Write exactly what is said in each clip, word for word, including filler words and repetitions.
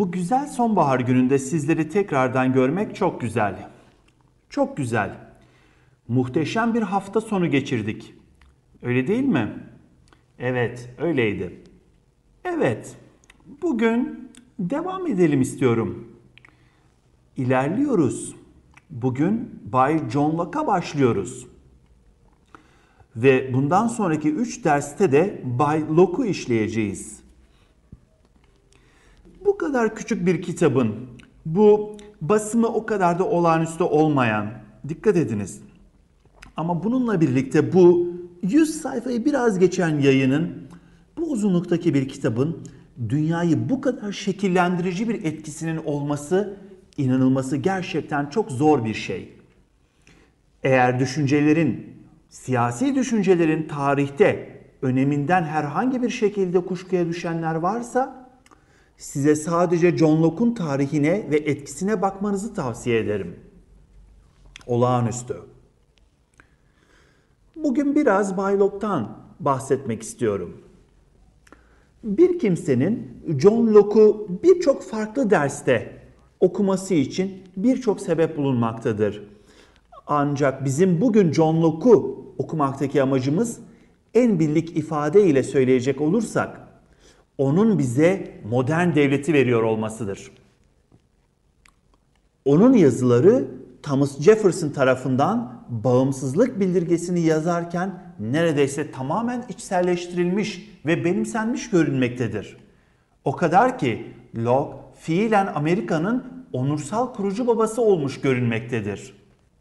Bu güzel sonbahar gününde sizleri tekrardan görmek çok güzel. Çok güzel. Muhteşem bir hafta sonu geçirdik. Öyle değil mi? Evet, öyleydi. Evet, bugün devam edelim istiyorum. İlerliyoruz. Bugün Bay John Locke'a başlıyoruz. Ve bundan sonraki üç derste de Bay Locke'u işleyeceğiz. Bu kadar küçük bir kitabın, bu basımı o kadar da olağanüstü olmayan, dikkat ediniz. Ama bununla birlikte bu yüz sayfayı biraz geçen yayının, bu uzunluktaki bir kitabın dünyayı bu kadar şekillendirici bir etkisinin olması, inanılması gerçekten çok zor bir şey. Eğer düşüncelerin, siyasi düşüncelerin tarihte öneminden herhangi bir şekilde kuşkuya düşenler varsa, size sadece John Locke'un tarihine ve etkisine bakmanızı tavsiye ederim. Olağanüstü. Bugün biraz Bay Locke'tan bahsetmek istiyorum. Bir kimsenin John Locke'u birçok farklı derste okuması için birçok sebep bulunmaktadır. Ancak bizim bugün John Locke'u okumaktaki amacımız en birlik ifade ile söyleyecek olursak, onun bize modern devleti veriyor olmasıdır. Onun yazıları Thomas Jefferson tarafından bağımsızlık bildirgesini yazarken neredeyse tamamen içselleştirilmiş ve benimsenmiş görünmektedir. O kadar ki Locke fiilen Amerika'nın onursal kurucu babası olmuş görünmektedir.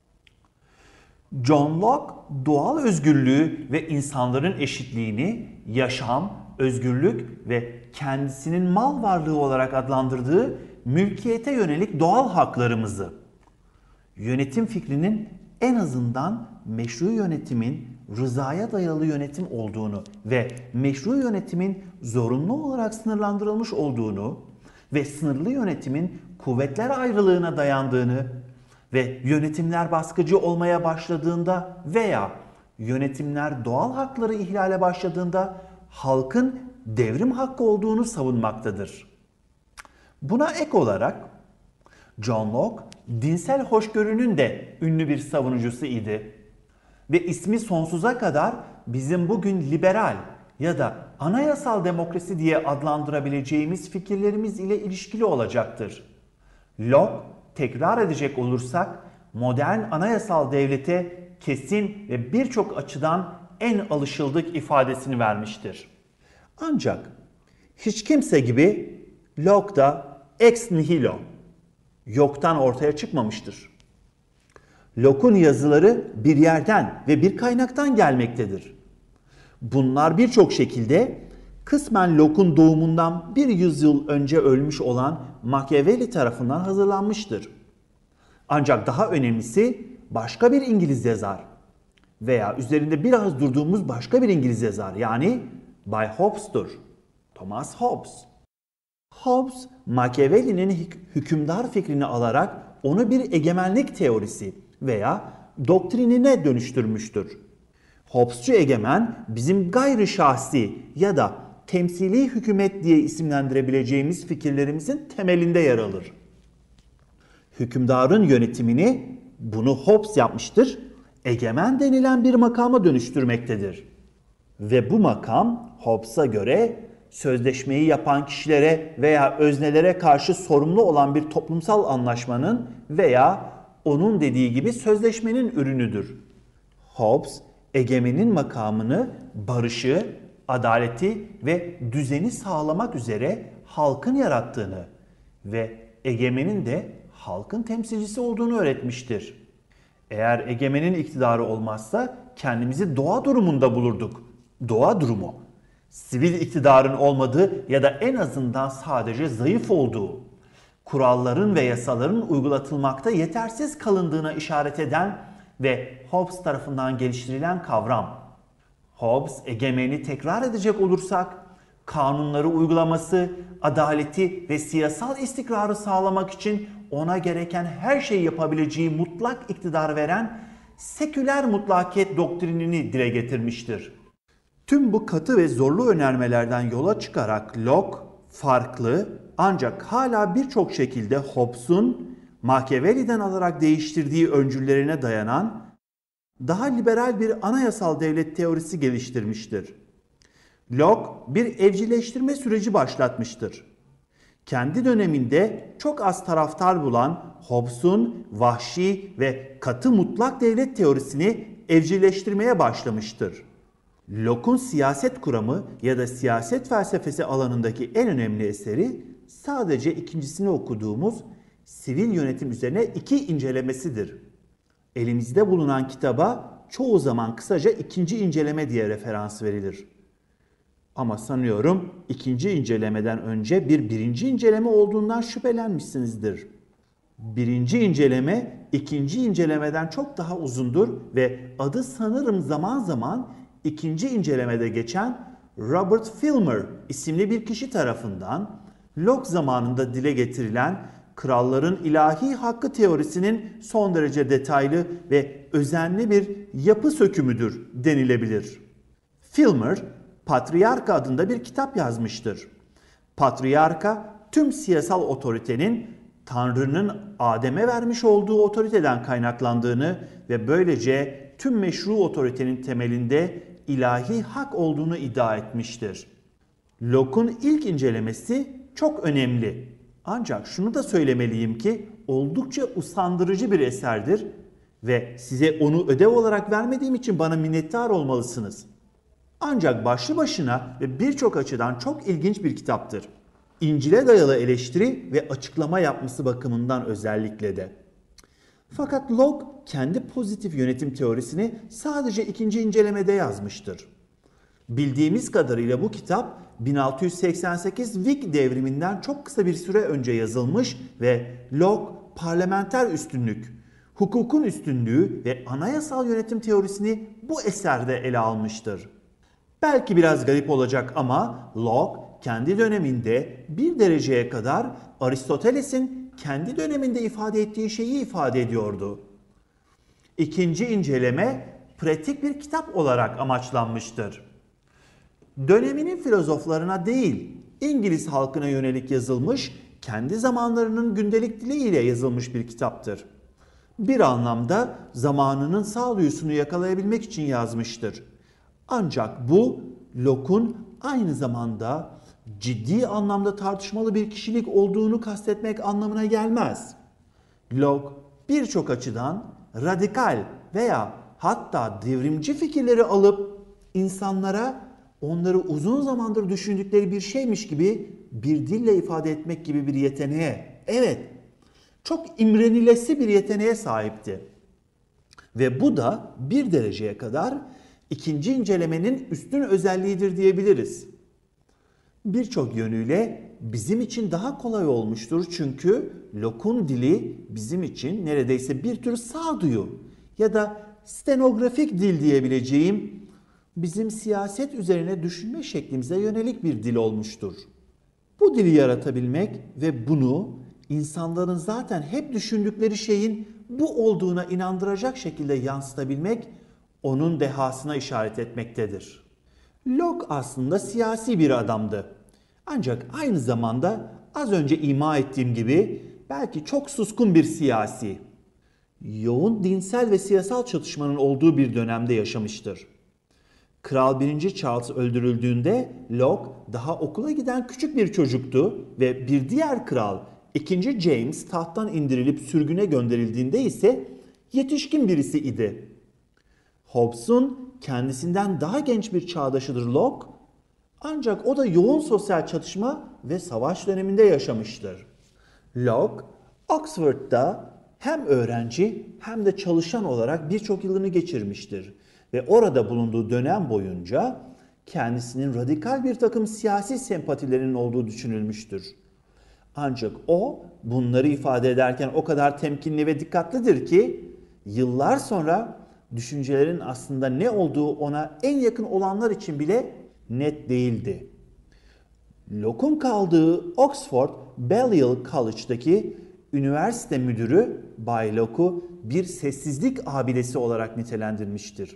John Locke doğal özgürlüğü ve insanların eşitliğini yaşam, özgürlük ve kendisinin mal varlığı olarak adlandırdığı mülkiyete yönelik doğal haklarımızı, yönetim fikrinin en azından meşru yönetimin rızaya dayalı yönetim olduğunu ve meşru yönetimin zorunlu olarak sınırlandırılmış olduğunu ve sınırlı yönetimin kuvvetler ayrılığına dayandığını ve yönetimler baskıcı olmaya başladığında veya yönetimler doğal hakları ihlale başladığında halkın devrim hakkı olduğunu savunmaktadır. Buna ek olarak John Locke dinsel hoşgörünün de ünlü bir savunucusu idi ve ismi sonsuza kadar bizim bugün liberal ya da anayasal demokrasi diye adlandırabileceğimiz fikirlerimiz ile ilişkili olacaktır. Locke, tekrar edecek olursak, modern anayasal devlete kesin ve birçok açıdan en alışıldık ifadesini vermiştir. Ancak hiç kimse gibi Locke da ex nihilo, yoktan ortaya çıkmamıştır. Locke'un yazıları bir yerden ve bir kaynaktan gelmektedir. Bunlar birçok şekilde kısmen Locke'un doğumundan bir yüzyıl önce ölmüş olan Machiavelli tarafından hazırlanmıştır. Ancak daha önemlisi başka bir İngiliz yazar veya üzerinde biraz durduğumuz başka bir İngiliz yazar, yani Bay Hobbes'tur. Thomas Hobbes. Hobbes, Machiavelli'nin hükümdar fikrini alarak onu bir egemenlik teorisi veya doktrinine dönüştürmüştür. Hobbesçu egemen bizim gayri şahsi ya da temsili hükümet diye isimlendirebileceğimiz fikirlerimizin temelinde yer alır. Hükümdarın yönetimini, bunu Hobbes yapmıştır, egemen denilen bir makama dönüştürmektedir. Ve bu makam Hobbes'a göre sözleşmeyi yapan kişilere veya öznelere karşı sorumlu olan bir toplumsal anlaşmanın veya onun dediği gibi sözleşmenin ürünüdür. Hobbes, egemenin makamını barışı, adaleti ve düzeni sağlamak üzere halkın yarattığını ve egemenin de halkın temsilcisi olduğunu öğretmiştir. Eğer egemenin iktidarı olmazsa kendimizi doğa durumunda bulurduk. Doğa durumu, sivil iktidarın olmadığı ya da en azından sadece zayıf olduğu, kuralların ve yasaların uygulatılmakta yetersiz kalındığına işaret eden ve Hobbes tarafından geliştirilen kavram. Hobbes, egemeni tekrar edecek olursak, kanunları uygulaması, adaleti ve siyasal istikrarı sağlamak için ona gereken her şeyi yapabileceği mutlak iktidar veren seküler mutlakiyet doktrinini dile getirmiştir. Tüm bu katı ve zorlu önermelerden yola çıkarak Locke, farklı Ancak hala birçok şekilde Hobbes'un Machiavelli'den alarak değiştirdiği öncüllerine dayanan daha liberal bir anayasal devlet teorisi geliştirmiştir. Locke bir evcilleştirme süreci başlatmıştır. Kendi döneminde çok az taraftar bulan Hobbes'un vahşi ve katı mutlak devlet teorisini evcilleştirmeye başlamıştır. Locke'un siyaset kuramı ya da siyaset felsefesi alanındaki en önemli eseri sadece ikincisini okuduğumuz sivil yönetim üzerine iki incelemesidir. Elimizde bulunan kitaba çoğu zaman kısaca ikinci inceleme diye referans verilir. Ama sanıyorum ikinci incelemeden önce bir birinci inceleme olduğundan şüphelenmişsinizdir. Birinci inceleme ikinci incelemeden çok daha uzundur ve adı sanırım zaman zaman ikinci incelemede geçen Robert Filmer isimli bir kişi tarafından Locke zamanında dile getirilen kralların ilahi hakkı teorisinin son derece detaylı ve özenli bir yapı sökümüdür denilebilir. Filmer, Patriarka adında bir kitap yazmıştır. Patriarka, tüm siyasal otoritenin Tanrı'nın Adem'e vermiş olduğu otoriteden kaynaklandığını ve böylece tüm meşru otoritenin temelinde ilahi hak olduğunu iddia etmiştir. Locke'un ilk incelemesi çok önemli. Ancak şunu da söylemeliyim ki oldukça usandırıcı bir eserdir ve size onu ödev olarak vermediğim için bana minnettar olmalısınız. Ancak başlı başına ve birçok açıdan çok ilginç bir kitaptır. İncil'e dayalı eleştiri ve açıklama yapması bakımından özellikle de. Fakat Locke kendi pozitif yönetim teorisini sadece ikinci incelemede yazmıştır. Bildiğimiz kadarıyla bu kitap bin altı yüz seksen sekiz Whig devriminden çok kısa bir süre önce yazılmış ve Locke parlamenter üstünlük, hukukun üstünlüğü ve anayasal yönetim teorisini bu eserde ele almıştır. Belki biraz garip olacak ama Locke kendi döneminde bir dereceye kadar Aristoteles'in kendi döneminde ifade ettiği şeyi ifade ediyordu. İkinci inceleme pratik bir kitap olarak amaçlanmıştır. Döneminin filozoflarına değil, İngiliz halkına yönelik yazılmış, kendi zamanlarının gündelik diliyle yazılmış bir kitaptır. Bir anlamda zamanının sağduyusunu yakalayabilmek için yazmıştır. Ancak bu Locke'un aynı zamanda ciddi anlamda tartışmalı bir kişilik olduğunu kastetmek anlamına gelmez. Locke birçok açıdan radikal veya hatta devrimci fikirleri alıp insanlara onları uzun zamandır düşündükleri bir şeymiş gibi bir dille ifade etmek gibi bir yeteneğe, evet, çok imrenilesi bir yeteneğe sahipti. Ve bu da bir dereceye kadar ikinci incelemenin üstün özelliğidir diyebiliriz. Birçok yönüyle bizim için daha kolay olmuştur çünkü Locke'un dili bizim için neredeyse bir tür sağduyu ya da stenografik dil diyebileceğim bizim siyaset üzerine düşünme şeklimize yönelik bir dil olmuştur. Bu dili yaratabilmek ve bunu insanların zaten hep düşündükleri şeyin bu olduğuna inandıracak şekilde yansıtabilmek onun dehasına işaret etmektedir. Locke aslında siyasi bir adamdı. Ancak aynı zamanda az önce ima ettiğim gibi belki çok suskun bir siyasi. Yoğun dinsel ve siyasal çatışmanın olduğu bir dönemde yaşamıştır. Kral birinci. Charles öldürüldüğünde Locke daha okula giden küçük bir çocuktu ve bir diğer kral ikinci. James tahttan indirilip sürgüne gönderildiğinde ise yetişkin birisi idi. Hobbes'un kendisinden daha genç bir çağdaşıdır Locke, ancak o da yoğun sosyal çatışma ve savaş döneminde yaşamıştır. Locke, Oxford'da hem öğrenci hem de çalışan olarak birçok yılını geçirmiştir ve orada bulunduğu dönem boyunca kendisinin radikal bir takım siyasi sempatilerinin olduğu düşünülmüştür. Ancak o bunları ifade ederken o kadar temkinli ve dikkatlidir ki yıllar sonra düşüncelerin aslında ne olduğu ona en yakın olanlar için bile net değildi. Locke'un kaldığı Oxford Balliol College'daki üniversite müdürü Bay Locke'u bir sessizlik abidesi olarak nitelendirmiştir.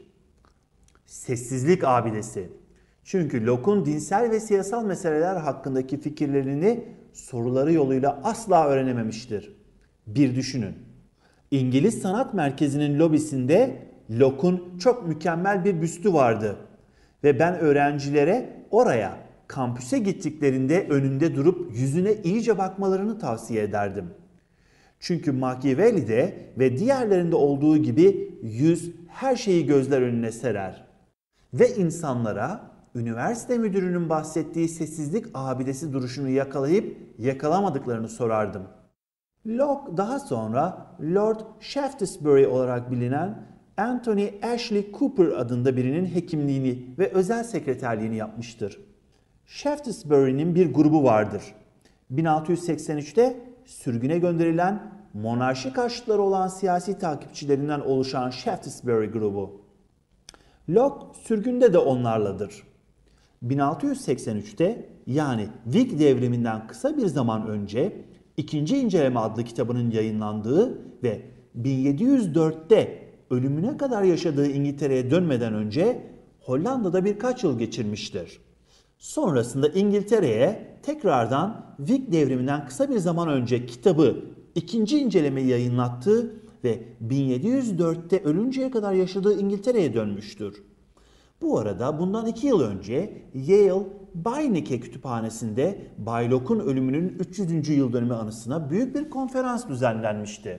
Sessizlik abidesi. Çünkü Locke'un dinsel ve siyasal meseleler hakkındaki fikirlerini soruları yoluyla asla öğrenememiştir. Bir düşünün. İngiliz Sanat Merkezi'nin lobisinde Locke'un çok mükemmel bir büstü vardı. Ve ben öğrencilere oraya kampüse gittiklerinde önünde durup yüzüne iyice bakmalarını tavsiye ederdim. Çünkü Machiavelli'de ve diğerlerinde olduğu gibi yüz her şeyi gözler önüne serer. Ve insanlara üniversite müdürünün bahsettiği sessizlik abidesi duruşunu yakalayıp yakalamadıklarını sorardım. Locke daha sonra Lord Shaftesbury olarak bilinen Anthony Ashley Cooper adında birinin hekimliğini ve özel sekreterliğini yapmıştır. Shaftesbury'nin bir grubu vardır. bin altı yüz seksen üçte sürgüne gönderilen monarşi karşıtları olan siyasi takipçilerinden oluşan Shaftesbury grubu. Locke sürgünde de onlarladır. bin altı yüz seksen üçte yani Whig devriminden kısa bir zaman önce İkinci İnceleme adlı kitabının yayınlandığı ve bin yedi yüz dörtte ölümüne kadar yaşadığı İngiltere'ye dönmeden önce Hollanda'da birkaç yıl geçirmiştir. Sonrasında İngiltere'ye tekrardan Whig devriminden kısa bir zaman önce kitabı ikinci incelemeyi yayınlattığı ve bin yedi yüz dörtte ölünceye kadar yaşadığı İngiltere'ye dönmüştür. Bu arada bundan iki yıl önce Yale Beinecke Kütüphanesi'nde Bay Locke'un ölümünün üç yüzüncü yıl dönümü anısına büyük bir konferans düzenlenmişti.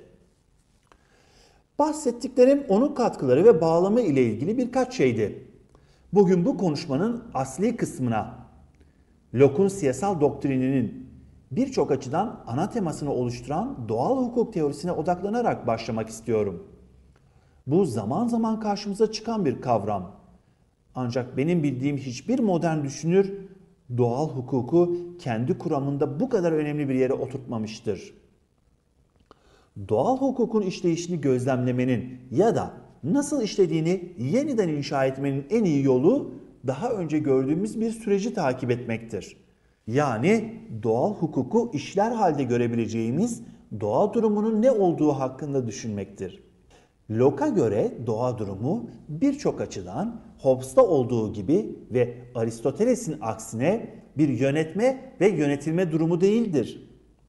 Bahsettiklerim onun katkıları ve bağlamı ile ilgili birkaç şeydi. Bugün bu konuşmanın asli kısmına, Locke'un siyasal doktrininin birçok açıdan ana temasını oluşturan doğal hukuk teorisine odaklanarak başlamak istiyorum. Bu zaman zaman karşımıza çıkan bir kavram. Ancak benim bildiğim hiçbir modern düşünür doğal hukuku kendi kuramında bu kadar önemli bir yere oturtmamıştır. Doğal hukukun işleyişini gözlemlemenin ya da nasıl işlediğini yeniden inşa etmenin en iyi yolu daha önce gördüğümüz bir süreci takip etmektir. Yani doğal hukuku işler halde görebileceğimiz doğa durumunun ne olduğu hakkında düşünmektir. Locke'a göre doğa durumu birçok açıdan Hobbes'ta olduğu gibi ve Aristoteles'in aksine bir yönetme ve yönetilme durumu değildir.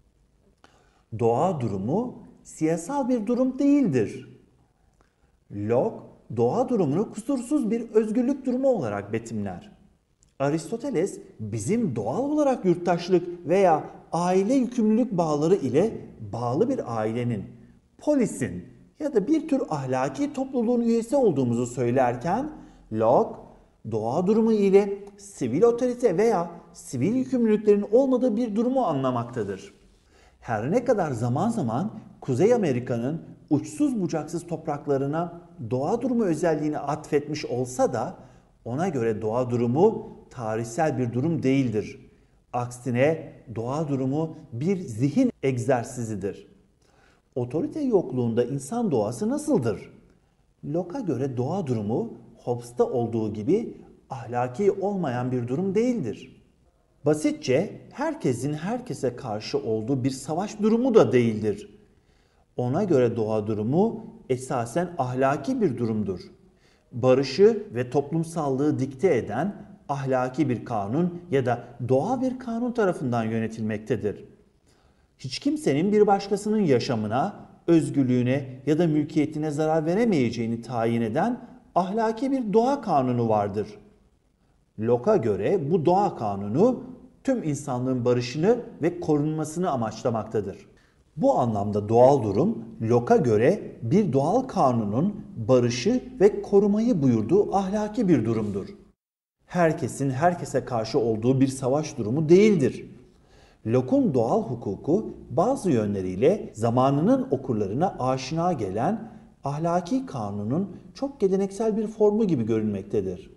Doğa durumu siyasal bir durum değildir. Locke, doğa durumunu kusursuz bir özgürlük durumu olarak betimler. Aristoteles, bizim doğal olarak yurttaşlık veya aile yükümlülük bağları ile bağlı bir ailenin, polisin ya da bir tür ahlaki topluluğun üyesi olduğumuzu söylerken, Locke, doğa durumu ile sivil otorite veya sivil yükümlülüklerin olmadığı bir durumu anlamaktadır. Her ne kadar zaman zaman Kuzey Amerika'nın uçsuz bucaksız topraklarına doğa durumu özelliğini atfetmiş olsa da ona göre doğa durumu tarihsel bir durum değildir. Aksine doğa durumu bir zihin egzersizidir. Otorite yokluğunda insan doğası nasıldır? Locke'a göre doğa durumu Hobbes'ta olduğu gibi ahlaki olmayan bir durum değildir. Basitçe herkesin herkese karşı olduğu bir savaş durumu da değildir. Ona göre doğa durumu esasen ahlaki bir durumdur. Barışı ve toplumsallığı dikte eden ahlaki bir kanun ya da doğal bir kanun tarafından yönetilmektedir. Hiç kimsenin bir başkasının yaşamına, özgürlüğüne ya da mülkiyetine zarar veremeyeceğini tayin eden ahlaki bir doğa kanunu vardır. Locke'a göre bu doğa kanunu tüm insanlığın barışını ve korunmasını amaçlamaktadır. Bu anlamda doğal durum, Locke'a göre bir doğal kanunun barışı ve korumayı buyurduğu ahlaki bir durumdur. Herkesin herkese karşı olduğu bir savaş durumu değildir. Locke'un doğal hukuku bazı yönleriyle zamanının okurlarına aşina gelen ahlaki kanunun çok geleneksel bir formu gibi görünmektedir.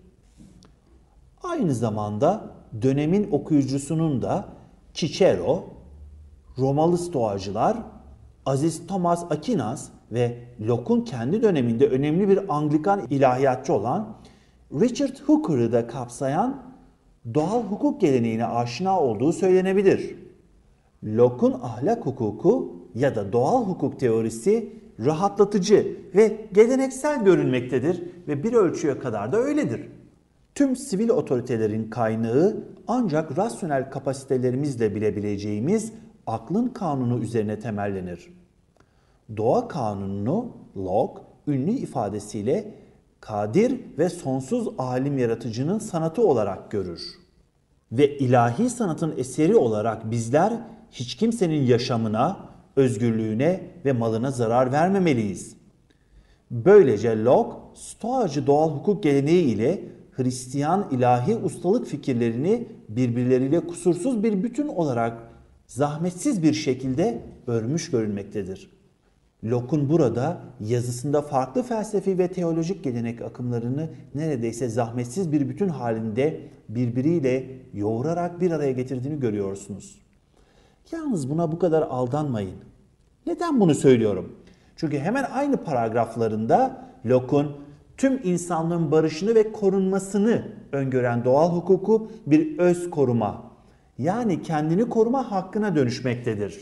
Aynı zamanda dönemin okuyucusunun da Cicero, Romalı Stoacılar, Aziz Thomas Aquinas ve Locke'un kendi döneminde önemli bir Anglikan ilahiyatçı olan Richard Hooker'ı da kapsayan doğal hukuk geleneğine aşina olduğu söylenebilir. Locke'un ahlak hukuku ya da doğal hukuk teorisi rahatlatıcı ve geleneksel görünmektedir ve bir ölçüye kadar da öyledir. Tüm sivil otoritelerin kaynağı ancak rasyonel kapasitelerimizle bilebileceğimiz aklın kanunu üzerine temellenir. Doğa kanununu Locke ünlü ifadesiyle kadir ve sonsuz alim yaratıcının sanatı olarak görür. Ve ilahi sanatın eseri olarak bizler hiç kimsenin yaşamına, özgürlüğüne ve malına zarar vermemeliyiz. Böylece Locke, Stoacı doğal hukuk geleneği ile Hristiyan ilahi ustalık fikirlerini birbirleriyle kusursuz bir bütün olarak zahmetsiz bir şekilde örmüş görülmektedir. Locke'un burada yazısında farklı felsefi ve teolojik gelenek akımlarını neredeyse zahmetsiz bir bütün halinde birbiriyle yoğurarak bir araya getirdiğini görüyorsunuz. Yalnız buna bu kadar aldanmayın. Neden bunu söylüyorum? Çünkü hemen aynı paragraflarında Locke'un tüm insanlığın barışını ve korunmasını öngören doğal hukuku bir öz koruma, yani kendini koruma hakkına dönüşmektedir.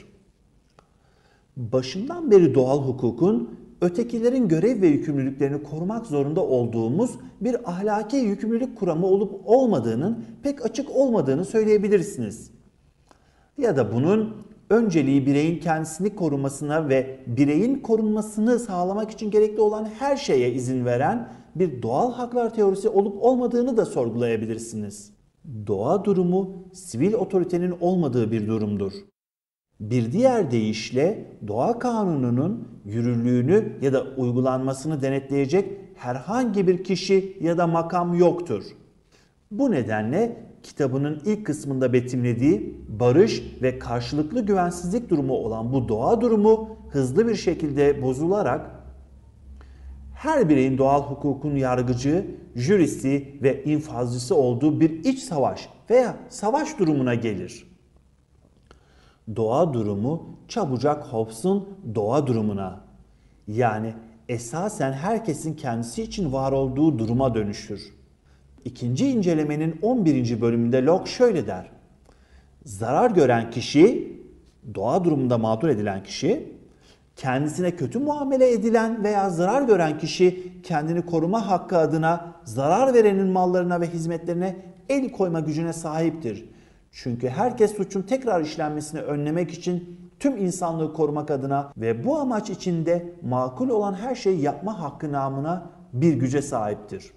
Başından beri doğal hukukun ötekilerin görev ve yükümlülüklerini korumak zorunda olduğumuz bir ahlaki yükümlülük kuramı olup olmadığının pek açık olmadığını söyleyebilirsiniz. Ya da bunun önceliği bireyin kendisini korumasına ve bireyin korunmasını sağlamak için gerekli olan her şeye izin veren bir doğal haklar teorisi olup olmadığını da sorgulayabilirsiniz. Doğa durumu sivil otoritenin olmadığı bir durumdur. Bir diğer deyişle doğa kanununun yürürlüğünü ya da uygulanmasını denetleyecek herhangi bir kişi ya da makam yoktur. Bu nedenle kitabının ilk kısmında betimlediği barış ve karşılıklı güvensizlik durumu olan bu doğa durumu hızlı bir şekilde bozularak her bireyin doğal hukukun yargıcı, jürisi ve infazcısı olduğu bir iç savaş veya savaş durumuna gelir. Doğa durumu çabucak Hobbes'un doğa durumuna, yani esasen herkesin kendisi için var olduğu duruma dönüşür. İkinci incelemenin on birinci bölümünde Locke şöyle der: zarar gören kişi, doğa durumunda mağdur edilen kişi, kendisine kötü muamele edilen veya zarar gören kişi kendini koruma hakkı adına zarar verenin mallarına ve hizmetlerine el koyma gücüne sahiptir. Çünkü herkes suçun tekrar işlenmesini önlemek için tüm insanlığı korumak adına ve bu amaç içinde makul olan her şeyi yapma hakkı namına bir güce sahiptir.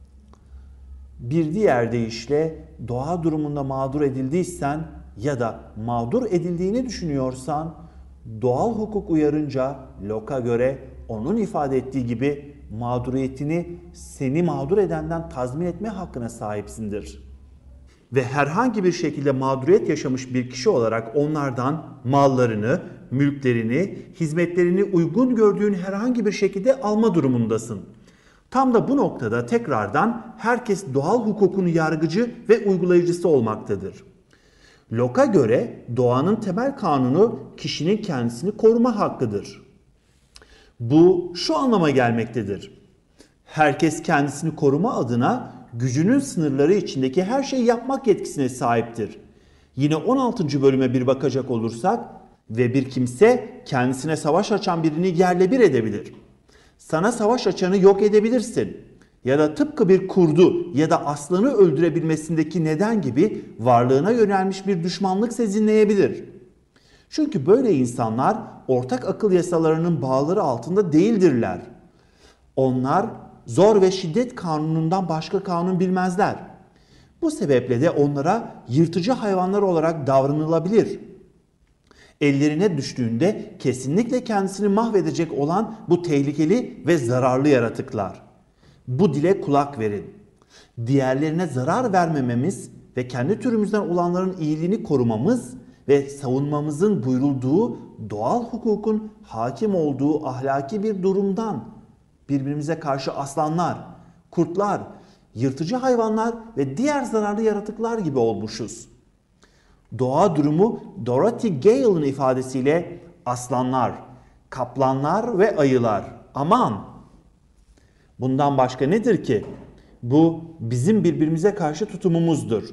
Bir diğer deyişle doğa durumunda mağdur edildiysen ya da mağdur edildiğini düşünüyorsan doğal hukuk uyarınca Locke'a göre onun ifade ettiği gibi mağduriyetini seni mağdur edenden tazmin etme hakkına sahipsindir. Ve herhangi bir şekilde mağduriyet yaşamış bir kişi olarak onlardan mallarını, mülklerini, hizmetlerini uygun gördüğün herhangi bir şekilde alma durumundasın. Tam da bu noktada tekrardan herkes doğal hukukun yargıcı ve uygulayıcısı olmaktadır. Locke'a göre doğanın temel kanunu kişinin kendisini koruma hakkıdır. Bu şu anlama gelmektedir: herkes kendisini koruma adına gücünün sınırları içindeki her şeyi yapmak yetkisine sahiptir. Yine on altıncı bölüme bir bakacak olursak, ve bir kimse kendisine savaş açan birini yerle bir edebilir. Sana savaş açanı yok edebilirsin. Ya da tıpkı bir kurdu ya da aslanı öldürebilmesindeki neden gibi varlığına yönelmiş bir düşmanlık sezinleyebilir. Çünkü böyle insanlar ortak akıl yasalarının bağları altında değildirler. Onlar zor ve şiddet kanunundan başka kanun bilmezler. Bu sebeple de onlara yırtıcı hayvanlar olarak davranılabilir. Ellerine düştüğünde kesinlikle kendisini mahvedecek olan bu tehlikeli ve zararlı yaratıklar. Bu dile kulak verin. Diğerlerine zarar vermememiz ve kendi türümüzden olanların iyiliğini korumamız ve savunmamızın buyurulduğu doğal hukukun hakim olduğu ahlaki bir durumdan birbirimize karşı aslanlar, kurtlar, yırtıcı hayvanlar ve diğer zararlı yaratıklar gibi olmuşuz. Doğa durumu Dorothy Gale'ın ifadesiyle aslanlar, kaplanlar ve ayılar. Aman! Bundan başka nedir ki? Bu bizim birbirimize karşı tutumumuzdur.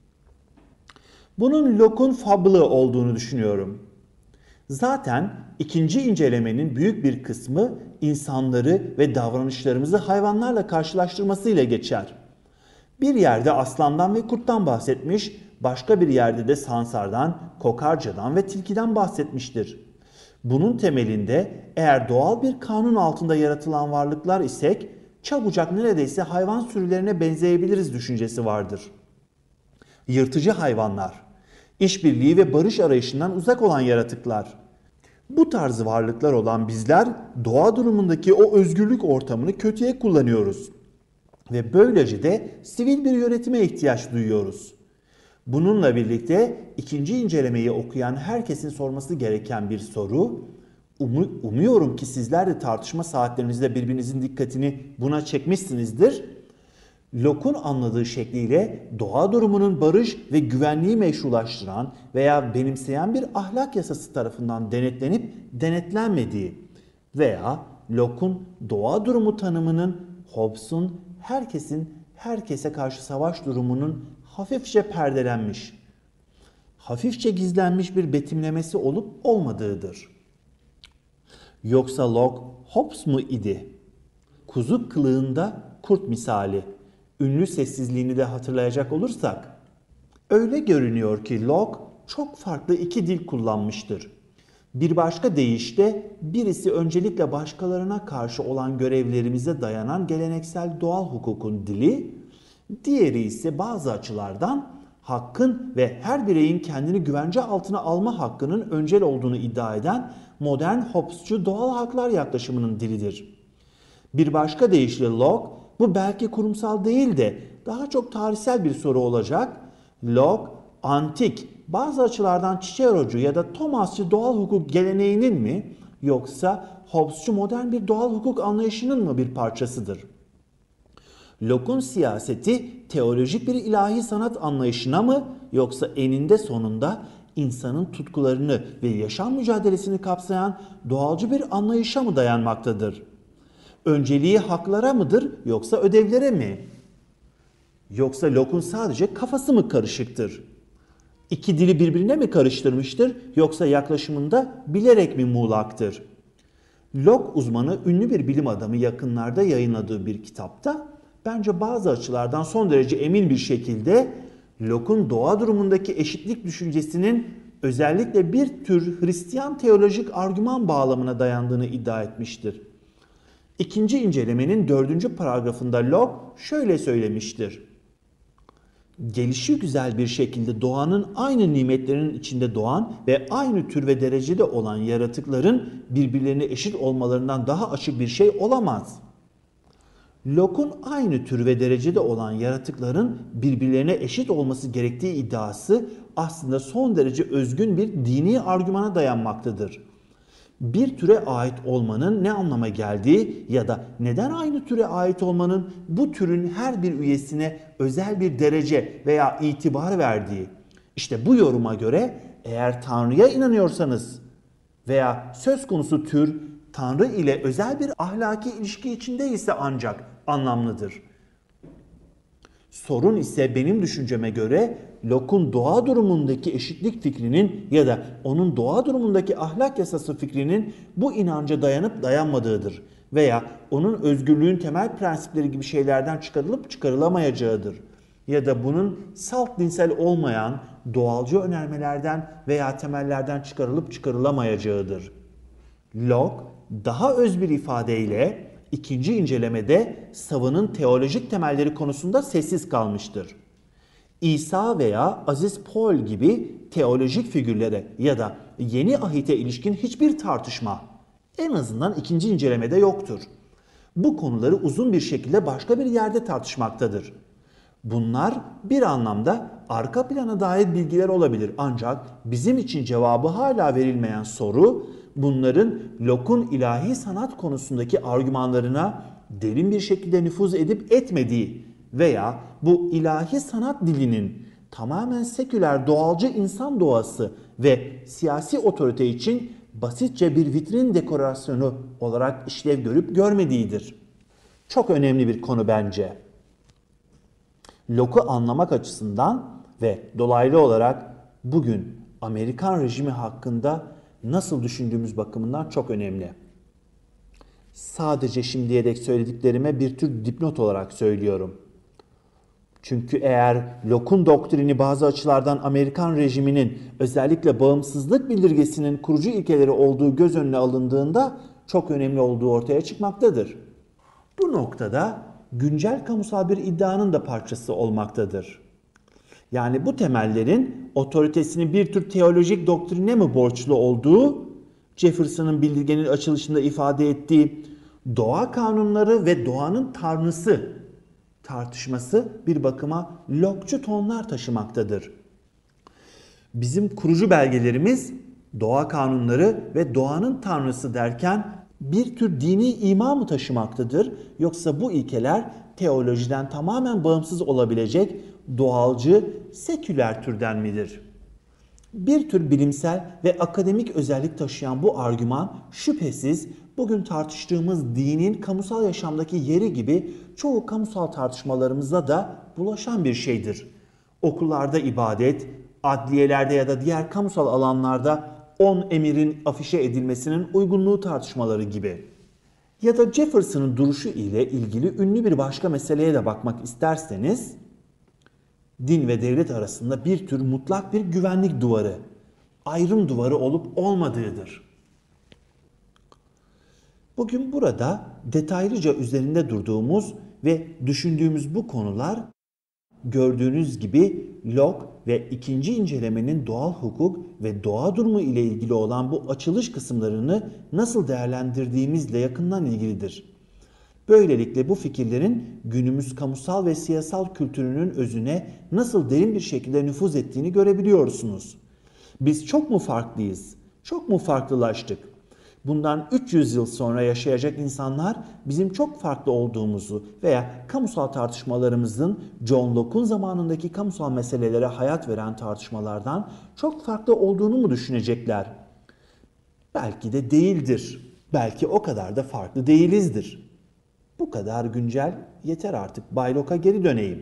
Bunun Locke'un fablı olduğunu düşünüyorum. Zaten ikinci incelemenin büyük bir kısmı insanları ve davranışlarımızı hayvanlarla karşılaştırmasıyla geçer. Bir yerde aslandan ve kurttan bahsetmiş, başka bir yerde de sansardan, kokarcadan ve tilkiden bahsetmiştir. Bunun temelinde eğer doğal bir kanun altında yaratılan varlıklar isek, çabucak neredeyse hayvan sürülerine benzeyebiliriz düşüncesi vardır. Yırtıcı hayvanlar, işbirliği ve barış arayışından uzak olan yaratıklar. Bu tarz varlıklar olan bizler doğa durumundaki o özgürlük ortamını kötüye kullanıyoruz. Ve böylece de sivil bir yönetime ihtiyaç duyuyoruz. Bununla birlikte ikinci incelemeyi okuyan herkesin sorması gereken bir soru, um- umuyorum ki sizler de tartışma saatlerinizde birbirinizin dikkatini buna çekmişsinizdir. Locke'un anladığı şekliyle doğa durumunun barış ve güvenliği meşrulaştıran veya benimseyen bir ahlak yasası tarafından denetlenip denetlenmediği veya Locke'un doğa durumu tanımının Hobbes'un herkesin herkese karşı savaş durumunun hafifçe perdelenmiş, hafifçe gizlenmiş bir betimlemesi olup olmadığıdır. Yoksa Locke Hobbes mu idi? Kuzu kılığında kurt misali. Ünlü sessizliğini de hatırlayacak olursak, öyle görünüyor ki Locke çok farklı iki dil kullanmıştır. Bir başka deyişle birisi öncelikle başkalarına karşı olan görevlerimize dayanan geleneksel doğal hukukun dili, diğeri ise bazı açılardan hakkın ve her bireyin kendini güvence altına alma hakkının öncel olduğunu iddia eden modern Hobbesçu doğal haklar yaklaşımının dilidir. Bir başka deyişle Locke, bu belki kurumsal değil de daha çok tarihsel bir soru olacak. Locke, antik, bazı açılardan Cicero'cu ya da Thomasçı doğal hukuk geleneğinin mi yoksa Hobbesçu modern bir doğal hukuk anlayışının mı bir parçasıdır? Locke'un siyaseti teolojik bir ilahi sanat anlayışına mı yoksa eninde sonunda insanın tutkularını ve yaşam mücadelesini kapsayan doğalcı bir anlayışa mı dayanmaktadır? Önceliği haklara mıdır yoksa ödevlere mi? Yoksa Locke'un sadece kafası mı karışıktır? İki dili birbirine mi karıştırmıştır yoksa yaklaşımında bilerek mi muğlaktır? Locke uzmanı ünlü bir bilim adamı yakınlarda yayınladığı bir kitapta bence bazı açılardan son derece emin bir şekilde Locke'un doğa durumundaki eşitlik düşüncesinin özellikle bir tür Hristiyan teolojik argüman bağlamına dayandığını iddia etmiştir. İkinci incelemenin dördüncü paragrafında Locke şöyle söylemiştir. Gelişi güzel bir şekilde doğanın aynı nimetlerinin içinde doğan ve aynı tür ve derecede olan yaratıkların birbirlerine eşit olmalarından daha açık bir şey olamaz. Locke'un aynı tür ve derecede olan yaratıkların birbirlerine eşit olması gerektiği iddiası aslında son derece özgün bir dini argümana dayanmaktadır. Bir türe ait olmanın ne anlama geldiği ya da neden aynı türe ait olmanın bu türün her bir üyesine özel bir derece veya itibar verdiği. İşte bu yoruma göre eğer Tanrı'ya inanıyorsanız veya söz konusu tür Tanrı ile özel bir ahlaki ilişki içinde ise ancak anlamlıdır. Sorun ise benim düşünceme göre Locke'un doğa durumundaki eşitlik fikrinin ya da onun doğa durumundaki ahlak yasası fikrinin bu inanca dayanıp dayanmadığıdır veya onun özgürlüğün temel prensipleri gibi şeylerden çıkarılıp çıkarılamayacağıdır ya da bunun salt dinsel olmayan doğalcı önermelerden veya temellerden çıkarılıp çıkarılamayacağıdır. Locke daha öz bir ifadeyle ikinci incelemede savının teolojik temelleri konusunda sessiz kalmıştır. İsa veya Aziz Paul gibi teolojik figürlere ya da yeni ahite ilişkin hiçbir tartışma en azından ikinci incelemede yoktur. Bu konuları uzun bir şekilde başka bir yerde tartışmaktadır. Bunlar bir anlamda arka plana dair bilgiler olabilir ancak bizim için cevabı hala verilmeyen soru bunların Locke'un ilahi sanat konusundaki argümanlarına derin bir şekilde nüfuz edip etmediği veya bu ilahi sanat dilinin tamamen seküler doğalcı insan doğası ve siyasi otorite için basitçe bir vitrin dekorasyonu olarak işlev görüp görmediğidir. Çok önemli bir konu bence. Locke'u anlamak açısından ve dolaylı olarak bugün Amerikan rejimi hakkında nasıl düşündüğümüz bakımından çok önemli. Sadece şimdiye dek söylediklerime bir tür dipnot olarak söylüyorum. Çünkü eğer Locke'un doktrini bazı açılardan Amerikan rejiminin özellikle bağımsızlık bildirgesinin kurucu ilkeleri olduğu göz önüne alındığında çok önemli olduğu ortaya çıkmaktadır. Bu noktada güncel kamusal bir iddianın da parçası olmaktadır. Yani bu temellerin otoritesini bir tür teolojik doktrine mi borçlu olduğu, Jefferson'ın bildirgenin açılışında ifade ettiği doğa kanunları ve doğanın tanrısı tartışması bir bakıma Locke'cu tonlar taşımaktadır. Bizim kurucu belgelerimiz doğa kanunları ve doğanın tanrısı derken bir tür dini ima mı taşımaktadır, yoksa bu ilkeler teolojiden tamamen bağımsız olabilecek doğalcı, seküler türden midir? Bir tür bilimsel ve akademik özellik taşıyan bu argüman şüphesiz bugün tartıştığımız dinin kamusal yaşamdaki yeri gibi çoğu kamusal tartışmalarımızda da bulaşan bir şeydir. Okullarda ibadet, adliyelerde ya da diğer kamusal alanlarda on emirin afişe edilmesinin uygunluğu tartışmaları gibi. Ya da Jefferson'ın duruşu ile ilgili ünlü bir başka meseleye de bakmak isterseniz, din ve devlet arasında bir tür mutlak bir güvenlik duvarı, ayrım duvarı olup olmadığıdır. Bugün burada detaylıca üzerinde durduğumuz ve düşündüğümüz bu konular, gördüğünüz gibi Locke ve ikinci incelemenin doğal hukuk ve doğa durumu ile ilgili olan bu açılış kısımlarını nasıl değerlendirdiğimizle yakından ilgilidir. Böylelikle bu fikirlerin günümüz kamusal ve siyasal kültürünün özüne nasıl derin bir şekilde nüfuz ettiğini görebiliyorsunuz. Biz çok mu farklıyız? Çok mu farklılaştık? Bundan üç yüz yıl sonra yaşayacak insanlar bizim çok farklı olduğumuzu veya kamusal tartışmalarımızın John Locke'un zamanındaki kamusal meselelere hayat veren tartışmalardan çok farklı olduğunu mu düşünecekler? Belki de değildir. Belki o kadar da farklı değilizdir. Bu kadar güncel, yeter artık Bay Locke'a geri döneyim.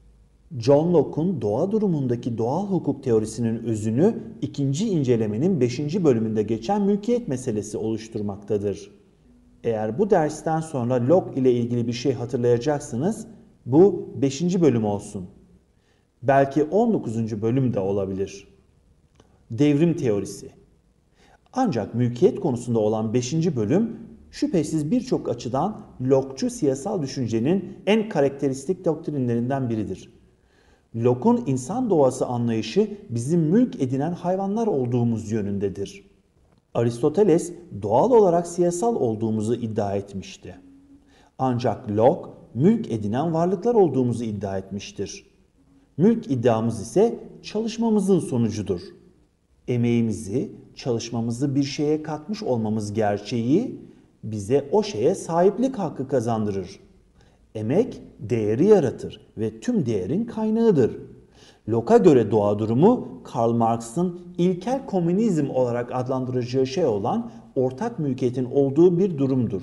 John Locke'un doğa durumundaki doğal hukuk teorisinin özünü ikinci incelemenin beşinci bölümünde geçen mülkiyet meselesi oluşturmaktadır. Eğer bu dersten sonra Locke ile ilgili bir şey hatırlayacaksınız, bu beşinci bölüm olsun. Belki on dokuzuncu bölüm de olabilir. Devrim teorisi. Ancak mülkiyet konusunda olan beşinci bölüm şüphesiz birçok açıdan Locke'cu siyasal düşüncenin en karakteristik doktrinlerinden biridir. Locke'un insan doğası anlayışı bizim mülk edinen hayvanlar olduğumuz yönündedir. Aristoteles doğal olarak siyasal olduğumuzu iddia etmişti. Ancak Locke mülk edinen varlıklar olduğumuzu iddia etmiştir. Mülk iddiamız ise çalışmamızın sonucudur. Emeğimizi, çalışmamızı bir şeye katmış olmamız gerçeği bize o şeye sahiplik hakkı kazandırır. Emek değeri yaratır ve tüm değerin kaynağıdır. Locke'a göre doğa durumu Karl Marx'ın ilkel komünizm olarak adlandıracağı şey olan ortak mülkiyetin olduğu bir durumdur.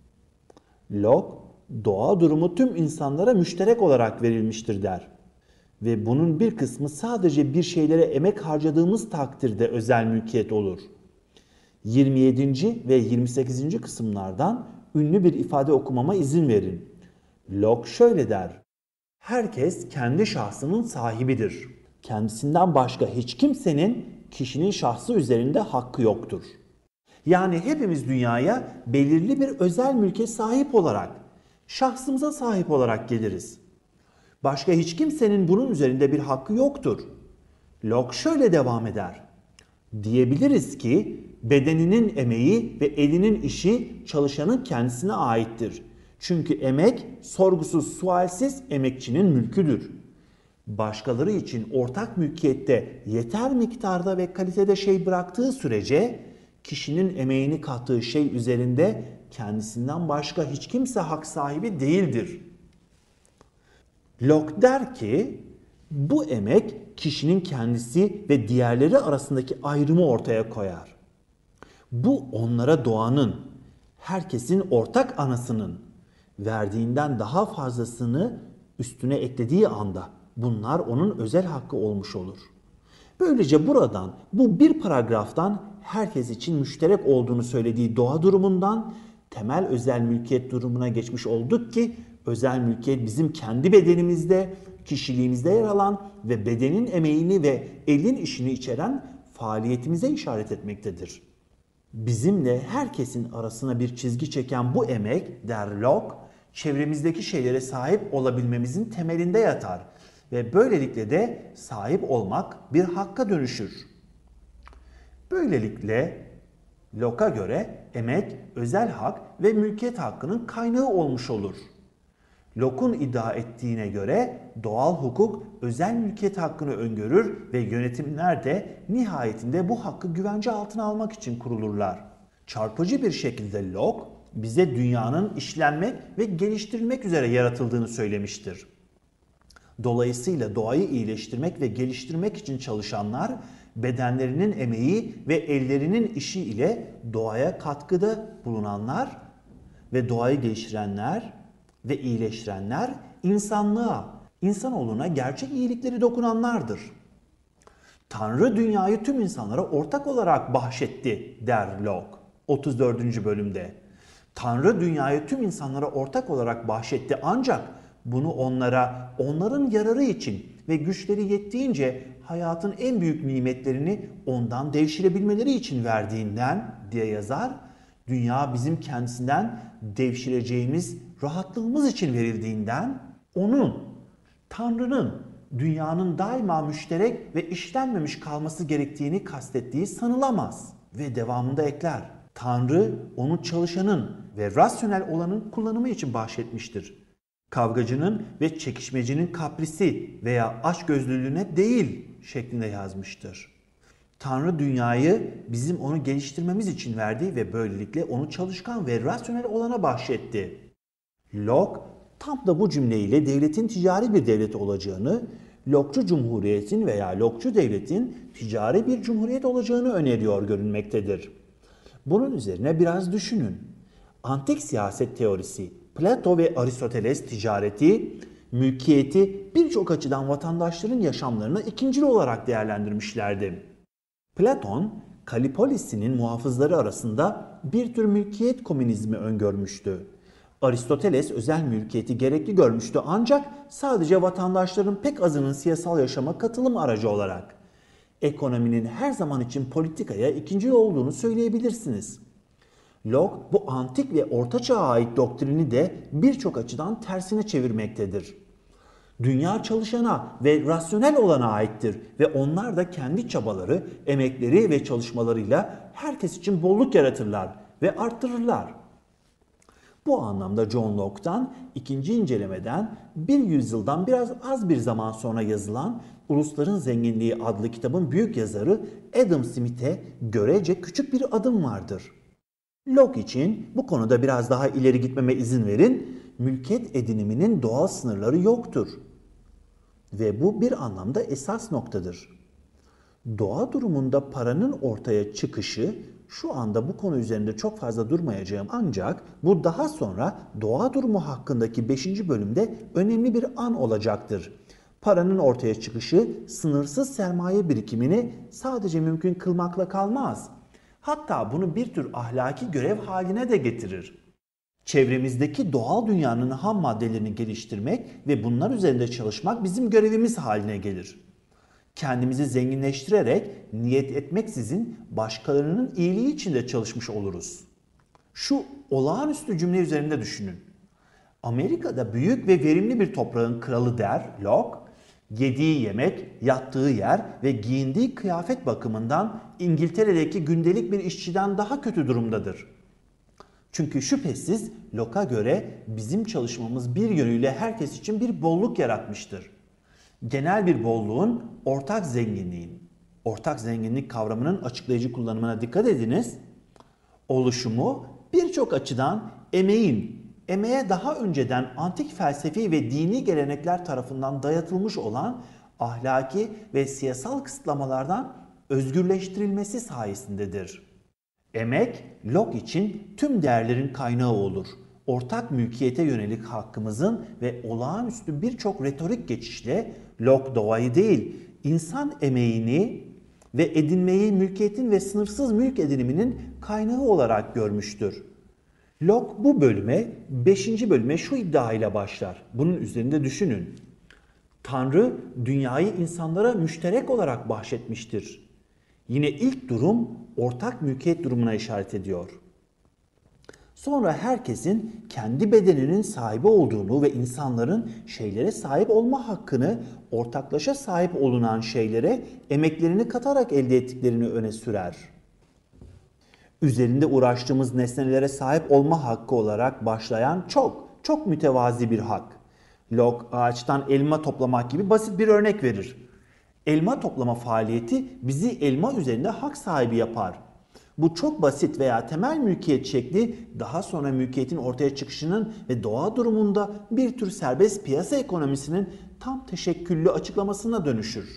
Locke, doğa durumu tüm insanlara müşterek olarak verilmiştir der. Ve bunun bir kısmı sadece bir şeylere emek harcadığımız takdirde özel mülkiyet olur. yirmi yedinci ve yirmi sekizinci kısımlardan ünlü bir ifade okumama izin verin. Locke şöyle der: herkes kendi şahsının sahibidir. Kendisinden başka hiç kimsenin kişinin şahsı üzerinde hakkı yoktur. Yani hepimiz dünyaya belirli bir özel mülke sahip olarak, şahsımıza sahip olarak geliriz. Başka hiç kimsenin bunun üzerinde bir hakkı yoktur. Locke şöyle devam eder: diyebiliriz ki bedeninin emeği ve elinin işi çalışanın kendisine aittir. Çünkü emek sorgusuz sualsiz emekçinin mülküdür. Başkaları için ortak mülkiyette yeter miktarda ve kalitede şey bıraktığı sürece kişinin emeğini kattığı şey üzerinde kendisinden başka hiç kimse hak sahibi değildir. Locke der ki bu emek kişinin kendisi ve diğerleri arasındaki ayrımı ortaya koyar. Bu onlara doğanın, herkesin ortak anasının verdiğinden daha fazlasını üstüne eklediği anda bunlar onun özel hakkı olmuş olur. Böylece buradan, bu bir paragraftan herkes için müşterek olduğunu söylediği doğa durumundan temel özel mülkiyet durumuna geçmiş olduk ki özel mülkiyet bizim kendi bedenimizde kişiliğimizde yer alan ve bedenin emeğini ve elin işini içeren faaliyetimize işaret etmektedir. Bizimle herkesin arasına bir çizgi çeken bu emek, der Locke, çevremizdeki şeylere sahip olabilmemizin temelinde yatar ve böylelikle de sahip olmak bir hakka dönüşür. Böylelikle Locke'a göre emek, özel hak ve mülkiyet hakkının kaynağı olmuş olur. Locke'un iddia ettiğine göre doğal hukuk özel mülkiyet hakkını öngörür ve yönetimler de nihayetinde bu hakkı güvence altına almak için kurulurlar. Çarpıcı bir şekilde Locke bize dünyanın işlenmek ve geliştirilmek üzere yaratıldığını söylemiştir. Dolayısıyla doğayı iyileştirmek ve geliştirmek için çalışanlar bedenlerinin emeği ve ellerinin işi ile doğaya katkıda bulunanlar ve doğayı geliştirenler ve iyileştirenler insanlığa, insanoğluna gerçek iyilikleri dokunanlardır. Tanrı dünyayı tüm insanlara ortak olarak bahşetti, der Locke otuz dördüncü bölümde. Tanrı dünyayı tüm insanlara ortak olarak bahşetti ancak bunu onlara, onların yararı için ve güçleri yettiğince hayatın en büyük nimetlerini ondan devşirebilmeleri için verdiğinden diye yazar. Dünya bizim kendisinden devşireceğimiz rahatlığımız için verildiğinden, onun, Tanrı'nın dünyanın daima müşterek ve işlenmemiş kalması gerektiğini kastettiği sanılamaz. Ve devamında ekler. Tanrı onu çalışanın ve rasyonel olanın kullanımı için bahşetmiştir. Kavgacının ve çekişmecinin kaprisi veya açgözlülüğüne değil şeklinde yazmıştır. Tanrı dünyayı bizim onu geliştirmemiz için verdi ve böylelikle onu çalışkan ve rasyonel olana bahşetti. Locke tam da bu cümleyle devletin ticari bir devlet olacağını, Locke'cu cumhuriyetin veya Locke'cu devletin ticari bir cumhuriyet olacağını öneriyor görünmektedir. Bunun üzerine biraz düşünün. Antik siyaset teorisi, Plato ve Aristoteles ticareti, mülkiyeti birçok açıdan vatandaşların yaşamlarına ikincil olarak değerlendirmişlerdi. Platon, Kalipolis'in muhafızları arasında bir tür mülkiyet komünizmi öngörmüştü. Aristoteles özel mülkiyeti gerekli görmüştü ancak sadece vatandaşların pek azının siyasal yaşama katılım aracı olarak. Ekonominin her zaman için politikaya ikincil olduğunu söyleyebilirsiniz. Locke bu antik ve orta çağa ait doktrini de birçok açıdan tersine çevirmektedir. Dünya çalışana ve rasyonel olana aittir ve onlar da kendi çabaları, emekleri ve çalışmalarıyla herkes için bolluk yaratırlar ve arttırırlar. Bu anlamda John Locke'tan ikinci incelemeden bir yüzyıldan biraz az bir zaman sonra yazılan Ulusların Zenginliği adlı kitabın büyük yazarı Adam Smith'e görece küçük bir adım vardır. Locke için bu konuda biraz daha ileri gitmeme izin verin, mülkiyet ediniminin doğal sınırları yoktur. Ve bu bir anlamda esas noktadır. Doğa durumunda paranın ortaya çıkışı, şu anda bu konu üzerinde çok fazla durmayacağım ancak bu daha sonra doğa durumu hakkındaki beşinci bölümde önemli bir an olacaktır. Paranın ortaya çıkışı sınırsız sermaye birikimini sadece mümkün kılmakla kalmaz. Hatta bunu bir tür ahlaki görev haline de getirir. Çevremizdeki doğal dünyanın ham maddelerini geliştirmek ve bunlar üzerinde çalışmak bizim görevimiz haline gelir. Kendimizi zenginleştirerek niyet etmeksizin başkalarının iyiliği için de çalışmış oluruz. Şu olağanüstü cümle üzerinde düşünün. Amerika'da büyük ve verimli bir toprağın kralı der Locke, yediği yemek, yattığı yer ve giyindiği kıyafet bakımından İngiltere'deki gündelik bir işçiden daha kötü durumdadır. Çünkü şüphesiz Locke'a göre bizim çalışmamız bir yönüyle herkes için bir bolluk yaratmıştır. Genel bir bolluğun, ortak zenginliğin, ortak zenginlik kavramının açıklayıcı kullanımına dikkat ediniz. Oluşumu birçok açıdan emeğin, emeğe daha önceden antik felsefi ve dini gelenekler tarafından dayatılmış olan ahlaki ve siyasal kısıtlamalardan özgürleştirilmesi sayesindedir. Emek, Locke için tüm değerlerin kaynağı olur. Ortak mülkiyete yönelik hakkımızın ve olağanüstü birçok retorik geçişle Locke doğayı değil, insan emeğini ve edinmeyi mülkiyetin ve sınırsız mülk ediniminin kaynağı olarak görmüştür. Locke bu bölüme, beşinci bölüme şu iddia ile başlar. Bunun üzerinde düşünün. Tanrı dünyayı insanlara müşterek olarak bahşetmiştir. Yine ilk durum ortak mülkiyet durumuna işaret ediyor. Sonra herkesin kendi bedeninin sahibi olduğunu ve insanların şeylere sahip olma hakkını ortaklaşa sahip olunan şeylere emeklerini katarak elde ettiklerini öne sürer. Üzerinde uğraştığımız nesnelere sahip olma hakkı olarak başlayan çok, çok mütevazi bir hak. Locke ağaçtan elma toplamak gibi basit bir örnek verir. Elma toplama faaliyeti bizi elma üzerinde hak sahibi yapar. Bu çok basit veya temel mülkiyet şekli daha sonra mülkiyetin ortaya çıkışının ve doğa durumunda bir tür serbest piyasa ekonomisinin tam teşekküllü açıklamasına dönüşür.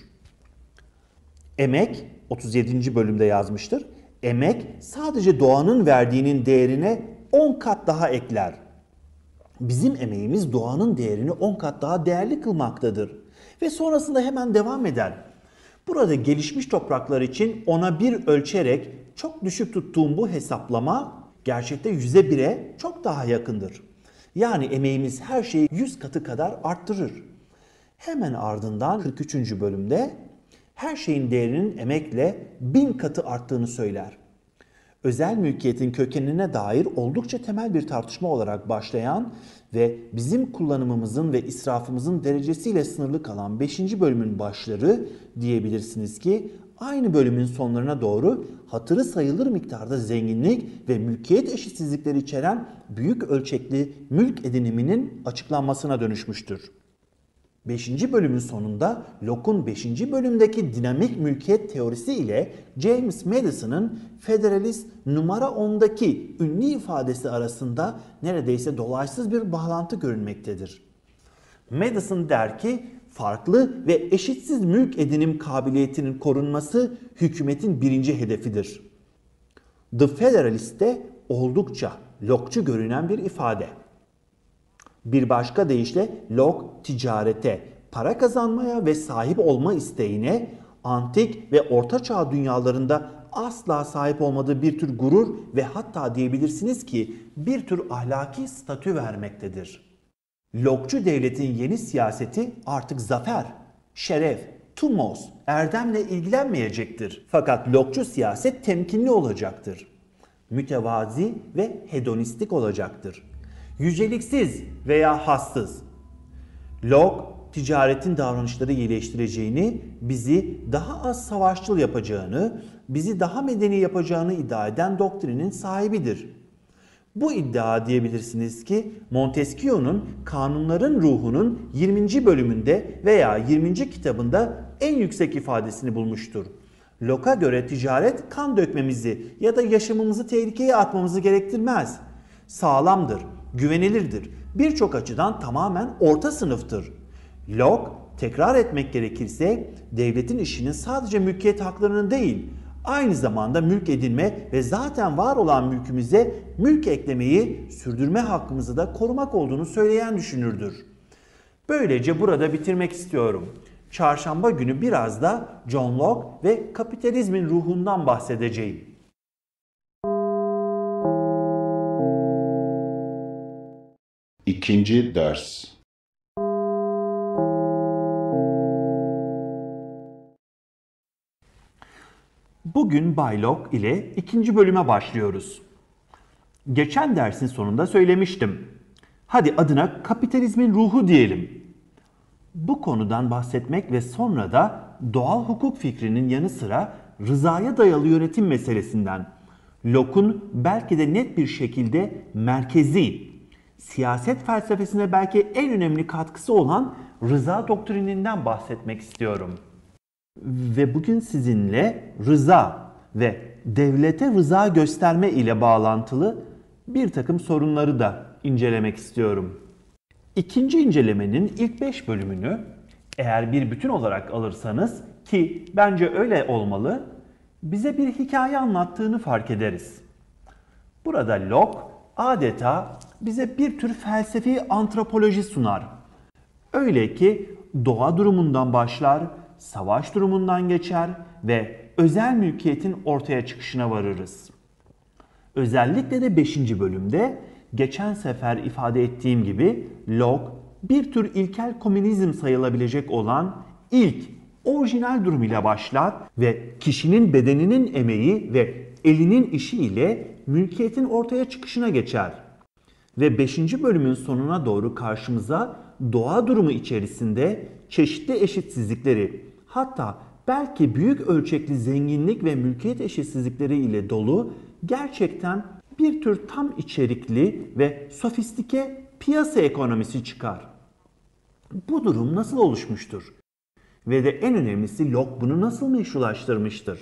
Emek, otuz yedinci bölümde yazmıştır. Emek sadece doğanın verdiğinin değerine on kat daha ekler. Bizim emeğimiz doğanın değerini on kat daha değerli kılmaktadır. Ve sonrasında hemen devam eder. Burada gelişmiş topraklar için ona bir ölçerek çok düşük tuttuğum bu hesaplama gerçekte yüze bire çok daha yakındır. Yani emeğimiz her şeyi yüz katı kadar arttırır. Hemen ardından kırk üçüncü bölümde her şeyin değerinin emekle bin katı arttığını söyler. Özel mülkiyetin kökenine dair oldukça temel bir tartışma olarak başlayan ve bizim kullanımımızın ve israfımızın derecesiyle sınırlı kalan beşinci bölümün başları diyebilirsiniz ki aynı bölümün sonlarına doğru hatırı sayılır miktarda zenginlik ve mülkiyet eşitsizlikleri içeren büyük ölçekli mülk ediniminin açıklanmasına dönüşmüştür. beşinci bölümün sonunda Locke'un beşinci bölümdeki dinamik mülkiyet teorisi ile James Madison'ın Federalist numara ondaki ünlü ifadesi arasında neredeyse dolaysız bir bağlantı görünmektedir. Madison der ki, farklı ve eşitsiz mülk edinim kabiliyetinin korunması hükümetin birinci hedefidir. The Federalist'te oldukça Locke'cu görünen bir ifade. Bir başka deyişle Locke ticarete, para kazanmaya ve sahip olma isteğine antik ve ortaçağ dünyalarında asla sahip olmadığı bir tür gurur ve hatta diyebilirsiniz ki bir tür ahlaki statü vermektedir. Locke'cu devletin yeni siyaseti artık zafer, şeref, tumos, erdemle ilgilenmeyecektir. Fakat Locke'cu siyaset temkinli olacaktır. Mütevazi ve hedonistik olacaktır. Yüceliksiz veya hassız. Locke, ticaretin davranışları iyileştireceğini, bizi daha az savaşçıl yapacağını, bizi daha medeni yapacağını iddia eden doktrinin sahibidir. Bu iddia diyebilirsiniz ki Montesquieu'nun Kanunların Ruhu'nun yirminci bölümünde veya yirminci kitabında en yüksek ifadesini bulmuştur. Locke'a göre ticaret kan dökmemizi ya da yaşamımızı tehlikeye atmamızı gerektirmez. Sağlamdır, güvenilirdir. Birçok açıdan tamamen orta sınıftır. Locke, tekrar etmek gerekirse, devletin işinin sadece mülkiyet haklarının değil, aynı zamanda mülk edinme ve zaten var olan mülkümüze mülk eklemeyi sürdürme hakkımızı da korumak olduğunu söyleyen düşünürdür. Böylece burada bitirmek istiyorum. Çarşamba günü biraz da John Locke ve kapitalizmin ruhundan bahsedeceğim. İkinci ders. Bugün Bay Locke ile ikinci bölüme başlıyoruz. Geçen dersin sonunda söylemiştim. Hadi adına kapitalizmin ruhu diyelim. Bu konudan bahsetmek ve sonra da doğal hukuk fikrinin yanı sıra rızaya dayalı yönetim meselesinden, Locke'un belki de net bir şekilde merkezi, siyaset felsefesine belki en önemli katkısı olan rıza doktrininden bahsetmek istiyorum. Ve bugün sizinle rıza ve devlete rıza gösterme ile bağlantılı bir takım sorunları da incelemek istiyorum. İkinci incelemenin ilk beş bölümünü eğer bir bütün olarak alırsanız, ki bence öyle olmalı, bize bir hikaye anlattığını fark ederiz. Burada Locke adeta bize bir tür felsefi antropoloji sunar. Öyle ki doğa durumundan başlar, savaş durumundan geçer ve özel mülkiyetin ortaya çıkışına varırız. Özellikle de beşinci bölümde geçen sefer ifade ettiğim gibi Locke bir tür ilkel komünizm sayılabilecek olan ilk orijinal durum ile başlar ve kişinin bedeninin emeği ve elinin işi ile mülkiyetin ortaya çıkışına geçer. Ve beşinci bölümün sonuna doğru karşımıza doğa durumu içerisinde çeşitli eşitsizlikleri, hatta belki büyük ölçekli zenginlik ve mülkiyet eşitsizlikleri ile dolu gerçekten bir tür tam içerikli ve sofistike piyasa ekonomisi çıkar. Bu durum nasıl oluşmuştur? Ve de en önemlisi Locke bunu nasıl meşrulaştırmıştır?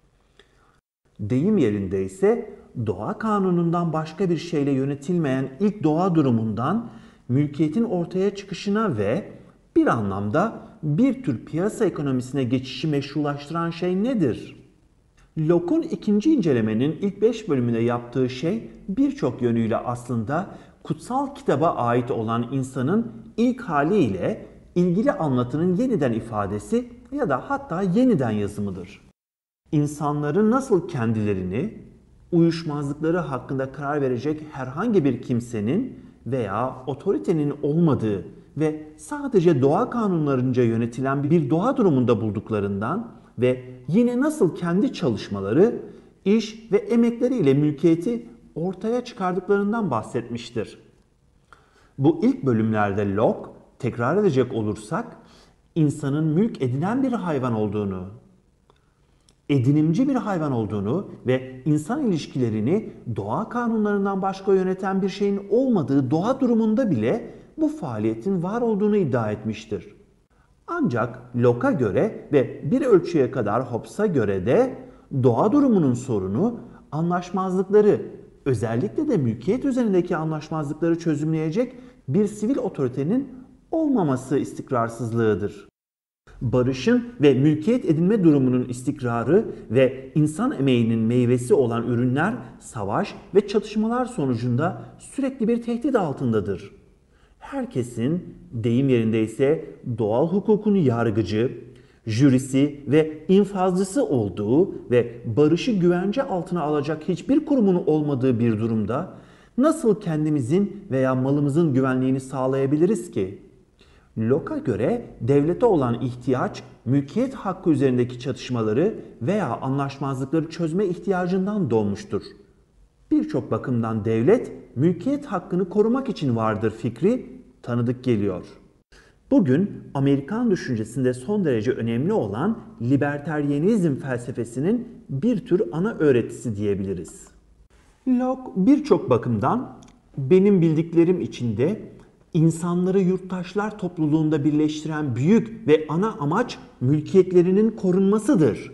Deyim yerindeyse doğa kanunundan başka bir şeyle yönetilmeyen ilk doğa durumundan mülkiyetin ortaya çıkışına ve bir anlamda bir tür piyasa ekonomisine geçişi meşrulaştıran şey nedir? Locke'un ikinci incelemenin ilk beş bölümünde yaptığı şey birçok yönüyle aslında kutsal kitaba ait olan insanın ilk haliyle ilgili anlatının yeniden ifadesi ya da hatta yeniden yazımıdır. İnsanların nasıl kendilerini, uyuşmazlıkları hakkında karar verecek herhangi bir kimsenin veya otoritenin olmadığı ve sadece doğa kanunlarınca yönetilen bir doğa durumunda bulduklarından ve yine nasıl kendi çalışmaları, iş ve emekleriyle mülkiyeti ortaya çıkardıklarından bahsetmiştir. Bu ilk bölümlerde Locke, tekrar edecek olursak, insanın mülk edinen bir hayvan olduğunu, edinimci bir hayvan olduğunu ve insan ilişkilerini doğa kanunlarından başka yöneten bir şeyin olmadığı doğa durumunda bile bu faaliyetin var olduğunu iddia etmiştir. Ancak Locke'a göre ve bir ölçüye kadar Hobbes'a göre de doğa durumunun sorunu anlaşmazlıkları, özellikle de mülkiyet üzerindeki anlaşmazlıkları çözümleyecek bir sivil otoritenin olmaması istikrarsızlığıdır. Barışın ve mülkiyet edinme durumunun istikrarı ve insan emeğinin meyvesi olan ürünler savaş ve çatışmalar sonucunda sürekli bir tehdit altındadır. Herkesin, deyim yerindeyse doğal hukukun yargıcı, jürisi ve infazcısı olduğu ve barışı güvence altına alacak hiçbir kurumun olmadığı bir durumda nasıl kendimizin veya malımızın güvenliğini sağlayabiliriz ki? Locke'a göre devlete olan ihtiyaç, mülkiyet hakkı üzerindeki çatışmaları veya anlaşmazlıkları çözme ihtiyacından doğmuştur. Birçok bakımdan devlet, mülkiyet hakkını korumak için vardır fikri tanıdık geliyor. Bugün Amerikan düşüncesinde son derece önemli olan liberteryenizm felsefesinin bir tür ana öğretisi diyebiliriz. Locke birçok bakımdan benim bildiklerim içinde insanları yurttaşlar topluluğunda birleştiren büyük ve ana amaç mülkiyetlerinin korunmasıdır.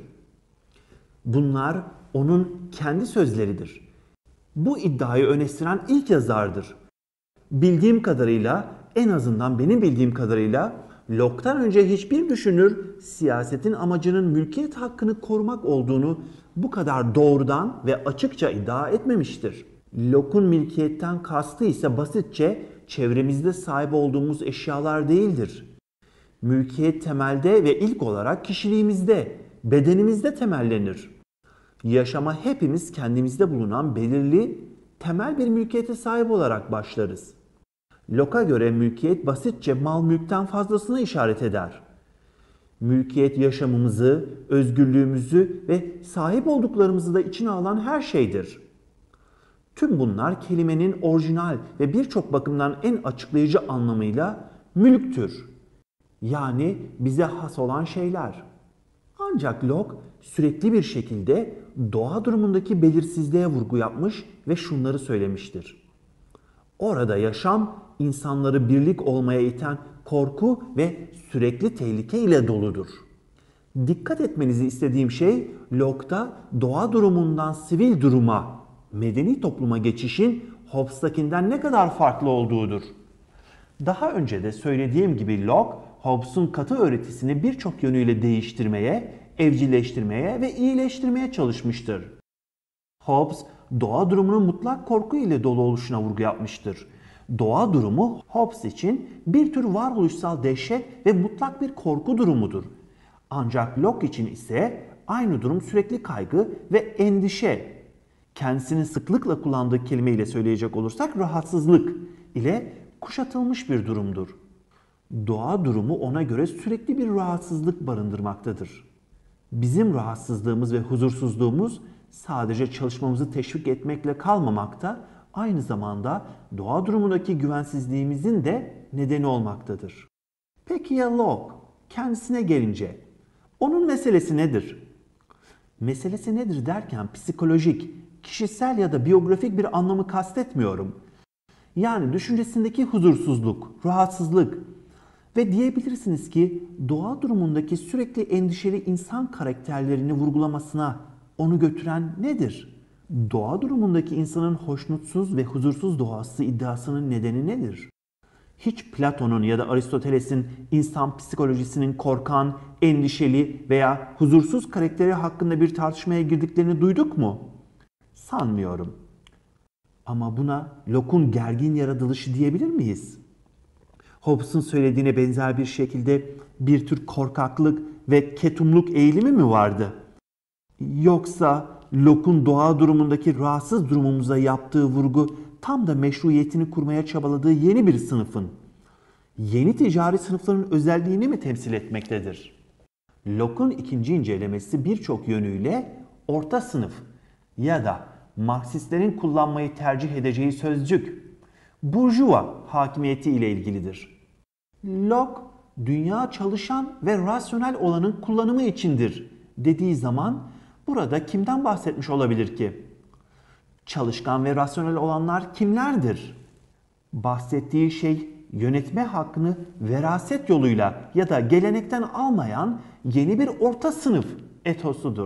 Bunlar onun kendi sözleridir. Bu iddiayı öne süren ilk yazardır. Bildiğim kadarıyla, en azından benim bildiğim kadarıyla Locke'tan önce hiçbir düşünür siyasetin amacının mülkiyet hakkını korumak olduğunu bu kadar doğrudan ve açıkça iddia etmemiştir. Locke'un mülkiyetten kastı ise basitçe çevremizde sahip olduğumuz eşyalar değildir. Mülkiyet temelde ve ilk olarak kişiliğimizde, bedenimizde temellenir. Yaşama hepimiz kendimizde bulunan belirli, temel bir mülkiyete sahip olarak başlarız. Locke'a göre mülkiyet basitçe mal mülkten fazlasına işaret eder. Mülkiyet yaşamımızı, özgürlüğümüzü ve sahip olduklarımızı da içine alan her şeydir. Tüm bunlar kelimenin orijinal ve birçok bakımdan en açıklayıcı anlamıyla mülktür. Yani bize has olan şeyler. Ancak Locke sürekli bir şekilde doğa durumundaki belirsizliğe vurgu yapmış ve şunları söylemiştir. Orada yaşam insanları birlik olmaya iten korku ve sürekli tehlike ile doludur. Dikkat etmenizi istediğim şey Locke'da doğa durumundan sivil duruma, medeni topluma geçişin Hobbes'takinden ne kadar farklı olduğudur. Daha önce de söylediğim gibi Locke, Hobbes'un katı öğretisini birçok yönüyle değiştirmeye, evcilleştirmeye ve iyileştirmeye çalışmıştır. Hobbes, doğa durumunun mutlak korku ile dolu oluşuna vurgu yapmıştır. Doğa durumu Hobbes için bir tür varoluşsal dehşet ve mutlak bir korku durumudur. Ancak Locke için ise aynı durum sürekli kaygı ve endişe, kendisinin sıklıkla kullandığı kelimeyle söyleyecek olursak rahatsızlık ile kuşatılmış bir durumdur. Doğa durumu ona göre sürekli bir rahatsızlık barındırmaktadır. Bizim rahatsızlığımız ve huzursuzluğumuz sadece çalışmamızı teşvik etmekle kalmamakta, aynı zamanda doğa durumundaki güvensizliğimizin de nedeni olmaktadır. Peki ya Locke? Kendisine gelince, onun meselesi nedir? Meselesi nedir derken psikolojik, kişisel ya da biyografik bir anlamı kastetmiyorum. Yani düşüncesindeki huzursuzluk, rahatsızlık ve diyebilirsiniz ki doğa durumundaki sürekli endişeli insan karakterlerini vurgulamasına onu götüren nedir? Doğa durumundaki insanın hoşnutsuz ve huzursuz doğası iddiasının nedeni nedir? Hiç Platon'un ya da Aristoteles'in insan psikolojisinin korkan, endişeli veya huzursuz karakteri hakkında bir tartışmaya girdiklerini duyduk mu? Sanmıyorum. Ama buna Locke'un gergin yaratılışı diyebilir miyiz? Hobbes'un söylediğine benzer bir şekilde bir tür korkaklık ve ketumluk eğilimi mi vardı? Yoksa Locke'un doğa durumundaki rahatsız durumumuza yaptığı vurgu tam da meşruiyetini kurmaya çabaladığı yeni bir sınıfın, yeni ticari sınıfların özelliğini mi temsil etmektedir? Locke'un ikinci incelemesi birçok yönüyle orta sınıf ya da Marksistlerin kullanmayı tercih edeceği sözcük, burjuva hakimiyeti ile ilgilidir. Locke, dünya çalışan ve rasyonel olanın kullanımı içindir dediği zaman burada kimden bahsetmiş olabilir ki? Çalışkan ve rasyonel olanlar kimlerdir? Bahsettiği şey yönetme hakkını veraset yoluyla ya da gelenekten almayan yeni bir orta sınıf etosudur.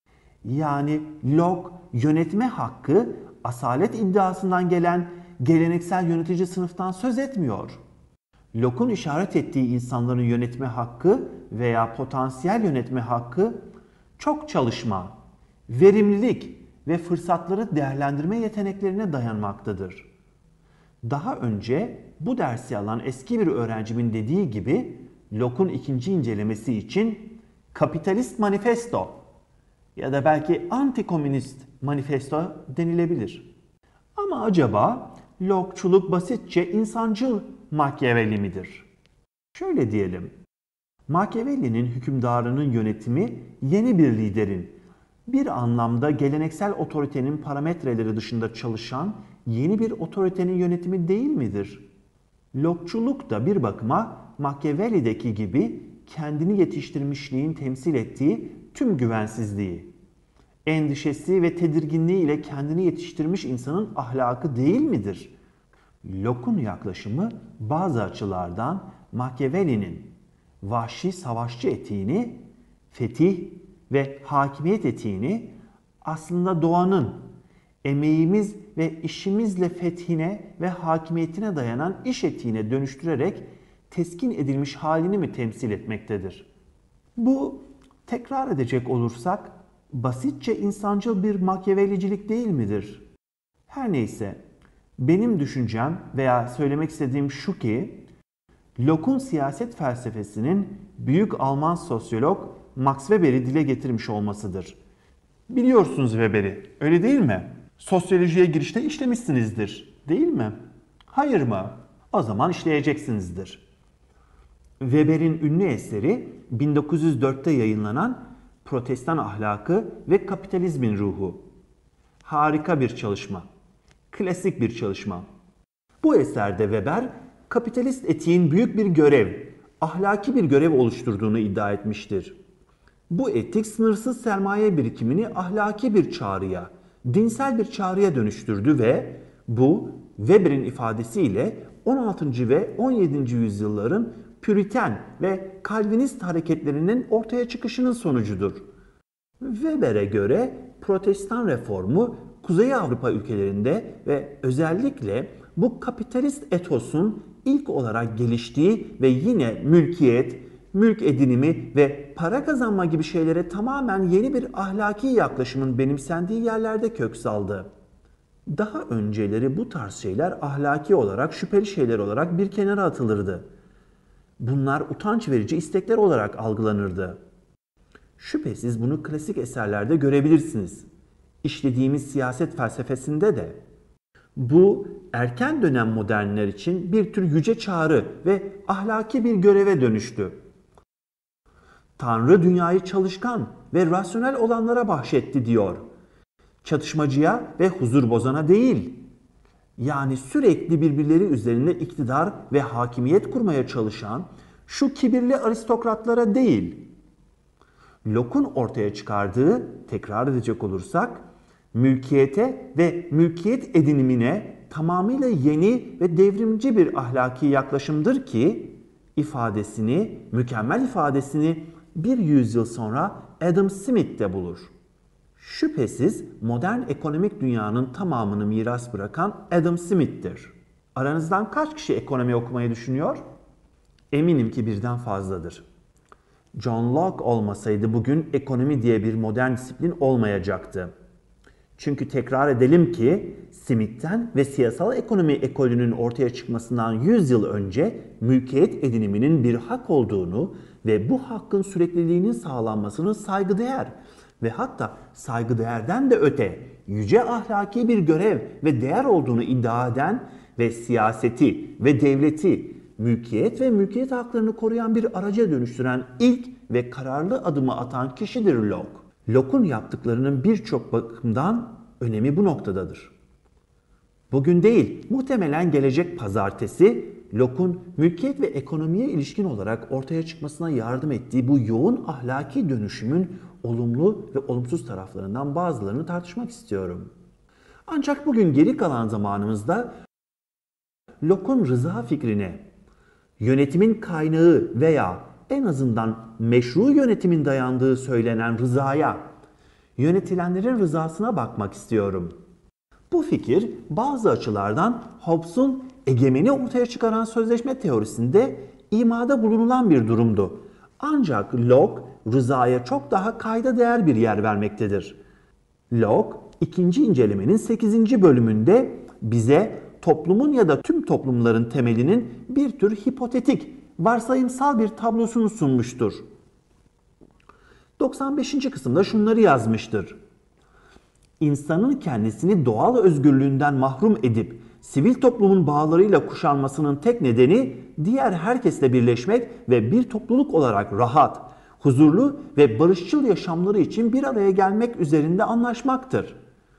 Yani Locke yönetme hakkı asalet iddiasından gelen geleneksel yönetici sınıftan söz etmiyor. Locke'un işaret ettiği insanların yönetme hakkı veya potansiyel yönetme hakkı çok çalışma, verimlilik ve fırsatları değerlendirme yeteneklerine dayanmaktadır. Daha önce bu dersi alan eski bir öğrencimin dediği gibi Locke'un ikinci incelemesi için kapitalist manifesto ya da belki antikomünist manifesto denilebilir. Ama acaba Locke'çuluk basitçe insancıl Machiavelli midir? Şöyle diyelim. Machiavelli'nin hükümdarının yönetimi yeni bir liderin, bir anlamda geleneksel otoritenin parametreleri dışında çalışan yeni bir otoritenin yönetimi değil midir? Locke'çuluk da bir bakıma Machiavelli'deki gibi kendini yetiştirmişliğin temsil ettiği tüm güvensizliği, endişesi ve tedirginliği ile kendini yetiştirmiş insanın ahlakı değil midir? Locke'un yaklaşımı bazı açılardan Machiavelli'nin vahşi savaşçı etiğini, fetih ve hakimiyet etiğini aslında doğanın emeğimiz ve işimizle fethine ve hakimiyetine dayanan iş etiğine dönüştürerek teskin edilmiş halini mi temsil etmektedir? Bu, tekrar edecek olursak, basitçe insancıl bir Machiavellicilik değil midir? Her neyse, benim düşüncem veya söylemek istediğim şu ki, Locke'un siyaset felsefesinin büyük Alman sosyolog Max Weber'i dile getirmiş olmasıdır. Biliyorsunuz Weber'i, öyle değil mi? Sosyolojiye girişte işlemişsinizdir, değil mi? Hayır mı? O zaman işleyeceksinizdir. Weber'in ünlü eseri bin dokuz yüz dörtte yayınlanan Protestan Ahlakı ve Kapitalizmin Ruhu. Harika bir çalışma. Klasik bir çalışma. Bu eserde Weber, kapitalist etiğin büyük bir görev, ahlaki bir görev oluşturduğunu iddia etmiştir. Bu etik sınırsız sermaye birikimini ahlaki bir çağrıya, dinsel bir çağrıya dönüştürdü ve bu Weber'in ifadesiyle on altıncı ve on yedinci yüzyılların Püriten ve Kalvinist hareketlerinin ortaya çıkışının sonucudur. Weber'e göre Protestan reformu Kuzey Avrupa ülkelerinde ve özellikle bu kapitalist etosun ilk olarak geliştiği ve yine mülkiyet, mülk edinimi ve para kazanma gibi şeylere tamamen yeni bir ahlaki yaklaşımın benimsendiği yerlerde kök saldı. Daha önceleri bu tarz şeyler ahlaki olarak, şüpheli şeyler olarak bir kenara atılırdı. Bunlar utanç verici istekler olarak algılanırdı. Şüphesiz bunu klasik eserlerde görebilirsiniz. İşlediğimiz siyaset felsefesinde de. Bu erken dönem modernler için bir tür yüce çağrı ve ahlaki bir göreve dönüştü. Tanrı dünyayı çalışkan ve rasyonel olanlara bahşetti diyor. Çatışmacıya ve huzur bozana değil. Yani sürekli birbirleri üzerinde iktidar ve hakimiyet kurmaya çalışan şu kibirli aristokratlara değil. Locke'un ortaya çıkardığı, tekrar edecek olursak, mülkiyete ve mülkiyet edinimine tamamıyla yeni ve devrimci bir ahlaki yaklaşımdır ki ifadesini, mükemmel ifadesini bir yüzyıl sonra Adam Smith'te bulur. Şüphesiz modern ekonomik dünyanın tamamını miras bırakan Adam Smith'tir. Aranızdan kaç kişi ekonomi okumayı düşünüyor? Eminim ki birden fazladır. John Locke olmasaydı bugün ekonomi diye bir modern disiplin olmayacaktı. Çünkü tekrar edelim ki Smith'ten ve siyasal ekonomi ekolünün ortaya çıkmasından yüz yıl önce mülkiyet ediniminin bir hak olduğunu ve bu hakkın sürekliliğinin sağlanmasının saygıdeğer ve hatta saygıdeğerden de öte yüce ahlaki bir görev ve değer olduğunu iddia eden ve siyaseti ve devleti mülkiyet ve mülkiyet haklarını koruyan bir araca dönüştüren ilk ve kararlı adımı atan kişidir Locke. Locke'un yaptıklarının birçok bakımdan önemi bu noktadadır. Bugün değil, muhtemelen gelecek pazartesi Locke'un mülkiyet ve ekonomiye ilişkin olarak ortaya çıkmasına yardım ettiği bu yoğun ahlaki dönüşümün olumlu ve olumsuz taraflarından bazılarını tartışmak istiyorum. Ancak bugün geri kalan zamanımızda Locke'un rıza fikrine, yönetimin kaynağı veya en azından meşru yönetimin dayandığı söylenen rızaya, yönetilenlerin rızasına bakmak istiyorum. Bu fikir bazı açılardan Hobbes'un egemeni ortaya çıkaran sözleşme teorisinde imada bulunulan bir durumdu. Ancak Locke rızaya çok daha kayda değer bir yer vermektedir. Locke ikinci incelemenin sekizinci bölümünde bize toplumun ya da tüm toplumların temelinin bir tür hipotetik, varsayımsal bir tablosunu sunmuştur. doksan beşinci kısımda şunları yazmıştır. İnsanın kendisini doğal özgürlüğünden mahrum edip sivil toplumun bağlarıyla kuşanmasının tek nedeni diğer herkesle birleşmek ve bir topluluk olarak rahat, huzurlu ve barışçıl yaşamları için bir araya gelmek üzerinde anlaşmaktır.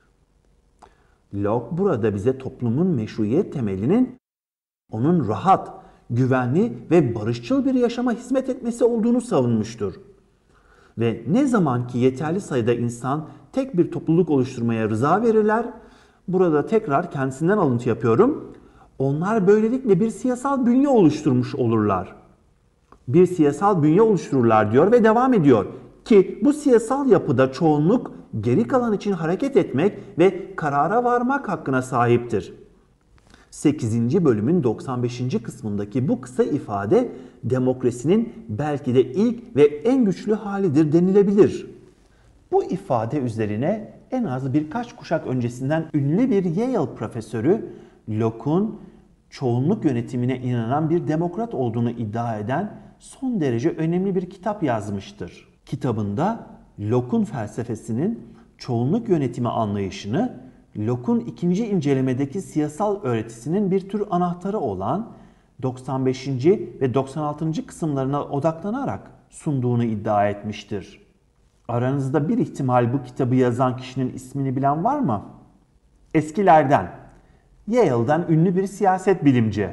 Locke burada bize toplumun meşruiyet temelinin onun rahat, güvenli ve barışçıl bir yaşama hizmet etmesi olduğunu savunmuştur. Ve ne zaman ki yeterli sayıda insan tek bir topluluk oluşturmaya rıza verirler, burada tekrar kendisinden alıntı yapıyorum, onlar böylelikle bir siyasal bünye oluşturmuş olurlar. Bir siyasal bünye oluştururlar diyor ve devam ediyor ki bu siyasal yapıda çoğunluk geri kalan için hareket etmek ve karara varmak hakkına sahiptir. sekizinci bölümün doksan beşinci kısmındaki bu kısa ifade demokrasinin belki de ilk ve en güçlü halidir denilebilir. Bu ifade üzerine en az birkaç kuşak öncesinden ünlü bir Yale profesörü Locke'un çoğunluk yönetimine inanan bir demokrat olduğunu iddia eden son derece önemli bir kitap yazmıştır. Kitabında Locke'un felsefesinin çoğunluk yönetimi anlayışını Locke'un ikinci incelemedeki siyasal öğretisinin bir tür anahtarı olan doksan beşinci ve doksan altıncı kısımlarına odaklanarak sunduğunu iddia etmiştir. Aranızda bir ihtimal bu kitabı yazan kişinin ismini bilen var mı? Eskilerden, Yale'den ünlü bir siyaset bilimci.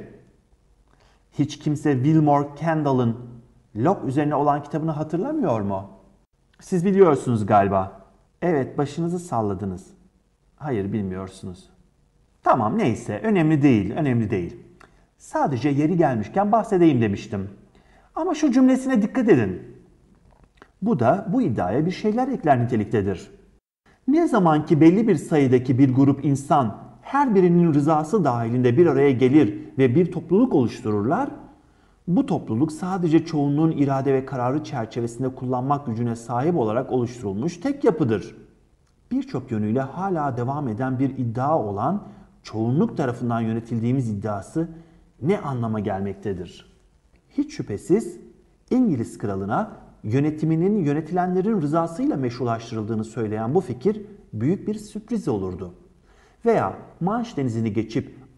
Hiç kimse Wilmore Kendall'ın Locke üzerine olan kitabını hatırlamıyor mu? Siz biliyorsunuz galiba. Evet, başınızı salladınız. Hayır, bilmiyorsunuz. Tamam, neyse, önemli değil, önemli değil. Sadece yeri gelmişken bahsedeyim demiştim. Ama şu cümlesine dikkat edin. Bu da bu iddiaya bir şeyler ekler niteliktedir. Ne zaman ki belli bir sayıdaki bir grup insan her birinin rızası dahilinde bir araya gelir ve bir topluluk oluştururlar, bu topluluk sadece çoğunluğun irade ve kararı çerçevesinde kullanmak gücüne sahip olarak oluşturulmuş tek yapıdır. Birçok yönüyle hala devam eden bir iddia olan çoğunluk tarafından yönetildiğimiz iddiası ne anlama gelmektedir? Hiç şüphesiz İngiliz kralına yönetiminin yönetilenlerin rızasıyla meşrulaştırıldığını söyleyen bu fikir büyük bir sürpriz olurdu. Veya Manş Denizi'ni geçip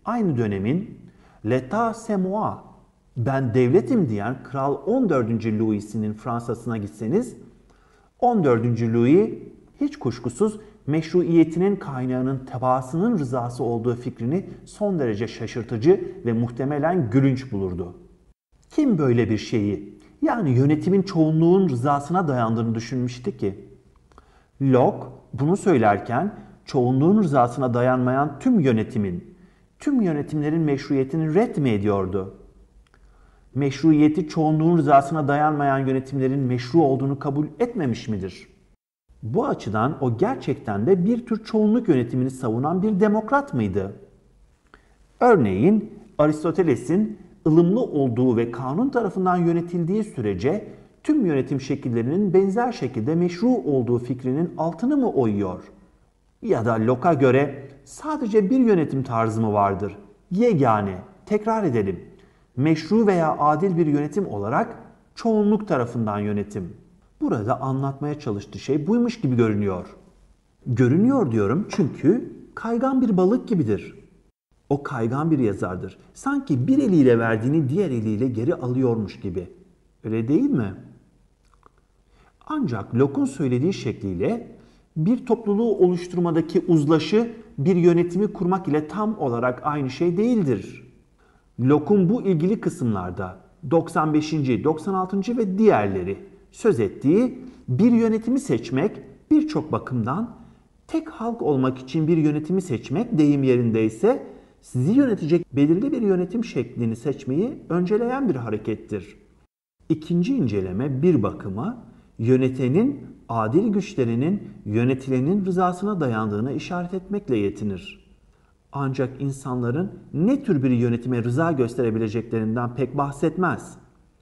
aynı dönemin "L'État c'est moi", ben devletim diyen Kral on dördüncü Louis'inin Fransa'sına gitseniz, on dördüncü Louis hiç kuşkusuz meşruiyetinin kaynağının tebaasının rızası olduğu fikrini son derece şaşırtıcı ve muhtemelen gülünç bulurdu. Kim böyle bir şeyi, yani yönetimin çoğunluğun rızasına dayandığını düşünmüştü ki? Locke bunu söylerken çoğunluğun rızasına dayanmayan tüm yönetimin, tüm yönetimlerin meşruiyetini ret mi ediyordu? Meşruiyeti çoğunluğun rızasına dayanmayan yönetimlerin meşru olduğunu kabul etmemiş midir? Bu açıdan o gerçekten de bir tür çoğunluk yönetimini savunan bir demokrat mıydı? Örneğin Aristoteles'in ılımlı olduğu ve kanun tarafından yönetildiği sürece tüm yönetim şekillerinin benzer şekilde meşru olduğu fikrinin altını mı oyuyor? Ya da Locke'a göre sadece bir yönetim tarzı mı vardır? Yegane, tekrar edelim, meşru veya adil bir yönetim olarak çoğunluk tarafından yönetim. Burada anlatmaya çalıştığı şey buymuş gibi görünüyor. Görünüyor diyorum çünkü kaygan bir balık gibidir. O kaygan bir yazardır. Sanki bir eliyle verdiğini diğer eliyle geri alıyormuş gibi. Öyle değil mi? Ancak Locke'un söylediği şekliyle bir topluluğu oluşturmadaki uzlaşı bir yönetimi kurmak ile tam olarak aynı şey değildir. Locke'un bu ilgili kısımlarda doksan beşinci, doksan altıncı ve diğerleri söz ettiği bir yönetimi seçmek birçok bakımdan tek halk olmak için bir yönetimi seçmek deyim yerindeyse sizi yönetecek belirli bir yönetim şeklini seçmeyi önceleyen bir harekettir. İkinci inceleme bir bakıma yönetenin adil güçlerinin yönetilenin rızasına dayandığına işaret etmekle yetinir. Ancak insanların ne tür bir yönetime rıza gösterebileceklerinden pek bahsetmez.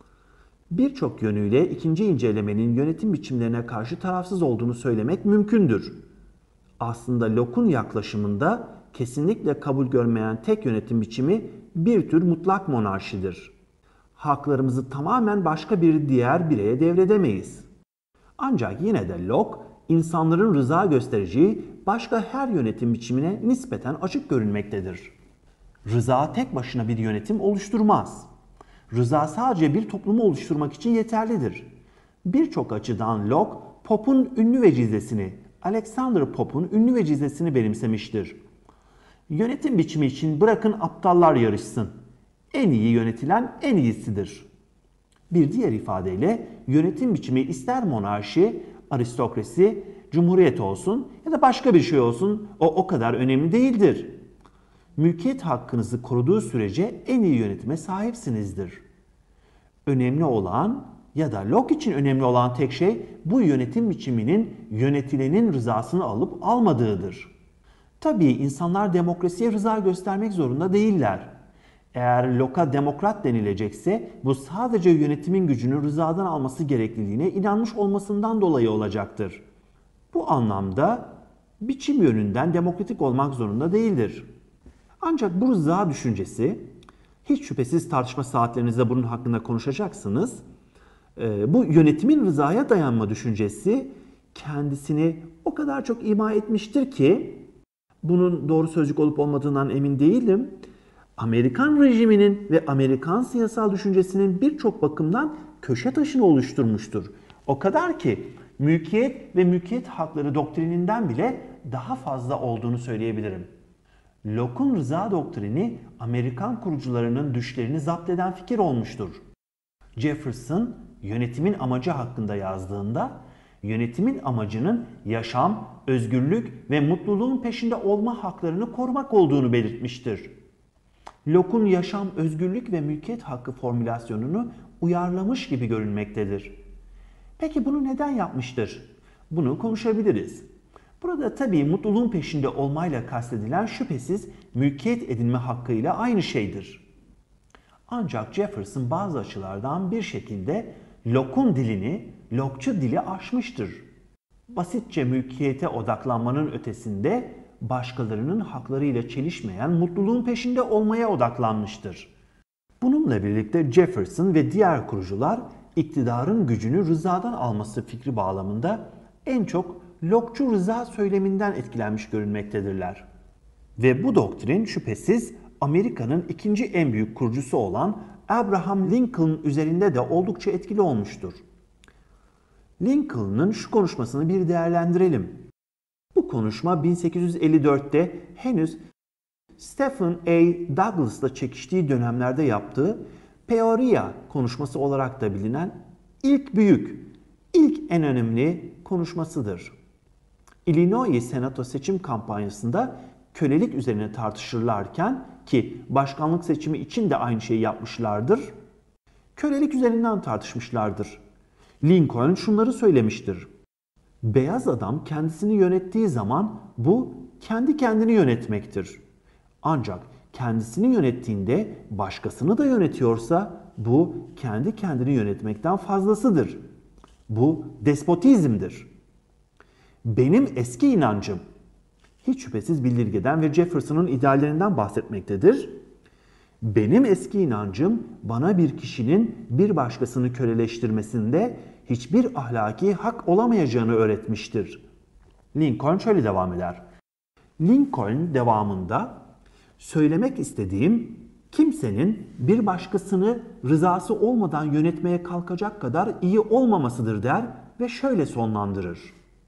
Birçok yönüyle ikinci incelemenin yönetim biçimlerine karşı tarafsız olduğunu söylemek mümkündür. Aslında Locke'un yaklaşımında kesinlikle kabul görmeyen tek yönetim biçimi bir tür mutlak monarşidir. Haklarımızı tamamen başka bir diğer bireye devredemeyiz. Ancak yine de Locke, insanların rıza göstereceği başka her yönetim biçimine nispeten açık görünmektedir. Rıza tek başına bir yönetim oluşturmaz. Rıza sadece bir toplumu oluşturmak için yeterlidir. Birçok açıdan Locke, Pope'un ünlü vecizesini, Alexander Pope'un ünlü vecizesini benimsemiştir. Yönetim biçimi için bırakın aptallar yarışsın. En iyi yönetilen en iyisidir. Bir diğer ifadeyle yönetim biçimi ister monarşi, aristokrasi, cumhuriyet olsun ya da başka bir şey olsun o o kadar önemli değildir. Mülkiyet hakkınızı koruduğu sürece en iyi yönetime sahipsinizdir. Önemli olan ya da Locke için önemli olan tek şey bu yönetim biçiminin yönetilenin rızasını alıp almadığıdır. Tabii insanlar demokrasiye rıza göstermek zorunda değiller. Eğer Locke'a demokrat denilecekse bu sadece yönetimin gücünü rızadan alması gerekliliğine inanmış olmasından dolayı olacaktır. Bu anlamda biçim yönünden demokratik olmak zorunda değildir. Ancak bu rıza düşüncesi, hiç şüphesiz tartışma saatlerinizde bunun hakkında konuşacaksınız. Bu yönetimin rızaya dayanma düşüncesi kendisini o kadar çok ima etmiştir ki, bunun doğru sözcük olup olmadığından emin değilim. Amerikan rejiminin ve Amerikan siyasal düşüncesinin birçok bakımdan köşe taşını oluşturmuştur. O kadar ki mülkiyet ve mülkiyet hakları doktrininden bile daha fazla olduğunu söyleyebilirim. Locke'un rıza doktrini Amerikan kurucularının düşlerini zapt eden fikir olmuştur. Jefferson yönetimin amacı hakkında yazdığında yönetimin amacının yaşam, özgürlük ve mutluluğun peşinde olma haklarını korumak olduğunu belirtmiştir. Locke'un yaşam, özgürlük ve mülkiyet hakkı formülasyonunu uyarlamış gibi görünmektedir. Peki bunu neden yapmıştır? Bunu konuşabiliriz. Burada tabii mutluluğun peşinde olmayla kastedilen şüphesiz mülkiyet edinme hakkıyla aynı şeydir. Ancak Jefferson bazı açılardan bir şekilde Locke'un dilini, Locke'çu dili aşmıştır. Basitçe mülkiyete odaklanmanın ötesinde başkalarının haklarıyla çelişmeyen mutluluğun peşinde olmaya odaklanmıştır. Bununla birlikte Jefferson ve diğer kurucular iktidarın gücünü rızadan alması fikri bağlamında en çok Locke'çu rıza söyleminden etkilenmiş görünmektedirler. Ve bu doktrin şüphesiz Amerika'nın ikinci en büyük kurucusu olan Abraham Lincoln üzerinde de oldukça etkili olmuştur. Lincoln'ın şu konuşmasını bir değerlendirelim. Bu konuşma bin sekiz yüz elli dörtte henüz Stephen A. Douglas'la çekiştiği dönemlerde yaptığı Peoria konuşması olarak da bilinen ilk büyük, ilk en önemli konuşmasıdır. Illinois Senato seçim kampanyasında kölelik üzerine tartışırlarken, ki başkanlık seçimi için de aynı şeyi yapmışlardır, kölelik üzerinden tartışmışlardır. Lincoln şunları söylemiştir. Beyaz adam kendisini yönettiği zaman bu kendi kendini yönetmektir. Ancak kendisini yönettiğinde başkasını da yönetiyorsa bu kendi kendini yönetmekten fazlasıdır. Bu despotizmdir. Benim eski inancım, hiç şüphesiz Bildirgeden ve Jefferson'ın ideallerinden bahsetmektedir. Benim eski inancım bana bir kişinin bir başkasını köleleştirmesinde hiçbir ahlaki hak olamayacağını öğretmiştir. Lincoln şöyle devam eder. Lincoln devamında, söylemek istediğim, kimsenin bir başkasını rızası olmadan yönetmeye kalkacak kadar iyi olmamasıdır der ve şöyle sonlandırır.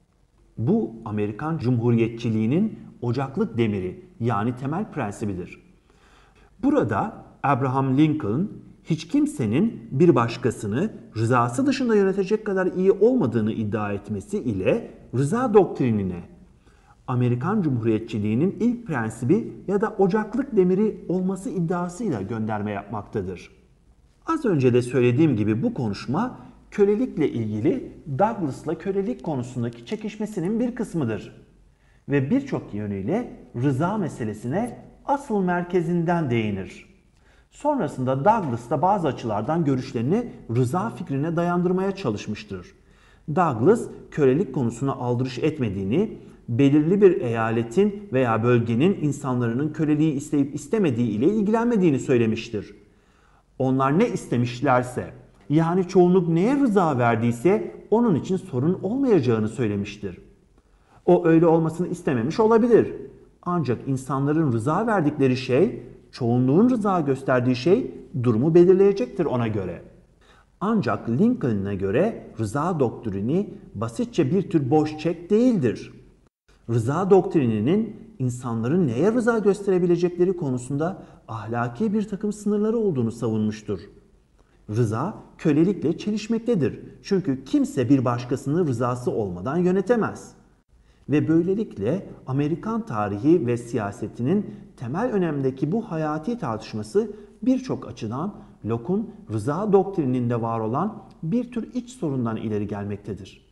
Bu Amerikan Cumhuriyetçiliğinin ocaklık demiri, yani temel prensibidir. Burada Abraham Lincoln hiç kimsenin bir başkasını rızası dışında yönetecek kadar iyi olmadığını iddia etmesi ile rıza doktrinine, Amerikan Cumhuriyetçiliğinin ilk prensibi ya da ocaklık demiri olması iddiasıyla gönderme yapmaktadır. Az önce de söylediğim gibi bu konuşma kölelikle ilgili Douglas'la kölelik konusundaki çekişmesinin bir kısmıdır. Ve birçok yönüyle rıza meselesine asıl merkezinden değinir. Sonrasında Douglas da bazı açılardan görüşlerini rıza fikrine dayandırmaya çalışmıştır. Douglas, kölelik konusuna aldırış etmediğini, belirli bir eyaletin veya bölgenin insanların köleliği isteyip istemediği ile ilgilenmediğini söylemiştir. Onlar ne istemişlerse, yani çoğunluk neye rıza verdiyse onun için sorun olmayacağını söylemiştir. O öyle olmasını istememiş olabilir. Ancak insanların rıza verdikleri şey, çoğunluğun rıza gösterdiği şey durumu belirleyecektir ona göre. Ancak Lincoln'a göre rıza doktrini basitçe bir tür boş çek değildir. Rıza doktrininin insanların neye rıza gösterebilecekleri konusunda ahlaki bir takım sınırları olduğunu savunmuştur. Rıza kölelikle çelişmektedir. Çünkü kimse bir başkasının rızası olmadan yönetemez. Ve böylelikle Amerikan tarihi ve siyasetinin temel önemdeki bu hayati tartışması birçok açıdan Locke'un rıza doktrininde var olan bir tür iç sorundan ileri gelmektedir.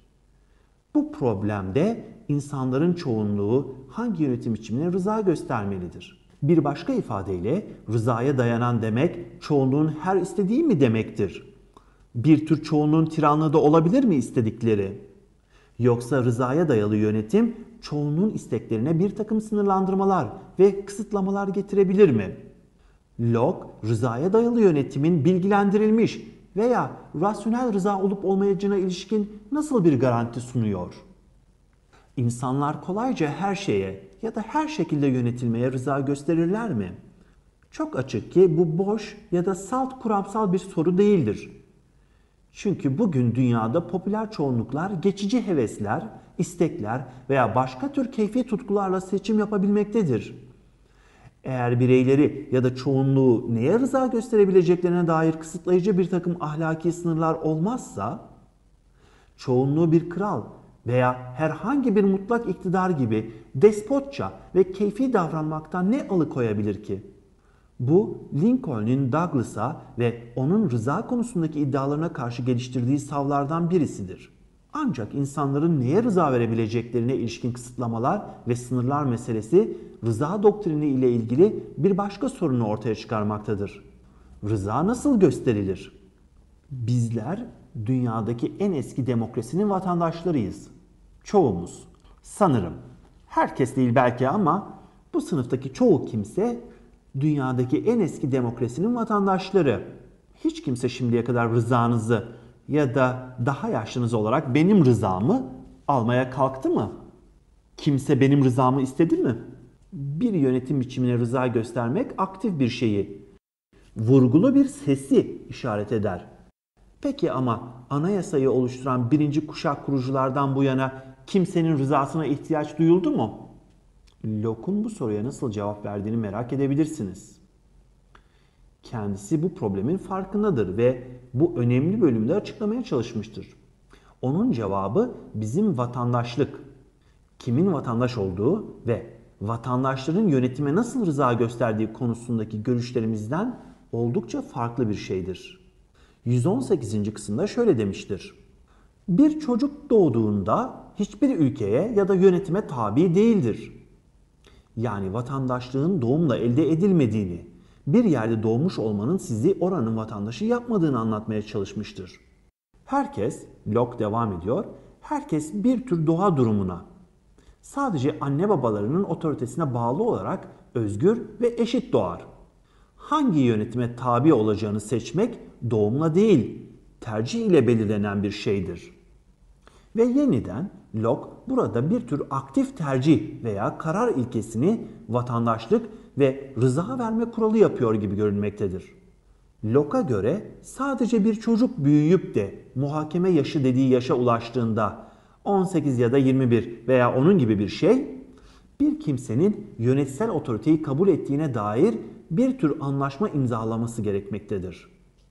Bu problemde insanların çoğunluğu hangi yönetim biçimine rıza göstermelidir? Bir başka ifadeyle rızaya dayanan demek çoğunluğun her istediği mi demektir? Bir tür çoğunluğun tiranlığı da olabilir mi istedikleri? Yoksa rızaya dayalı yönetim çoğunluğun isteklerine bir takım sınırlandırmalar ve kısıtlamalar getirebilir mi? Locke, rızaya dayalı yönetimin bilgilendirilmiş veya rasyonel rıza olup olmayacağına ilişkin nasıl bir garanti sunuyor? İnsanlar kolayca her şeye ya da her şekilde yönetilmeye rıza gösterirler mi? Çok açık ki bu boş ya da salt kuramsal bir soru değildir. Çünkü bugün dünyada popüler çoğunluklar geçici hevesler, istekler veya başka tür keyfi tutkularla seçim yapabilmektedir. Eğer bireyleri ya da çoğunluğu neye rıza gösterebileceklerine dair kısıtlayıcı bir takım ahlaki sınırlar olmazsa, çoğunluğu bir kral veya herhangi bir mutlak iktidar gibi despotça ve keyfi davranmaktan ne alıkoyabilir ki? Bu, Lincoln'un Douglas'a ve onun rıza konusundaki iddialarına karşı geliştirdiği savlardan birisidir. Ancak insanların neye rıza verebileceklerine ilişkin kısıtlamalar ve sınırlar meselesi rıza doktrini ile ilgili bir başka sorunu ortaya çıkarmaktadır. Rıza nasıl gösterilir? Bizler dünyadaki en eski demokrasinin vatandaşlarıyız. Çoğumuz, sanırım, herkes değil belki ama bu sınıftaki çoğu kimse dünyadaki en eski demokrasinin vatandaşları. Hiç kimse şimdiye kadar rızanızı ya da daha yaşlınız olarak benim rızamı almaya kalktı mı? Kimse benim rızamı istedi mi? Bir yönetim biçimine rıza göstermek aktif bir şeyi, vurgulu bir sesi işaret eder. Peki ama anayasayı oluşturan birinci kuşak kuruculardan bu yana kimsenin rızasına ihtiyaç duyuldu mu? Locke'un bu soruya nasıl cevap verdiğini merak edebilirsiniz. Kendisi bu problemin farkındadır ve bu önemli bölümde açıklamaya çalışmıştır. Onun cevabı bizim vatandaşlık, kimin vatandaş olduğu ve vatandaşların yönetime nasıl rıza gösterdiği konusundaki görüşlerimizden oldukça farklı bir şeydir. yüz on sekizinci kısımda şöyle demiştir. Bir çocuk doğduğunda hiçbir ülkeye ya da yönetime tabi değildir. Yani vatandaşlığın doğumla elde edilmediğini, bir yerde doğmuş olmanın sizi oranın vatandaşı yapmadığını anlatmaya çalışmıştır. Herkes, Locke devam ediyor, herkes bir tür doğa durumuna, sadece anne babalarının otoritesine bağlı olarak özgür ve eşit doğar. Hangi yönetime tabi olacağını seçmek doğumla değil, tercih ile belirlenen bir şeydir. Ve yeniden Locke burada bir tür aktif tercih veya karar ilkesini vatandaşlık ve rıza verme kuralı yapıyor gibi görünmektedir. Locke'a göre sadece bir çocuk büyüyüp de muhakeme yaşı dediği yaşa ulaştığında on sekiz ya da yirmi bir veya onun gibi bir şey, bir kimsenin yönetsel otoriteyi kabul ettiğine dair bir tür anlaşma imzalaması gerekmektedir.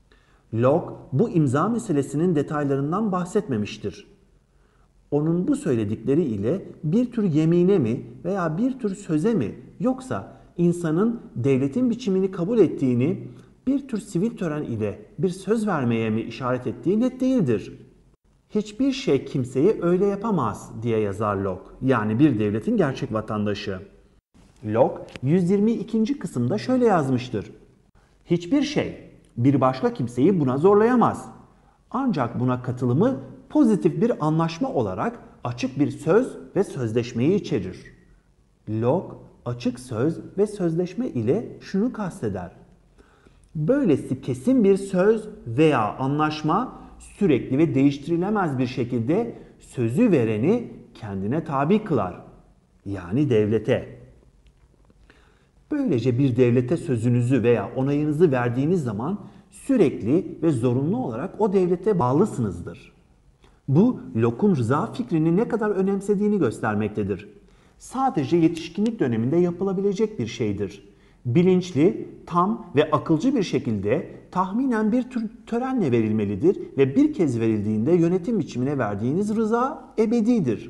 Locke bu imza meselesinin detaylarından bahsetmemiştir. Onun bu söyledikleri ile bir tür yemine mi veya bir tür söze mi yoksa insanın devletin biçimini kabul ettiğini bir tür sivil tören ile bir söz vermeye mi işaret ettiği net değildir. Hiçbir şey kimseyi öyle yapamaz diye yazar Locke, yani bir devletin gerçek vatandaşı. Locke yüz yirmi ikinci kısımda şöyle yazmıştır. Hiçbir şey bir başka kimseyi buna zorlayamaz. Ancak buna katılımı pozitif bir anlaşma olarak açık bir söz ve sözleşmeyi içerir. Locke açık söz ve sözleşme ile şunu kasteder. Böylesi kesin bir söz veya anlaşma sürekli ve değiştirilemez bir şekilde sözü vereni kendine tabi kılar. Yani devlete. Böylece bir devlete sözünüzü veya onayınızı verdiğiniz zaman sürekli ve zorunlu olarak o devlete bağlısınızdır. Bu Locke'un rıza fikrini ne kadar önemsediğini göstermektedir. Sadece yetişkinlik döneminde yapılabilecek bir şeydir. Bilinçli, tam ve akılcı bir şekilde tahminen bir tür törenle verilmelidir ve bir kez verildiğinde yönetim biçimine verdiğiniz rıza ebedidir.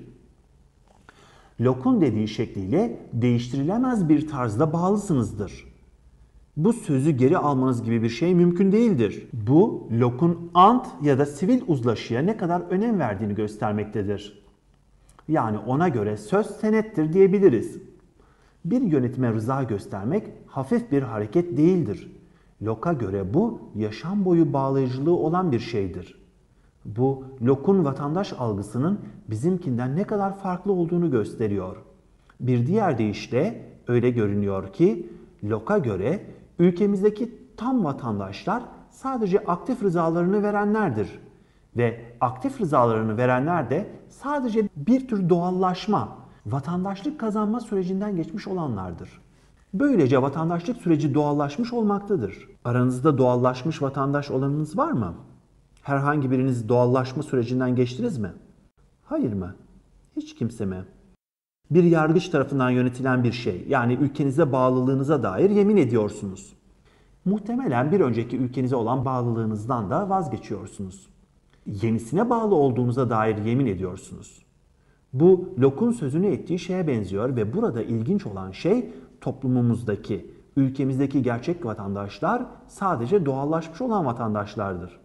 Locke'un dediği şekliyle değiştirilemez bir tarzda bağlısınızdır. Bu sözü geri almanız gibi bir şey mümkün değildir. Bu Locke'un ant ya da sivil uzlaşıya ne kadar önem verdiğini göstermektedir. Yani ona göre söz senettir diyebiliriz. Bir yönetime rıza göstermek hafif bir hareket değildir. Locke'a göre bu yaşam boyu bağlayıcılığı olan bir şeydir. Bu Locke'un vatandaş algısının bizimkinden ne kadar farklı olduğunu gösteriyor. Bir diğer deyişle öyle görünüyor ki Locke'a göre ülkemizdeki tam vatandaşlar sadece aktif rızalarını verenlerdir. Ve aktif rızalarını verenler de sadece bir tür doğallaşma, vatandaşlık kazanma sürecinden geçmiş olanlardır. Böylece vatandaşlık süreci doğallaşmış olmaktadır. Aranızda doğallaşmış vatandaş olanınız var mı? Herhangi biriniz doğallaşma sürecinden geçtiniz mi? Hayır mı? Hiç kimse mi? Bir yargıç tarafından yönetilen bir şey, yani ülkenize bağlılığınıza dair yemin ediyorsunuz. Muhtemelen bir önceki ülkenize olan bağlılığınızdan da vazgeçiyorsunuz. Yenisine bağlı olduğunuza dair yemin ediyorsunuz. Bu Locke'un sözünü ettiği şeye benziyor ve burada ilginç olan şey toplumumuzdaki, ülkemizdeki gerçek vatandaşlar sadece doğallaşmış olan vatandaşlardır.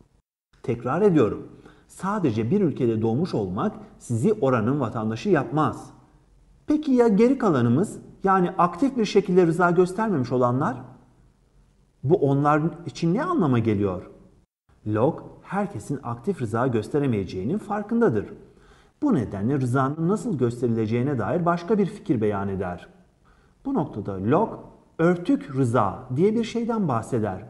Tekrar ediyorum, sadece bir ülkede doğmuş olmak sizi oranın vatandaşı yapmaz. Peki ya geri kalanımız, yani aktif bir şekilde rıza göstermemiş olanlar? Bu onlar için ne anlama geliyor? Locke, herkesin aktif rıza gösteremeyeceğinin farkındadır. Bu nedenle rızanın nasıl gösterileceğine dair başka bir fikir beyan eder. Bu noktada Locke, örtük rıza diye bir şeyden bahseder.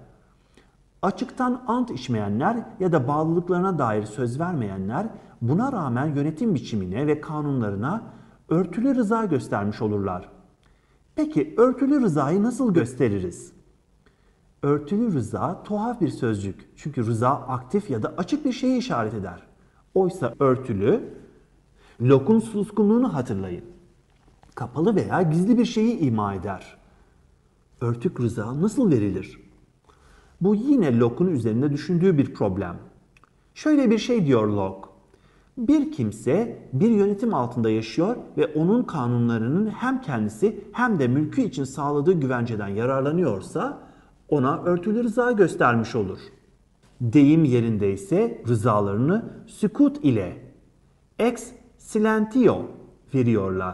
Açıktan ant içmeyenler ya da bağlılıklarına dair söz vermeyenler buna rağmen yönetim biçimine ve kanunlarına örtülü rıza göstermiş olurlar. Peki örtülü rızayı nasıl gösteririz? Örtülü rıza tuhaf bir sözcük. Çünkü rıza aktif ya da açık bir şeyi işaret eder. Oysa örtülü, Locke'un suskunluğunu hatırlayın. Kapalı veya gizli bir şeyi ima eder. Örtük rıza nasıl verilir? Bu yine Locke'un üzerinde düşündüğü bir problem. Şöyle bir şey diyor Locke. Bir kimse bir yönetim altında yaşıyor ve onun kanunlarının hem kendisi hem de mülkü için sağladığı güvenceden yararlanıyorsa ona örtülü rıza göstermiş olur. Deyim yerindeyse rızalarını sükut ile ex silentio veriyorlar.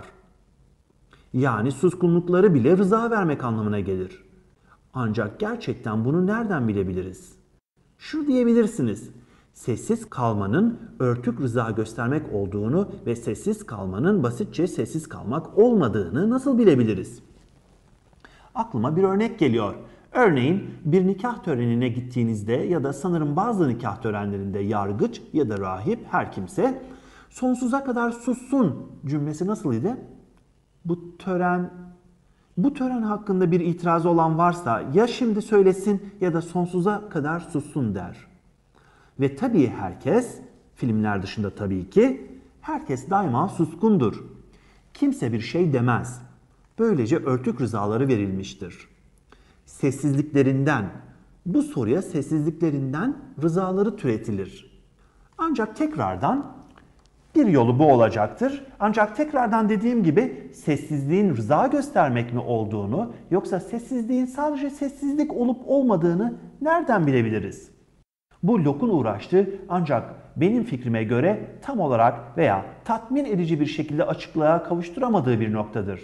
Yani suskunlukları bile rıza vermek anlamına gelir. Ancak gerçekten bunu nereden bilebiliriz? Şu diyebilirsiniz. Sessiz kalmanın örtük rıza göstermek olduğunu ve sessiz kalmanın basitçe sessiz kalmak olmadığını nasıl bilebiliriz? Aklıma bir örnek geliyor. Örneğin bir nikah törenine gittiğinizde ya da sanırım bazı nikah törenlerinde yargıç ya da rahip her kimse sonsuza kadar sussun cümlesi nasılydı? Bu tören bu tören hakkında bir itirazı olan varsa ya şimdi söylesin ya da sonsuza kadar sussun der. Ve tabii herkes, filmler dışında tabii ki, herkes daima suskundur. Kimse bir şey demez. Böylece örtük rızaları verilmiştir. Sessizliklerinden, bu soruya sessizliklerinden rızaları türetilir. Ancak tekrardan bir yolu bu olacaktır. Ancak tekrardan dediğim gibi sessizliğin rıza göstermek mi olduğunu yoksa sessizliğin sadece sessizlik olup olmadığını nereden bilebiliriz? Bu Locke'un uğraştığı ancak benim fikrime göre tam olarak veya tatmin edici bir şekilde açıklığa kavuşturamadığı bir noktadır.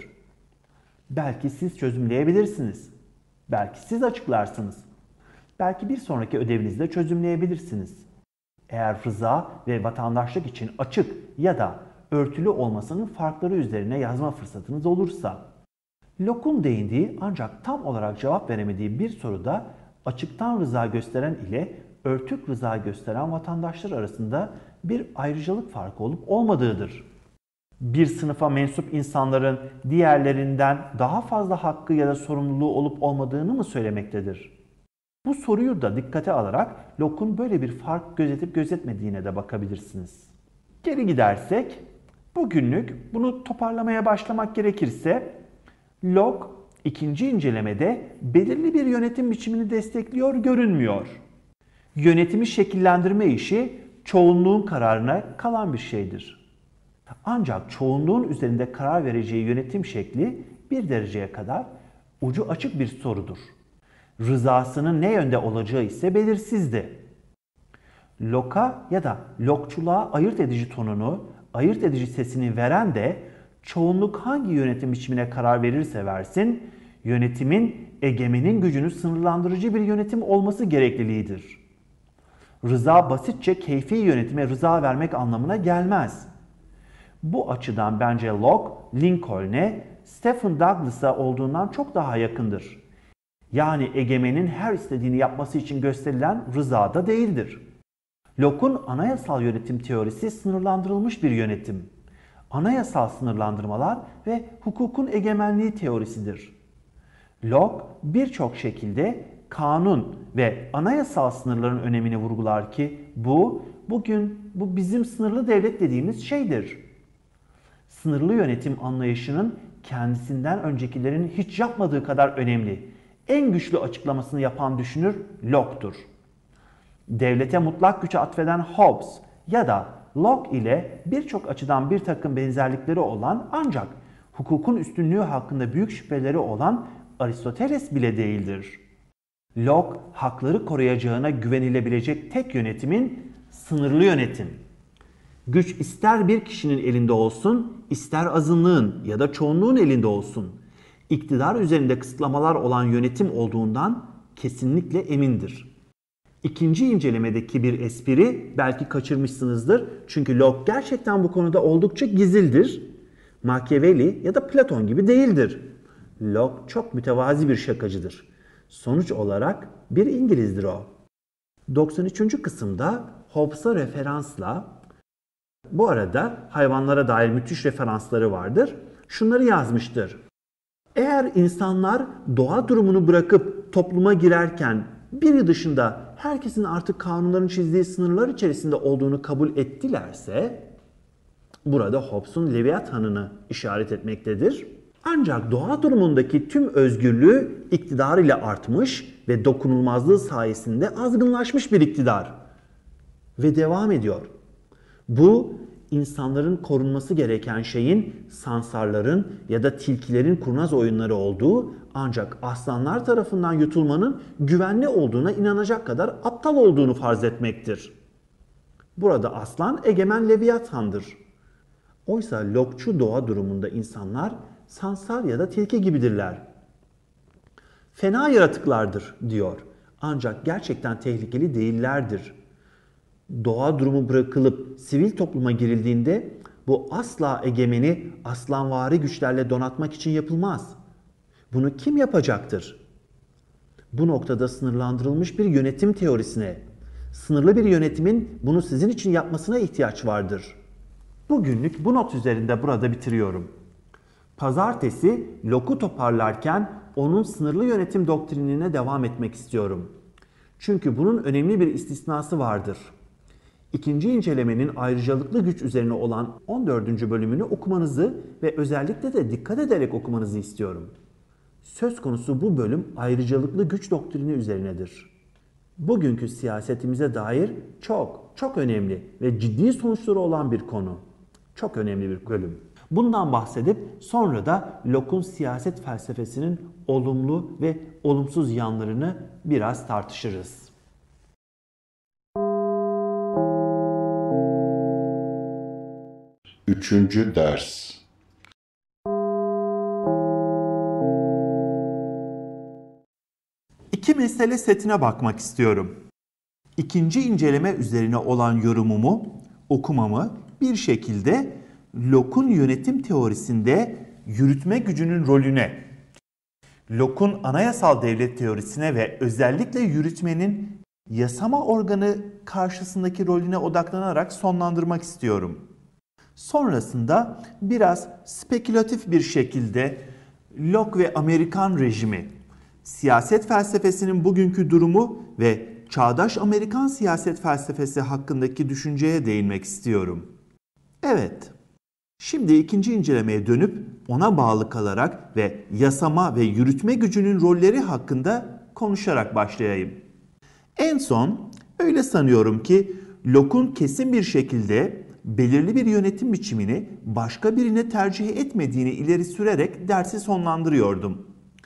Belki siz çözümleyebilirsiniz. Belki siz açıklarsınız. Belki bir sonraki ödevinizde çözümleyebilirsiniz. Eğer rıza ve vatandaşlık için açık ya da örtülü olmasının farkları üzerine yazma fırsatınız olursa. Locke'un değindiği ancak tam olarak cevap veremediği bir soruda açıktan rıza gösteren ile örtük rıza gösteren vatandaşlar arasında bir ayrıcalık farkı olup olmadığıdır. Bir sınıfa mensup insanların diğerlerinden daha fazla hakkı ya da sorumluluğu olup olmadığını mı söylemektedir? Bu soruyu da dikkate alarak Locke'un böyle bir fark gözetip gözetmediğine de bakabilirsiniz. Geri gidersek, bugünlük bunu toparlamaya başlamak gerekirse, Locke ikinci incelemede belirli bir yönetim biçimini destekliyor görünmüyor. Yönetimi şekillendirme işi çoğunluğun kararına kalan bir şeydir. Ancak çoğunluğun üzerinde karar vereceği yönetim şekli bir dereceye kadar ucu açık bir sorudur. Rızasının ne yönde olacağı ise belirsizdi. Locke'a ya da Locke'çuluğa ayırt edici tonunu, ayırt edici sesini veren de çoğunluk hangi yönetim biçimine karar verirse versin, yönetimin egemenin gücünü sınırlandırıcı bir yönetim olması gerekliliğidir. Rıza basitçe keyfi yönetime rıza vermek anlamına gelmez. Bu açıdan bence Locke, Lincoln'e, Stephen Douglas'a olduğundan çok daha yakındır. Yani egemenin her istediğini yapması için gösterilen rıza da değildir. Locke'un anayasal yönetim teorisi sınırlandırılmış bir yönetim. Anayasal sınırlandırmalar ve hukukun egemenliği teorisidir. Locke birçok şekilde kanun ve anayasal sınırların önemini vurgular ki bu bugün bu bizim sınırlı devlet dediğimiz şeydir. Sınırlı yönetim anlayışının kendisinden öncekilerin hiç yapmadığı kadar önemli, en güçlü açıklamasını yapan düşünür Locke'tur. Devlete mutlak gücü atfeden Hobbes ya da Locke ile birçok açıdan bir takım benzerlikleri olan ancak hukukun üstünlüğü hakkında büyük şüpheleri olan Aristoteles bile değildir. Locke, hakları koruyacağına güvenilebilecek tek yönetimin sınırlı yönetim. Güç ister bir kişinin elinde olsun, ister azınlığın ya da çoğunluğun elinde olsun, iktidar üzerinde kısıtlamalar olan yönetim olduğundan kesinlikle emindir. İkinci incelemedeki bir espri belki kaçırmışsınızdır çünkü Locke gerçekten bu konuda oldukça gizildir. Machiavelli ya da Platon gibi değildir. Locke çok mütevazi bir şakacıdır. Sonuç olarak bir İngilizdir o. doksan üçüncü kısımda Hobbes'a referansla, bu arada hayvanlara dair müthiş referansları vardır, şunları yazmıştır. Eğer insanlar doğa durumunu bırakıp topluma girerken biri dışında herkesin artık kanunların çizdiği sınırlar içerisinde olduğunu kabul ettilerse, burada Hobbes'un Leviathan'ını işaret etmektedir. Ancak doğa durumundaki tüm özgürlüğü iktidar ile artmış ve dokunulmazlığı sayesinde azgınlaşmış bir iktidar. Ve devam ediyor. Bu, insanların korunması gereken şeyin sansarların ya da tilkilerin kurnaz oyunları olduğu, ancak aslanlar tarafından yutulmanın güvenli olduğuna inanacak kadar aptal olduğunu farz etmektir. Burada aslan egemen Leviathan'dır. Oysa Locke'çu doğa durumunda insanlar sansar ya da tilki gibidirler. Fena yaratıklardır diyor. Ancak gerçekten tehlikeli değillerdir. Doğa durumu bırakılıp sivil topluma girildiğinde bu asla egemeni aslanvari güçlerle donatmak için yapılmaz. Bunu kim yapacaktır? Bu noktada sınırlandırılmış bir yönetim teorisine, sınırlı bir yönetimin bunu sizin için yapmasına ihtiyaç vardır. Bugünlük bu not üzerinde burada bitiriyorum. Pazartesi Locke'u toparlarken onun sınırlı yönetim doktrinine devam etmek istiyorum. Çünkü bunun önemli bir istisnası vardır. İkinci incelemenin ayrıcalıklı güç üzerine olan on dördüncü bölümünü okumanızı ve özellikle de dikkat ederek okumanızı istiyorum. Söz konusu bu bölüm ayrıcalıklı güç doktrini üzerinedir. Bugünkü siyasetimize dair çok çok önemli ve ciddi sonuçları olan bir konu. Çok önemli bir bölüm. Bundan bahsedip sonra da Locke'un siyaset felsefesinin olumlu ve olumsuz yanlarını biraz tartışırız. Üçüncü ders. İki mesele setine bakmak istiyorum. İkinci inceleme üzerine olan yorumumu, okumamı bir şekilde Locke'un yönetim teorisinde yürütme gücünün rolüne, Locke'un anayasal devlet teorisine ve özellikle yürütmenin yasama organı karşısındaki rolüne odaklanarak sonlandırmak istiyorum. Sonrasında biraz spekülatif bir şekilde Locke ve Amerikan rejimi, siyaset felsefesinin bugünkü durumu ve çağdaş Amerikan siyaset felsefesi hakkındaki düşünceye değinmek istiyorum. Evet, şimdi ikinci incelemeye dönüp ona bağlı kalarak ve yasama ve yürütme gücünün rolleri hakkında konuşarak başlayayım. En son öyle sanıyorum ki Locke'un kesin bir şekilde belirli bir yönetim biçimini başka birine tercih etmediğini ileri sürerek dersi sonlandırıyordum.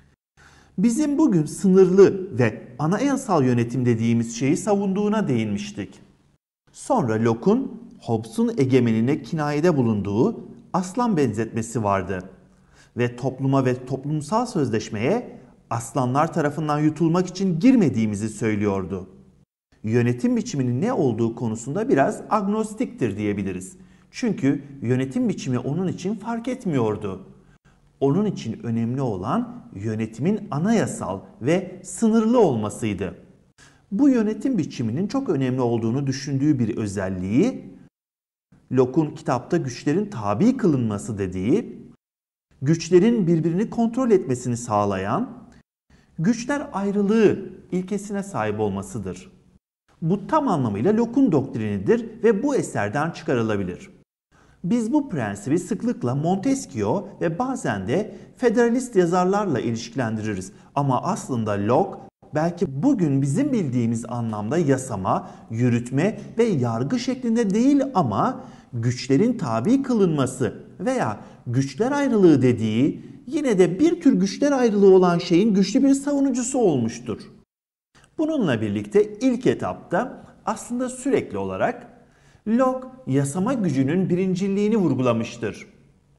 Bizim bugün sınırlı ve anayasal yönetim dediğimiz şeyi savunduğuna değinmiştik. Sonra Locke'un Hobbes'un egemenine kinayede bulunduğu aslan benzetmesi vardı ve topluma ve toplumsal sözleşmeye aslanlar tarafından yutulmak için girmediğimizi söylüyordu. Yönetim biçiminin ne olduğu konusunda biraz agnostiktir diyebiliriz. Çünkü yönetim biçimi onun için fark etmiyordu. Onun için önemli olan yönetimin anayasal ve sınırlı olmasıydı. Bu yönetim biçiminin çok önemli olduğunu düşündüğü bir özelliği, Locke'un kitapta güçlerin tabi kılınması dediği, güçlerin birbirini kontrol etmesini sağlayan, güçler ayrılığı ilkesine sahip olmasıdır. Bu tam anlamıyla Locke'un doktrinidir ve bu eserden çıkarılabilir. Biz bu prensibi sıklıkla Montesquieu ve bazen de federalist yazarlarla ilişkilendiririz. Ama aslında Locke belki bugün bizim bildiğimiz anlamda yasama, yürütme ve yargı şeklinde değil ama güçlerin tabi kılınması veya güçler ayrılığı dediği yine de bir tür güçler ayrılığı olan şeyin güçlü bir savunucusu olmuştur. Bununla birlikte ilk etapta aslında sürekli olarak Locke yasama gücünün birincilliğini vurgulamıştır.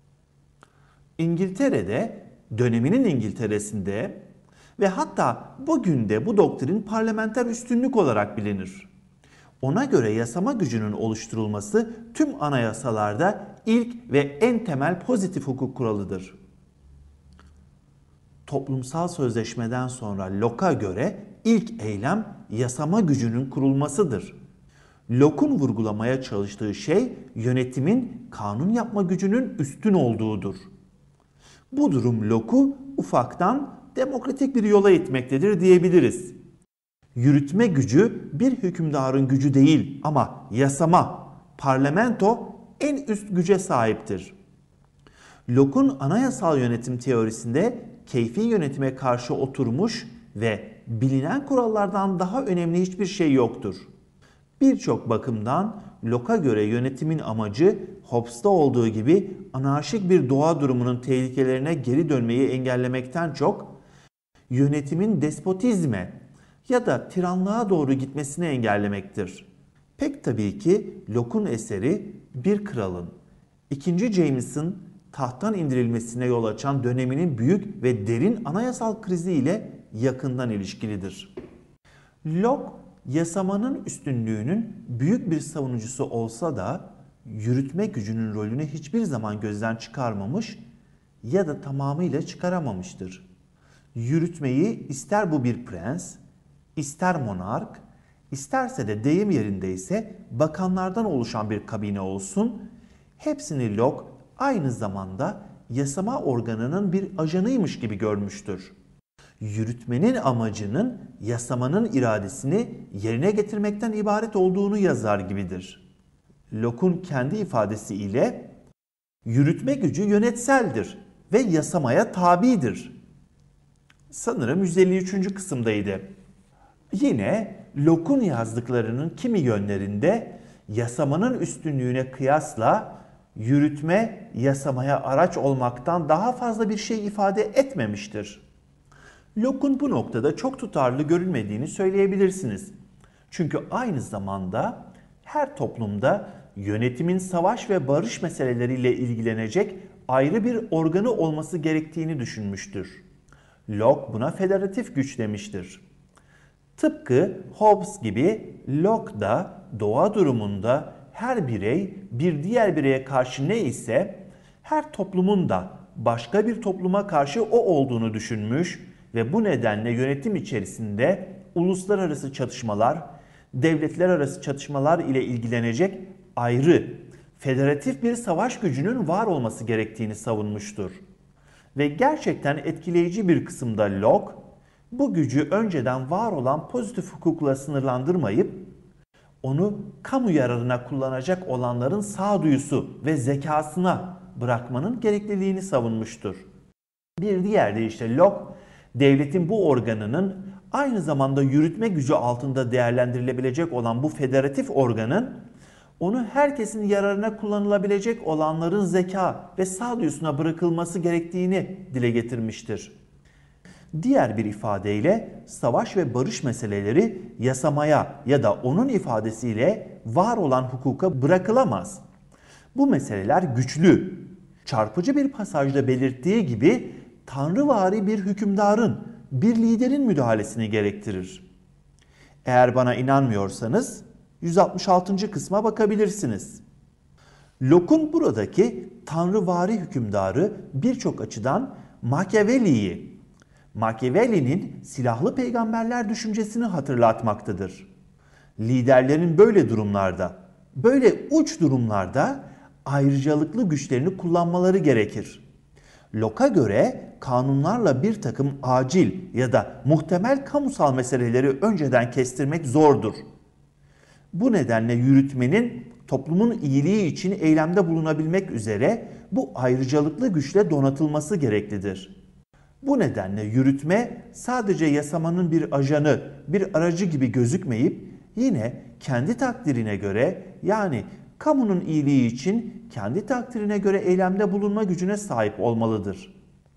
İngiltere'de, döneminin İngiltere'sinde ve hatta bugün de bu doktrin parlamenter üstünlük olarak bilinir. Ona göre yasama gücünün oluşturulması tüm anayasalarda ilk ve en temel pozitif hukuk kuralıdır. Toplumsal sözleşmeden sonra Locke'a göre ilk eylem yasama gücünün kurulmasıdır. Locke'un vurgulamaya çalıştığı şey yönetimin kanun yapma gücünün üstün olduğudur. Bu durum Locke'u ufaktan demokratik bir yola itmektedir diyebiliriz. Yürütme gücü bir hükümdarın gücü değil ama yasama, parlamento en üst güce sahiptir. Locke'un anayasal yönetim teorisinde keyfi yönetime karşı oturmuş ve bilinen kurallardan daha önemli hiçbir şey yoktur. Birçok bakımdan Locke'a göre yönetimin amacı Hobbes'ta olduğu gibi anarşik bir doğa durumunun tehlikelerine geri dönmeyi engellemekten çok yönetimin despotizme ya da tiranlığa doğru gitmesini engellemektir. Pek tabii ki Locke'un eseri bir kralın, ikinci. James'in tahttan indirilmesine yol açan döneminin büyük ve derin anayasal krizi ile yakından ilişkilidir. Locke, yasamanın üstünlüğünün büyük bir savunucusu olsa da yürütme gücünün rolünü hiçbir zaman gözden çıkarmamış ya da tamamıyla çıkaramamıştır. Yürütmeyi ister bu bir prens, ister monark, isterse de deyim yerindeyse bakanlardan oluşan bir kabine olsun, hepsini Locke aynı zamanda yasama organının bir ajanıymış gibi görmüştür. Yürütmenin amacının yasamanın iradesini yerine getirmekten ibaret olduğunu yazar gibidir. Locke'un kendi ifadesiyle yürütme gücü yönetseldir ve yasamaya tabidir. Sanırım yüz elli üçüncü kısımdaydı. Yine Locke'un yazdıklarının kimi yönlerinde yasamanın üstünlüğüne kıyasla yürütme yasamaya araç olmaktan daha fazla bir şey ifade etmemiştir. Locke'un bu noktada çok tutarlı görülmediğini söyleyebilirsiniz. Çünkü aynı zamanda her toplumda yönetimin savaş ve barış meseleleriyle ilgilenecek ayrı bir organı olması gerektiğini düşünmüştür. Locke buna federatif güç demiştir. Tıpkı Hobbes gibi Locke da doğa durumunda her birey bir diğer bireye karşı ne ise her toplumun da başka bir topluma karşı o olduğunu düşünmüş ve bu nedenle yönetim içerisinde uluslararası çatışmalar, devletler arası çatışmalar ile ilgilenecek ayrı, federatif bir savaş gücünün var olması gerektiğini savunmuştur. Ve gerçekten etkileyici bir kısımda Locke, bu gücü önceden var olan pozitif hukukla sınırlandırmayıp, onu kamu yararına kullanacak olanların sağduyusu ve zekasına bırakmanın gerekliliğini savunmuştur. Bir diğer deyişle Locke, devletin bu organının aynı zamanda yürütme gücü altında değerlendirilebilecek olan bu federatif organın, onu herkesin yararına kullanılabilecek olanların zeka ve sağduyusuna bırakılması gerektiğini dile getirmiştir. Diğer bir ifadeyle savaş ve barış meseleleri yasamaya ya da onun ifadesiyle var olan hukuka bırakılamaz. Bu meseleler güçlü, çarpıcı bir pasajda belirttiği gibi tanrıvari bir hükümdarın, bir liderin müdahalesini gerektirir. Eğer bana inanmıyorsanız yüz altmış altıncı kısma bakabilirsiniz. Locke'un buradaki tanrıvari hükümdarı birçok açıdan Machiavelli'yi, Machiavelli'nin silahlı peygamberler düşüncesini hatırlatmaktadır. Liderlerin böyle durumlarda, böyle uç durumlarda ayrıcalıklı güçlerini kullanmaları gerekir. Locke'a göre kanunlarla bir takım acil ya da muhtemel kamusal meseleleri önceden kestirmek zordur. Bu nedenle yürütmenin toplumun iyiliği için eylemde bulunabilmek üzere bu ayrıcalıklı güçle donatılması gereklidir. Bu nedenle yürütme sadece yasamanın bir ajanı, bir aracı gibi gözükmeyip yine kendi takdirine göre, yani kamunun iyiliği için kendi takdirine göre eylemde bulunma gücüne sahip olmalıdır.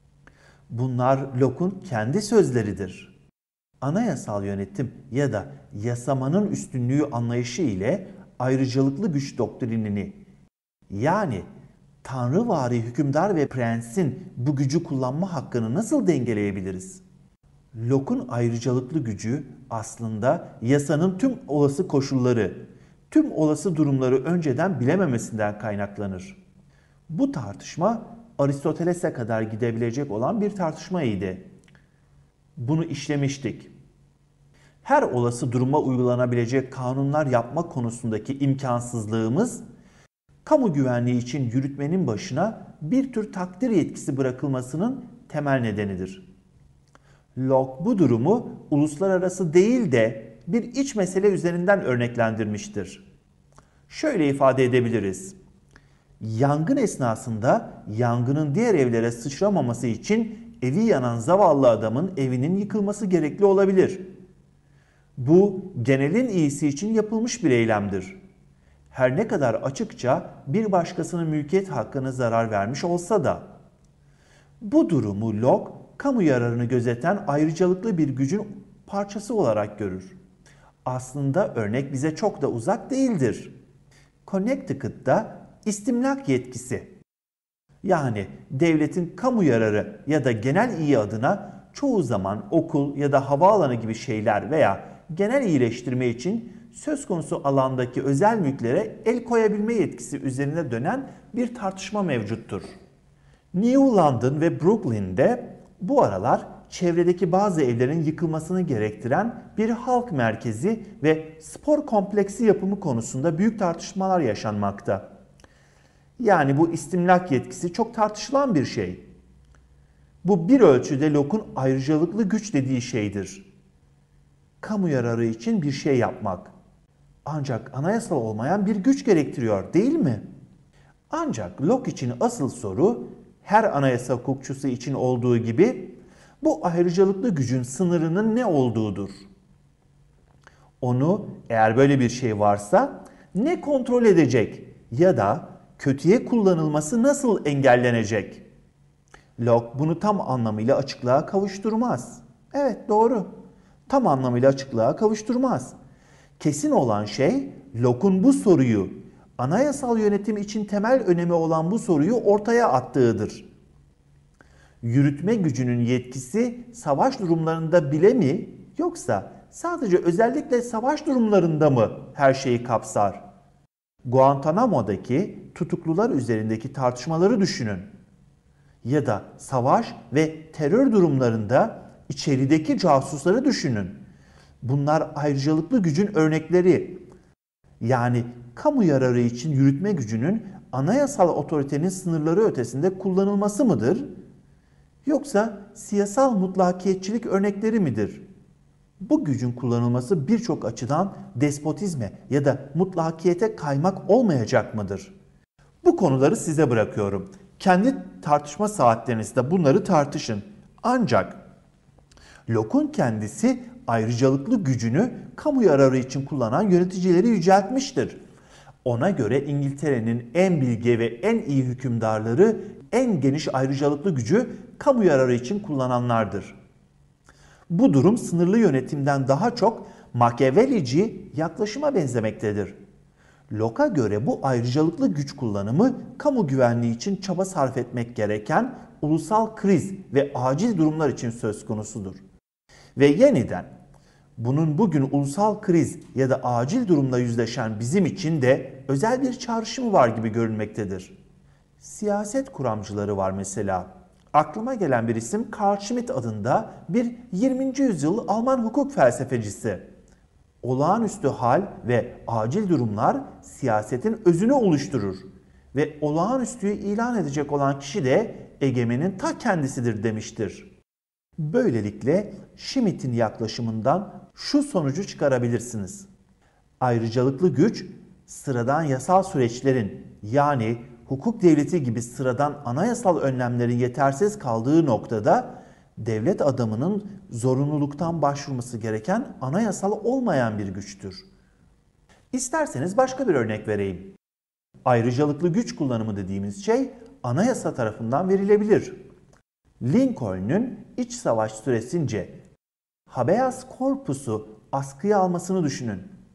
Bunlar Locke'un kendi sözleridir. Anayasal yönetim ya da yasamanın üstünlüğü anlayışı ile ayrıcalıklı güç doktrinini, yani tanrıvari hükümdar ve prensin bu gücü kullanma hakkını nasıl dengeleyebiliriz? Locke'un ayrıcalıklı gücü aslında yasanın tüm olası koşulları, tüm olası durumları önceden bilememesinden kaynaklanır. Bu tartışma Aristoteles'e kadar gidebilecek olan bir tartışmaydı. Bunu işlemiştik. Her olası duruma uygulanabilecek kanunlar yapma konusundaki imkansızlığımız, kamu güvenliği için yürütmenin başına bir tür takdir yetkisi bırakılmasının temel nedenidir. Locke bu durumu uluslararası değil de bir iç mesele üzerinden örneklendirmiştir. Şöyle ifade edebiliriz. Yangın esnasında yangının diğer evlere sıçramaması için evi yanan zavallı adamın evinin yıkılması gerekli olabilir. Bu genelin iyisi için yapılmış bir eylemdir. Her ne kadar açıkça bir başkasının mülkiyet hakkına zarar vermiş olsa da. Bu durumu Locke, kamu yararını gözeten ayrıcalıklı bir gücün parçası olarak görür. Aslında örnek bize çok da uzak değildir. Connecticut'ta istimlak yetkisi, yani devletin kamu yararı ya da genel iyi adına çoğu zaman okul ya da havaalanı gibi şeyler veya genel iyileştirme için söz konusu alandaki özel mülklere el koyabilme yetkisi üzerine dönen bir tartışma mevcuttur. New London ve Brooklyn'de bu aralar çevredeki bazı evlerin yıkılmasını gerektiren bir halk merkezi ve spor kompleksi yapımı konusunda büyük tartışmalar yaşanmakta. Yani bu istimlak yetkisi çok tartışılan bir şey. Bu bir ölçüde Locke'un ayrıcalıklı güç dediği şeydir. Kamu yararı için bir şey yapmak. Ancak anayasal olmayan bir güç gerektiriyor, değil mi? Ancak Locke için asıl soru, her anayasa hukukçusu için olduğu gibi, bu ayrıcalıklı gücün sınırının ne olduğudur. Onu, eğer böyle bir şey varsa, ne kontrol edecek ya da kötüye kullanılması nasıl engellenecek? Locke bunu tam anlamıyla açıklığa kavuşturmaz. Evet, doğru. Tam anlamıyla açıklığa kavuşturmaz. Kesin olan şey, Locke'un bu soruyu, anayasal yönetim için temel önemi olan bu soruyu ortaya attığıdır. Yürütme gücünün yetkisi savaş durumlarında bile mi, yoksa sadece özellikle savaş durumlarında mı her şeyi kapsar? Guantanamo'daki tutuklular üzerindeki tartışmaları düşünün. Ya da savaş ve terör durumlarında içerideki casusları düşünün. Bunlar ayrıcalıklı gücün örnekleri. Yani kamu yararı için yürütme gücünün anayasal otoritenin sınırları ötesinde kullanılması mıdır? Yoksa siyasal mutlakiyetçilik örnekleri midir? Bu gücün kullanılması birçok açıdan despotizme ya da mutlakiyete kaymak olmayacak mıdır? Bu konuları size bırakıyorum. Kendi tartışma saatlerinizde bunları tartışın. Ancak Locke'un kendisi ayrıcalıklı gücünü kamu yararı için kullanan yöneticileri yüceltmiştir. Ona göre İngiltere'nin en bilge ve en iyi hükümdarları en geniş ayrıcalıklı gücü kamu yararı için kullananlardır. Bu durum sınırlı yönetimden daha çok Machiavellici yaklaşıma benzemektedir. Locke'a göre bu ayrıcalıklı güç kullanımı kamu güvenliği için çaba sarf etmek gereken ulusal kriz ve acil durumlar için söz konusudur. Ve yeniden bunun bugün ulusal kriz ya da acil durumla yüzleşen bizim için de özel bir çağrışımı var gibi görünmektedir. Siyaset kuramcıları var mesela. Aklıma gelen bir isim Carl Schmitt adında bir yirminci yüzyıl Alman hukuk felsefecisi. Olağanüstü hal ve acil durumlar siyasetin özünü oluşturur ve olağanüstüyü ilan edecek olan kişi de egemenin ta kendisidir demiştir. Böylelikle Schmitt'in yaklaşımından şu sonucu çıkarabilirsiniz. Ayrıcalıklı güç, sıradan yasal süreçlerin, yani hukuk devleti gibi sıradan anayasal önlemlerin yetersiz kaldığı noktada devlet adamının zorunluluktan başvurması gereken anayasal olmayan bir güçtür. İsterseniz başka bir örnek vereyim. Ayrıcalıklı güç kullanımı dediğimiz şey anayasa tarafından verilebilir. Lincoln'un iç savaş süresince habeas corpus'u askıya almasını düşünün.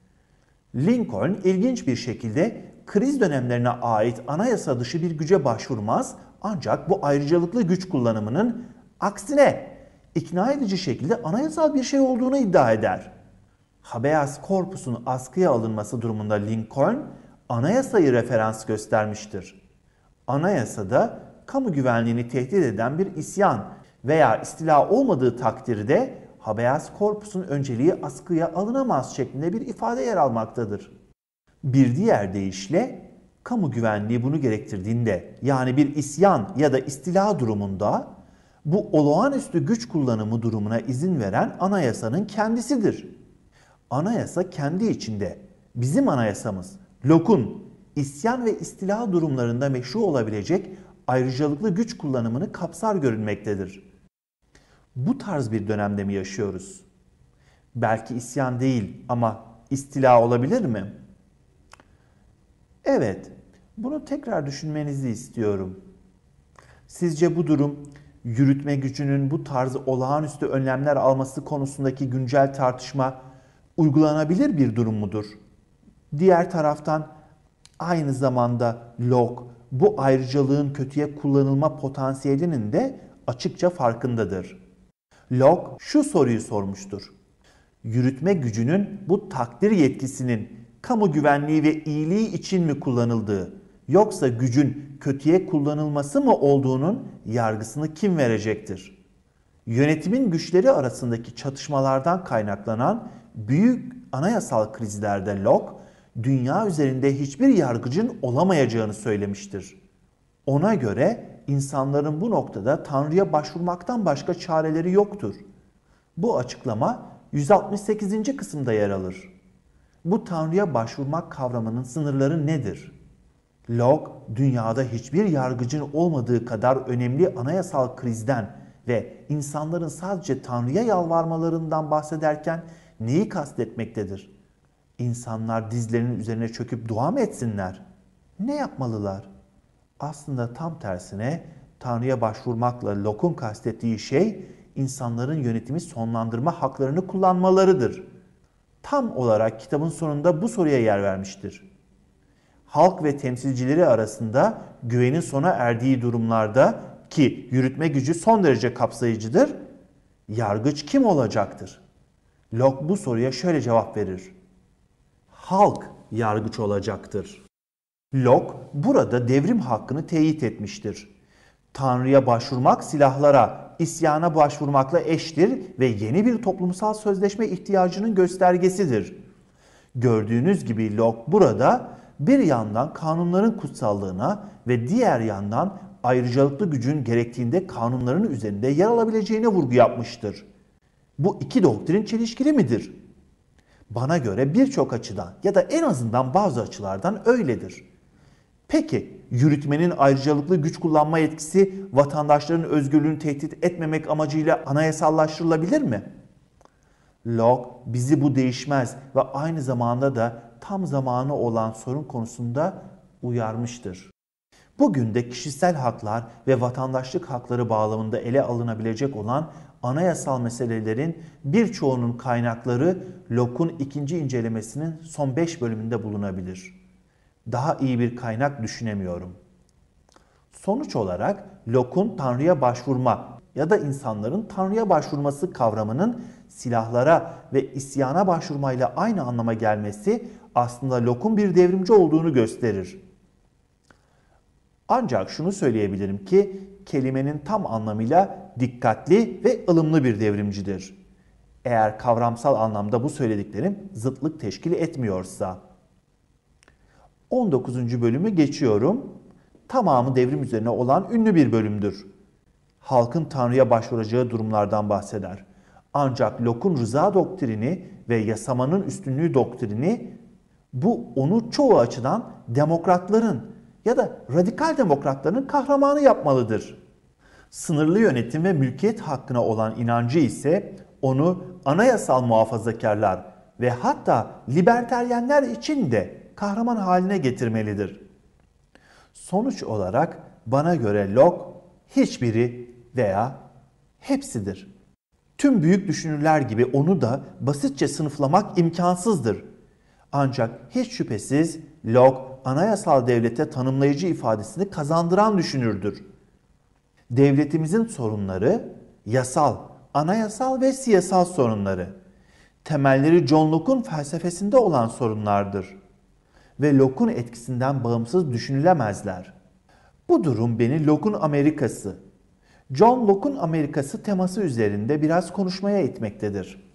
Lincoln ilginç bir şekilde kriz dönemlerine ait anayasa dışı bir güce başvurmaz, ancak bu ayrıcalıklı güç kullanımının aksine ikna edici şekilde anayasal bir şey olduğunu iddia eder. Habeas corpus'un askıya alınması durumunda Lincoln anayasayı referans göstermiştir. Anayasada kamu güvenliğini tehdit eden bir isyan veya istila olmadığı takdirde habeas corpus'un önceliği askıya alınamaz şeklinde bir ifade yer almaktadır. Bir diğer deyişle Kamu güvenliği bunu gerektirdiğinde, yani bir isyan ya da istila durumunda, bu olağanüstü güç kullanımı durumuna izin veren anayasanın kendisidir. Anayasa kendi içinde, bizim anayasamız, Locke'un isyan ve istila durumlarında meşru olabilecek ayrıcalıklı güç kullanımını kapsar görünmektedir. Bu tarz bir dönemde mi yaşıyoruz? Belki isyan değil ama istila olabilir mi? Evet, bunu tekrar düşünmenizi istiyorum. Sizce bu durum, yürütme gücünün bu tarz olağanüstü önlemler alması konusundaki güncel tartışma uygulanabilir bir durum mudur? Diğer taraftan aynı zamanda Locke bu ayrıcalığın kötüye kullanılma potansiyelinin de açıkça farkındadır. Locke şu soruyu sormuştur: yürütme gücünün bu takdir yetkisinin kamu güvenliği ve iyiliği için mi kullanıldığı, yoksa gücün kötüye kullanılması mı olduğunun yargısını kim verecektir? Yönetimin güçleri arasındaki çatışmalardan kaynaklanan büyük anayasal krizlerde Locke, dünya üzerinde hiçbir yargıcın olamayacağını söylemiştir. Ona göre insanların bu noktada Tanrı'ya başvurmaktan başka çareleri yoktur. Bu açıklama yüz altmış sekizinci kısımda yer alır. Bu Tanrı'ya başvurmak kavramının sınırları nedir? Locke, dünyada hiçbir yargıcın olmadığı kadar önemli anayasal krizden ve insanların sadece Tanrı'ya yalvarmalarından bahsederken neyi kastetmektedir? İnsanlar dizlerinin üzerine çöküp dua mı etsinler? Ne yapmalılar? Aslında tam tersine Tanrı'ya başvurmakla Locke'un kastettiği şey insanların yönetimi sonlandırma haklarını kullanmalarıdır. Tam olarak kitabın sonunda bu soruya yer vermiştir. Halk ve temsilcileri arasında güvenin sona erdiği durumlarda, ki yürütme gücü son derece kapsayıcıdır, yargıç kim olacaktır? Locke bu soruya şöyle cevap verir: halk yargıç olacaktır. Locke burada devrim hakkını teyit etmiştir. Tanrı'ya başvurmak silahlara, isyana başvurmakla eştir ve yeni bir toplumsal sözleşme ihtiyacının göstergesidir. Gördüğünüz gibi Locke burada bir yandan kanunların kutsallığına ve diğer yandan ayrıcalıklı gücün gerektiğinde kanunların üzerinde yer alabileceğine vurgu yapmıştır. Bu iki doktrin çelişkili midir? Bana göre birçok açıdan ya da en azından bazı açılardan öyledir. Peki, yürütmenin ayrıcalıklı güç kullanma yetkisi vatandaşların özgürlüğünü tehdit etmemek amacıyla anayasallaştırılabilir mi? Locke bizi bu değişmez ve aynı zamanda da tam zamanı olan sorun konusunda uyarmıştır. Bugün de kişisel haklar ve vatandaşlık hakları bağlamında ele alınabilecek olan anayasal meselelerin birçoğunun kaynakları Locke'un ikinci incelemesinin son beş bölümünde bulunabilir. Daha iyi bir kaynak düşünemiyorum. Sonuç olarak Locke'un Tanrı'ya başvurma ya da insanların Tanrı'ya başvurması kavramının silahlara ve isyana başvurmayla aynı anlama gelmesi aslında Locke'un bir devrimci olduğunu gösterir. Ancak şunu söyleyebilirim ki kelimenin tam anlamıyla dikkatli ve ılımlı bir devrimcidir. Eğer kavramsal anlamda bu söylediklerim zıtlık teşkil etmiyorsa. on dokuzuncu bölümü geçiyorum. Tamamı devrim üzerine olan ünlü bir bölümdür. Halkın Tanrı'ya başvuracağı durumlardan bahseder. Ancak Locke'un rıza doktrini ve yasamanın üstünlüğü doktrini, bu onu çoğu açıdan demokratların ya da radikal demokratların kahramanı yapmalıdır. Sınırlı yönetim ve mülkiyet hakkına olan inancı ise onu anayasal muhafazakarlar ve hatta liberteryenler için de kahraman haline getirmelidir. Sonuç olarak bana göre Locke hiçbiri veya hepsidir. Tüm büyük düşünürler gibi onu da basitçe sınıflamak imkansızdır. Ancak hiç şüphesiz Locke anayasal devlete tanımlayıcı ifadesini kazandıran düşünürdür. Devletimizin sorunları yasal, anayasal ve siyasal sorunları. Temelleri John Locke'un felsefesinde olan sorunlardır ve Locke'un etkisinden bağımsız düşünülemezler. Bu durum beni Locke'un Amerikası, John Locke'un Amerikası teması üzerinde biraz konuşmaya itmektedir.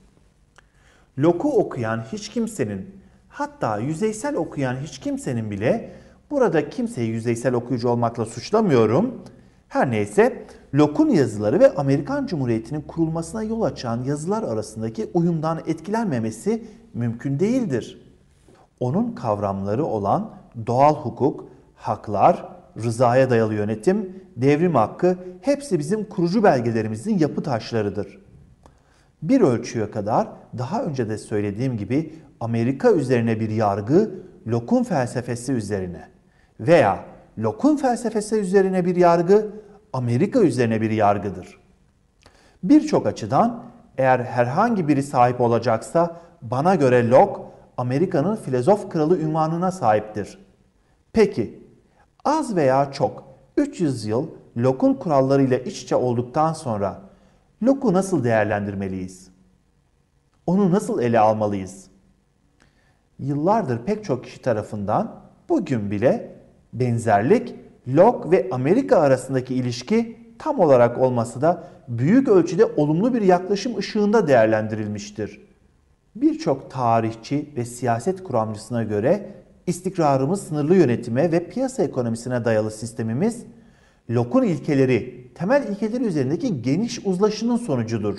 Locke'u okuyan hiç kimsenin, hatta yüzeysel okuyan hiç kimsenin bile Burada kimseyi yüzeysel okuyucu olmakla suçlamıyorum. Her neyse, Locke'un yazıları ve Amerikan Cumhuriyeti'nin kurulmasına yol açan yazılar arasındaki uyumdan etkilenmemesi mümkün değildir. Onun kavramları olan doğal hukuk, haklar, rızaya dayalı yönetim, devrim hakkı hepsi bizim kurucu belgelerimizin yapı taşlarıdır. Bir ölçüye kadar daha önce de söylediğim gibi Amerika üzerine bir yargı Locke'un felsefesi üzerine veya Locke'un felsefesi üzerine bir yargı Amerika üzerine bir yargıdır. Birçok açıdan eğer herhangi biri sahip olacaksa bana göre Locke Amerika'nın filozof kralı unvanına sahiptir. Peki az veya çok üç yüz yıl Locke'un kurallarıyla iç içe olduktan sonra Locke'u nasıl değerlendirmeliyiz? Onu nasıl ele almalıyız? Yıllardır pek çok kişi tarafından bugün bile benzerlik, Locke ve Amerika arasındaki ilişki tam olarak olmasa da büyük ölçüde olumlu bir yaklaşım ışığında değerlendirilmiştir. Birçok tarihçi ve siyaset kuramcısına göre istikrarımız sınırlı yönetime ve piyasa ekonomisine dayalı sistemimiz, Locke'un ilkeleri, temel ilkeleri üzerindeki geniş uzlaşının sonucudur.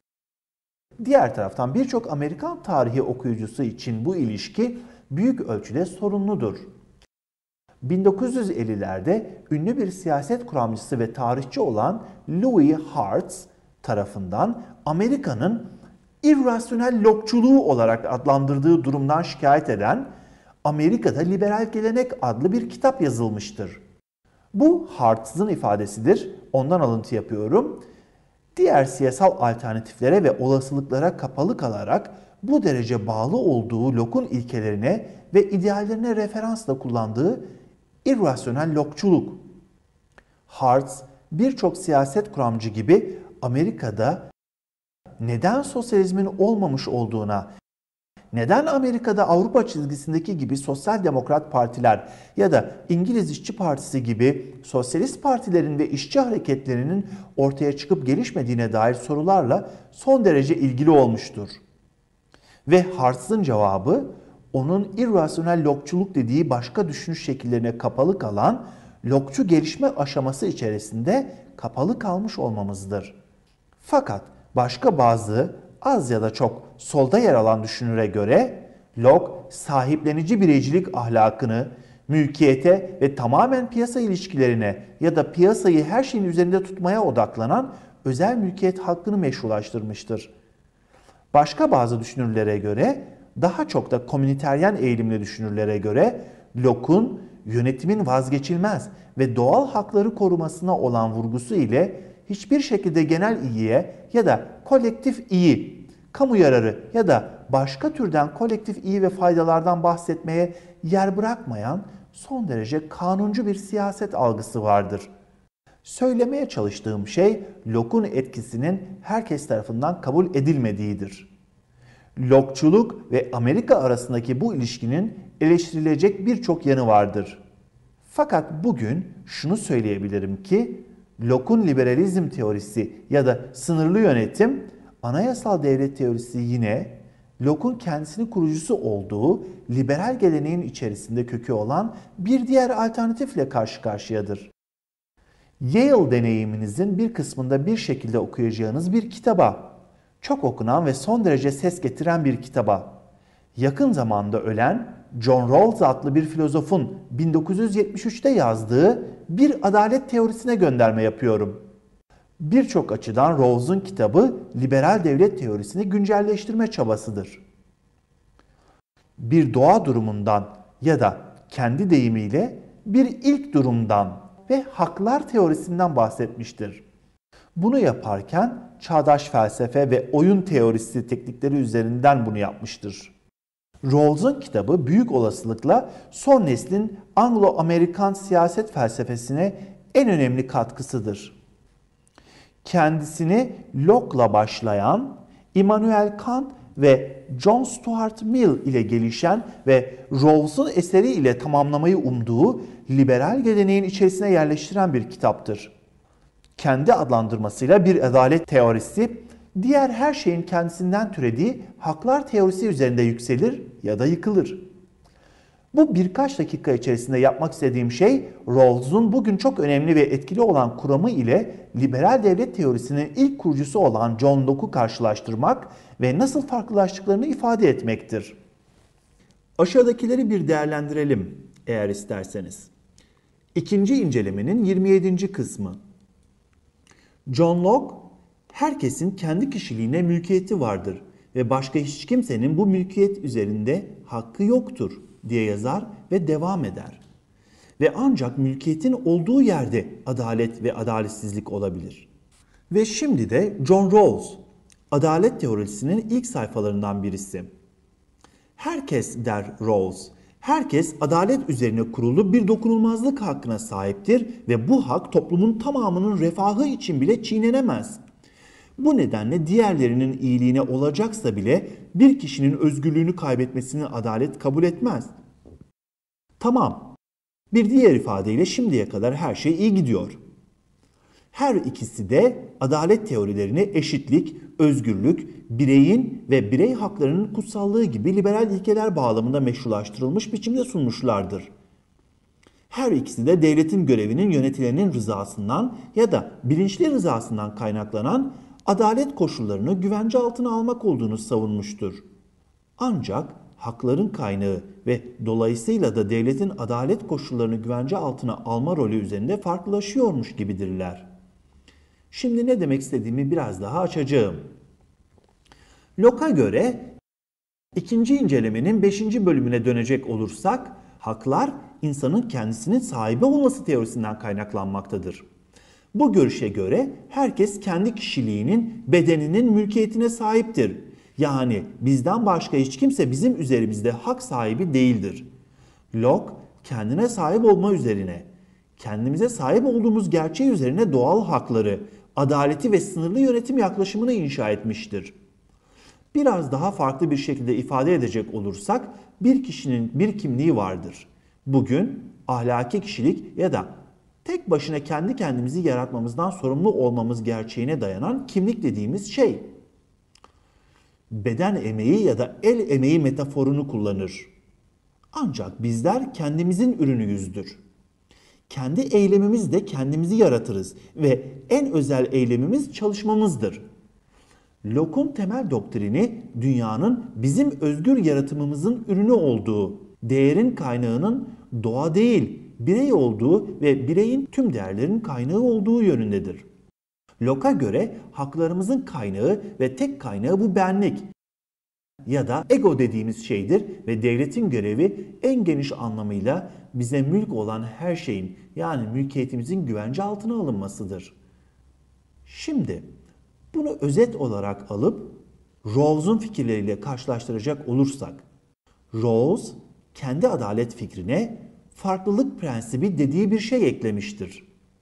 Diğer taraftan birçok Amerikan tarihi okuyucusu için bu ilişki büyük ölçüde sorunludur. bin dokuz yüz ellilerde ünlü bir siyaset kuramcısı ve tarihçi olan Louis Hartz tarafından Amerika'nın irrasyonel Locke'çuluğu olarak adlandırdığı durumdan şikayet eden Amerika'da Liberal Gelenek adlı bir kitap yazılmıştır. Bu Hartz'ın ifadesidir, ondan alıntı yapıyorum. Diğer siyasal alternatiflere ve olasılıklara kapalı kalarak bu derece bağlı olduğu Locke'un ilkelerine ve ideallerine referansla kullandığı irrasyonel Locke'çuluk. Hartz birçok siyaset kuramcı gibi Amerika'da neden sosyalizmin olmamış olduğuna, neden Amerika'da Avrupa çizgisindeki gibi sosyal demokrat partiler ya da İngiliz İşçi Partisi gibi sosyalist partilerin ve işçi hareketlerinin ortaya çıkıp gelişmediğine dair sorularla son derece ilgili olmuştur. Ve Hartz'ın cevabı onun irrasyonel Locke'çuluk dediği başka düşünüş şekillerine kapalı kalan Locke'çu gelişme aşaması içerisinde kapalı kalmış olmamızdır. Fakat başka bazı az ya da çok solda yer alan düşünüre göre Locke sahiplenici bireycilik ahlakını mülkiyete ve tamamen piyasa ilişkilerine ya da piyasayı her şeyin üzerinde tutmaya odaklanan özel mülkiyet hakkını meşrulaştırmıştır. Başka bazı düşünürlere göre, daha çok da komüniteryen eğilimli düşünürlere göre Locke'un yönetimin vazgeçilmez ve doğal hakları korumasına olan vurgusu ile hiçbir şekilde genel iyiye ya da kolektif iyi, kamu yararı ya da başka türden kolektif iyi ve faydalardan bahsetmeye yer bırakmayan son derece kanuncu bir siyaset algısı vardır. Söylemeye çalıştığım şey Locke'un etkisinin herkes tarafından kabul edilmediğidir. Locke'çuluk ve Amerika arasındaki bu ilişkinin eleştirilecek birçok yanı vardır. Fakat bugün şunu söyleyebilirim ki Locke'un liberalizm teorisi ya da sınırlı yönetim, anayasal devlet teorisi yine Locke'un kendisini kurucusu olduğu liberal geleneğin içerisinde kökü olan bir diğer alternatifle karşı karşıyadır. Yale deneyiminizin bir kısmında bir şekilde okuyacağınız bir kitaba, çok okunan ve son derece ses getiren bir kitaba, yakın zamanda ölen John Rawls adlı bir filozofun bin dokuz yüz yetmiş üçte yazdığı bir adalet teorisine gönderme yapıyorum. Birçok açıdan Rawls'un kitabı liberal devlet teorisini güncelleştirme çabasıdır. Bir doğa durumundan ya da kendi deyimiyle bir ilk durumdan ve haklar teorisinden bahsetmiştir. Bunu yaparken çağdaş felsefe ve oyun teorisi teknikleri üzerinden bunu yapmıştır. Rawls'un kitabı büyük olasılıkla son neslin Anglo-Amerikan siyaset felsefesine en önemli katkısıdır. Kendisini Locke'la başlayan, Immanuel Kant ve John Stuart Mill ile gelişen ve Rawls'un eseri ile tamamlamayı umduğu liberal geleneğin içerisine yerleştiren bir kitaptır. Kendi adlandırmasıyla bir adalet teorisi, diğer her şeyin kendisinden türediği haklar teorisi üzerinde yükselir ya da yıkılır. Bu birkaç dakika içerisinde yapmak istediğim şey, Rawls'un bugün çok önemli ve etkili olan kuramı ile liberal devlet teorisinin ilk kurucusu olan John Locke'u karşılaştırmak ve nasıl farklılaştıklarını ifade etmektir. Aşağıdakileri bir değerlendirelim eğer isterseniz. İkinci incelemenin yirmi yedinci kısmı. John Locke, herkesin kendi kişiliğine mülkiyeti vardır ve başka hiç kimsenin bu mülkiyet üzerinde hakkı yoktur diye yazar ve devam eder. Ve ancak mülkiyetin olduğu yerde adalet ve adaletsizlik olabilir. Ve şimdi de John Rawls, adalet teorisinin ilk sayfalarından birisi. Herkes, der Rawls, herkes adalet üzerine kurulu bir dokunulmazlık hakkına sahiptir ve bu hak toplumun tamamının refahı için bile çiğnenemez. Bu nedenle diğerlerinin iyiliğine olacaksa bile bir kişinin özgürlüğünü kaybetmesini adalet kabul etmez. Tamam, bir diğer ifadeyle şimdiye kadar her şey iyi gidiyor. Her ikisi de adalet teorilerini eşitlik, özgürlük, bireyin ve birey haklarının kutsallığı gibi liberal ilkeler bağlamında meşrulaştırılmış biçimde sunmuşlardır. Her ikisi de devletin görevinin yönetilenin rızasından ya da bilinçli rızasından kaynaklanan adalet koşullarını güvence altına almak olduğunu savunmuştur. Ancak hakların kaynağı ve dolayısıyla da devletin adalet koşullarını güvence altına alma rolü üzerinde farklılaşıyormuş gibidirler. Şimdi ne demek istediğimi biraz daha açacağım. Locke'a göre ikinci incelemenin beşinci bölümüne dönecek olursak, haklar insanın kendisinin sahibi olması teorisinden kaynaklanmaktadır. Bu görüşe göre herkes kendi kişiliğinin, bedeninin mülkiyetine sahiptir. Yani bizden başka hiç kimse bizim üzerimizde hak sahibi değildir. Locke kendine sahip olma üzerine, kendimize sahip olduğumuz gerçeği üzerine doğal hakları, adaleti ve sınırlı yönetim yaklaşımını inşa etmiştir. Biraz daha farklı bir şekilde ifade edecek olursak, bir kişinin bir kimliği vardır. Bugün ahlaki kişilik ya da tek başına kendi kendimizi yaratmamızdan sorumlu olmamız gerçeğine dayanan kimlik dediğimiz şey. Beden emeği ya da el emeği metaforunu kullanır. Ancak bizler kendimizin ürünüyüzdür. Kendi eylemimizle kendimizi yaratırız ve en özel eylemimiz çalışmamızdır. Locke'un temel doktrini dünyanın bizim özgür yaratımımızın ürünü olduğu, değerin kaynağının doğa değil, birey olduğu ve bireyin tüm değerlerin kaynağı olduğu yönündedir. Locke'a göre haklarımızın kaynağı ve tek kaynağı bu benlik ya da ego dediğimiz şeydir ve devletin görevi en geniş anlamıyla bize mülk olan her şeyin, yani mülkiyetimizin güvence altına alınmasıdır. Şimdi bunu özet olarak alıp Rawls'un fikirleriyle karşılaştıracak olursak, Rawls kendi adalet fikrine farklılık prensibi dediği bir şey eklemiştir.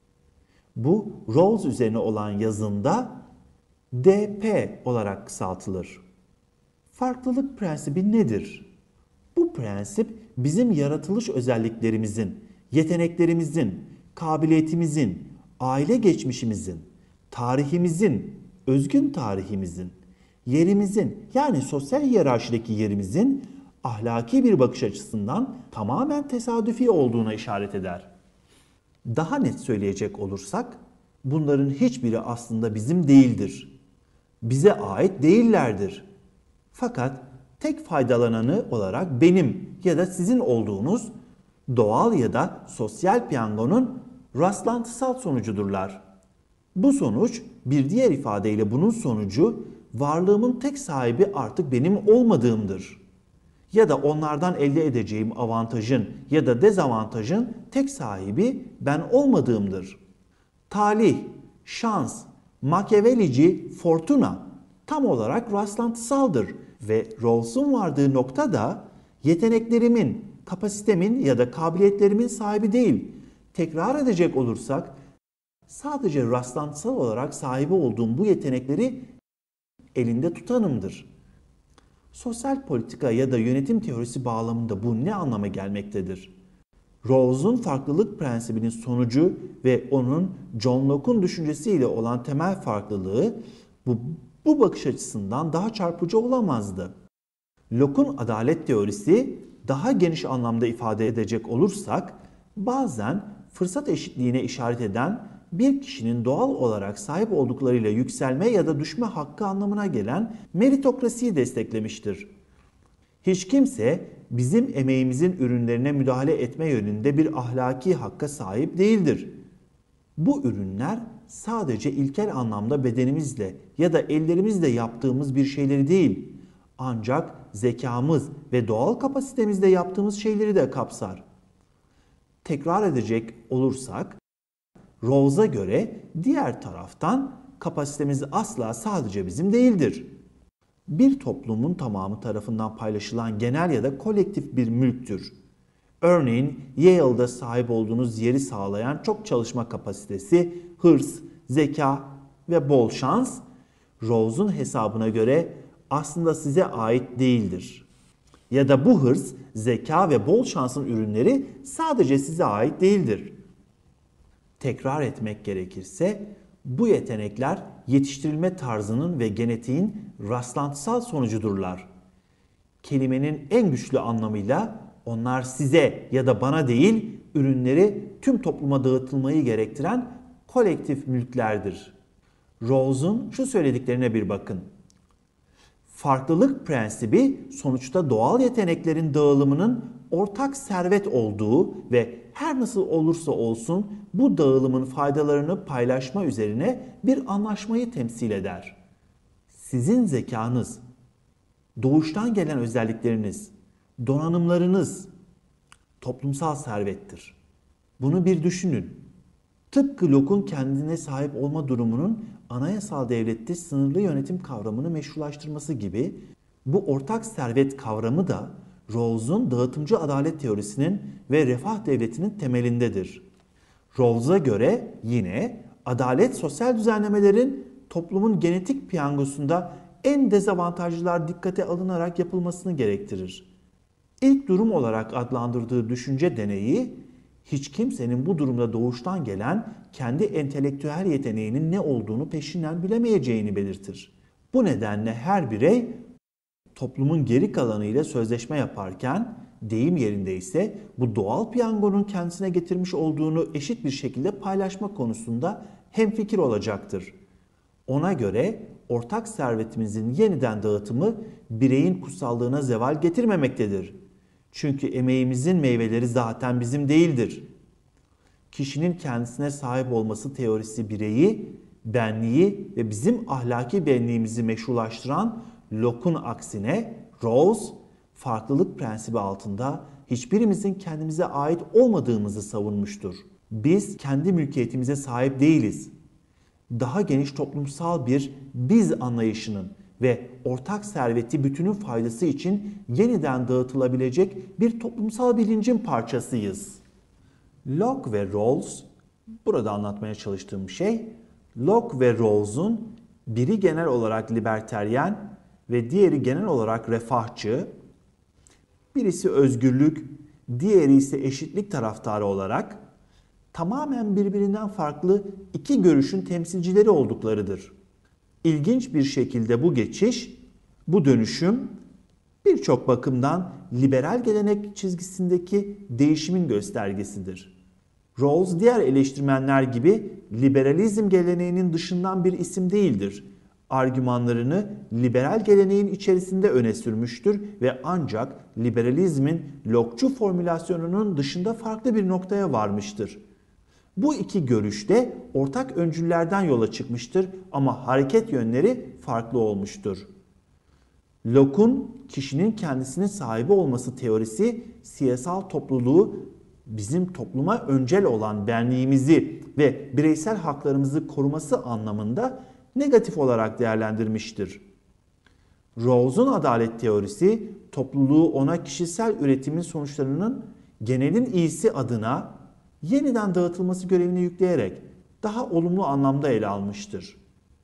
Bu Rawls üzerine olan yazında D P olarak kısaltılır. Farklılık prensibi nedir? Bu prensip bizim yaratılış özelliklerimizin, yeteneklerimizin, kabiliyetimizin, aile geçmişimizin, tarihimizin, özgün tarihimizin, yerimizin yani sosyal hiyerarşideki yerimizin ahlaki bir bakış açısından tamamen tesadüfi olduğuna işaret eder. Daha net söyleyecek olursak, bunların hiçbiri aslında bizim değildir. Bize ait değillerdir. Fakat tek faydalananı olarak benim ya da sizin olduğunuz doğal ya da sosyal piyangonun rastlantısal sonucudurlar. Bu sonuç, bir diğer ifadeyle bunun sonucu, varlığımın tek sahibi artık benim olmadığımdır. Ya da onlardan elde edeceğim avantajın ya da dezavantajın tek sahibi ben olmadığımdır. Talih, şans, Machiavellici fortuna tam olarak rastlantısaldır ve Rawls'un vardığı nokta da yeteneklerimin, kapasitemin ya da kabiliyetlerimin sahibi değil. Tekrar edecek olursak, sadece rastlantısal olarak sahibi olduğum bu yetenekleri elinde tutanımdır. Sosyal politika ya da yönetim teorisi bağlamında bu ne anlama gelmektedir? Rawls'un farklılık prensibinin sonucu ve onun John Locke'un düşüncesiyle olan temel farklılığı bu, bu bakış açısından daha çarpıcı olamazdı. Locke'un adalet teorisi Daha geniş anlamda ifade edecek olursak, bazen fırsat eşitliğine işaret eden bir kişinin doğal olarak sahip olduklarıyla yükselme ya da düşme hakkı anlamına gelen meritokrasiyi desteklemiştir. Hiç kimse bizim emeğimizin ürünlerine müdahale etme yönünde bir ahlaki hakka sahip değildir. Bu ürünler sadece ilkel anlamda bedenimizle ya da ellerimizle yaptığımız bir şeyleri değil, ancak zekamız ve doğal kapasitemizle yaptığımız şeyleri de kapsar. Tekrar edecek olursak, Rawls'a göre diğer taraftan kapasitemiz asla sadece bizim değildir. Bir toplumun tamamı tarafından paylaşılan genel ya da kolektif bir mülktür. Örneğin Yale'da sahip olduğunuz yeri sağlayan çok çalışma kapasitesi, hırs, zeka ve bol şans, Rawls'un hesabına göre aslında size ait değildir. Ya da bu hırs, zeka ve bol şansın ürünleri sadece size ait değildir. Tekrar etmek gerekirse, bu yetenekler yetiştirilme tarzının ve genetiğin rastlantısal sonucudurlar. Kelimenin en güçlü anlamıyla onlar size ya da bana değil, ürünleri tüm topluma dağıtılmayı gerektiren kolektif mülklerdir. Rawls'un şu söylediklerine bir bakın. Farklılık prensibi sonuçta doğal yeteneklerin dağılımının ortak servet olduğu ve her nasıl olursa olsun bu dağılımın faydalarını paylaşma üzerine bir anlaşmayı temsil eder. Sizin zekanız, doğuştan gelen özellikleriniz, donanımlarınız toplumsal servettir. Bunu bir düşünün. Tıpkı Locke'un kendine sahip olma durumunun anayasal devlette sınırlı yönetim kavramını meşrulaştırması gibi bu ortak servet kavramı da Rawls'un dağıtımcı adalet teorisinin ve refah devletinin temelindedir. Rawls'a göre yine adalet sosyal düzenlemelerin toplumun genetik piyangosunda en dezavantajlılar dikkate alınarak yapılmasını gerektirir. İlk durum olarak adlandırdığı düşünce deneyi, hiç kimsenin bu durumda doğuştan gelen kendi entelektüel yeteneğinin ne olduğunu peşinden bilemeyeceğini belirtir. Bu nedenle her birey toplumun geri kalanıyla sözleşme yaparken, deyim yerinde ise bu doğal piyangonun kendisine getirmiş olduğunu eşit bir şekilde paylaşma konusunda hemfikir olacaktır. Ona göre ortak servetimizin yeniden dağıtımı bireyin kutsallığına zeval getirmemektedir. Çünkü emeğimizin meyveleri zaten bizim değildir. Kişinin kendisine sahip olması teorisi bireyi, benliği ve bizim ahlaki benliğimizi meşrulaştıran Locke'un aksine Rawls, farklılık prensibi altında hiçbirimizin kendimize ait olmadığımızı savunmuştur. Biz kendi mülkiyetimize sahip değiliz. Daha geniş toplumsal bir biz anlayışının ve ortak serveti bütünün faydası için yeniden dağıtılabilecek bir toplumsal bilincin parçasıyız. Locke ve Rawls, burada anlatmaya çalıştığım şey, Locke ve Rawls'un biri genel olarak liberteryen ve diğeri genel olarak refahçı, birisi özgürlük, diğeri ise eşitlik taraftarı olarak tamamen birbirinden farklı iki görüşün temsilcileri olduklarıdır. İlginç bir şekilde bu geçiş, bu dönüşüm birçok bakımdan liberal gelenek çizgisindeki değişimin göstergesidir. Rawls diğer eleştirmenler gibi liberalizm geleneğinin dışından bir isim değildir. Argümanlarını liberal geleneğin içerisinde öne sürmüştür ve ancak liberalizmin Locke'cu formülasyonunun dışında farklı bir noktaya varmıştır. Bu iki görüş de ortak öncüllerden yola çıkmıştır ama hareket yönleri farklı olmuştur. Locke'un kişinin kendisinin sahibi olması teorisi siyasal topluluğu bizim topluma öncel olan benliğimizi ve bireysel haklarımızı koruması anlamında negatif olarak değerlendirmiştir. Rawls'un adalet teorisi topluluğu ona kişisel üretimin sonuçlarının genelin iyisi adına yeniden dağıtılması görevini yükleyerek daha olumlu anlamda ele almıştır.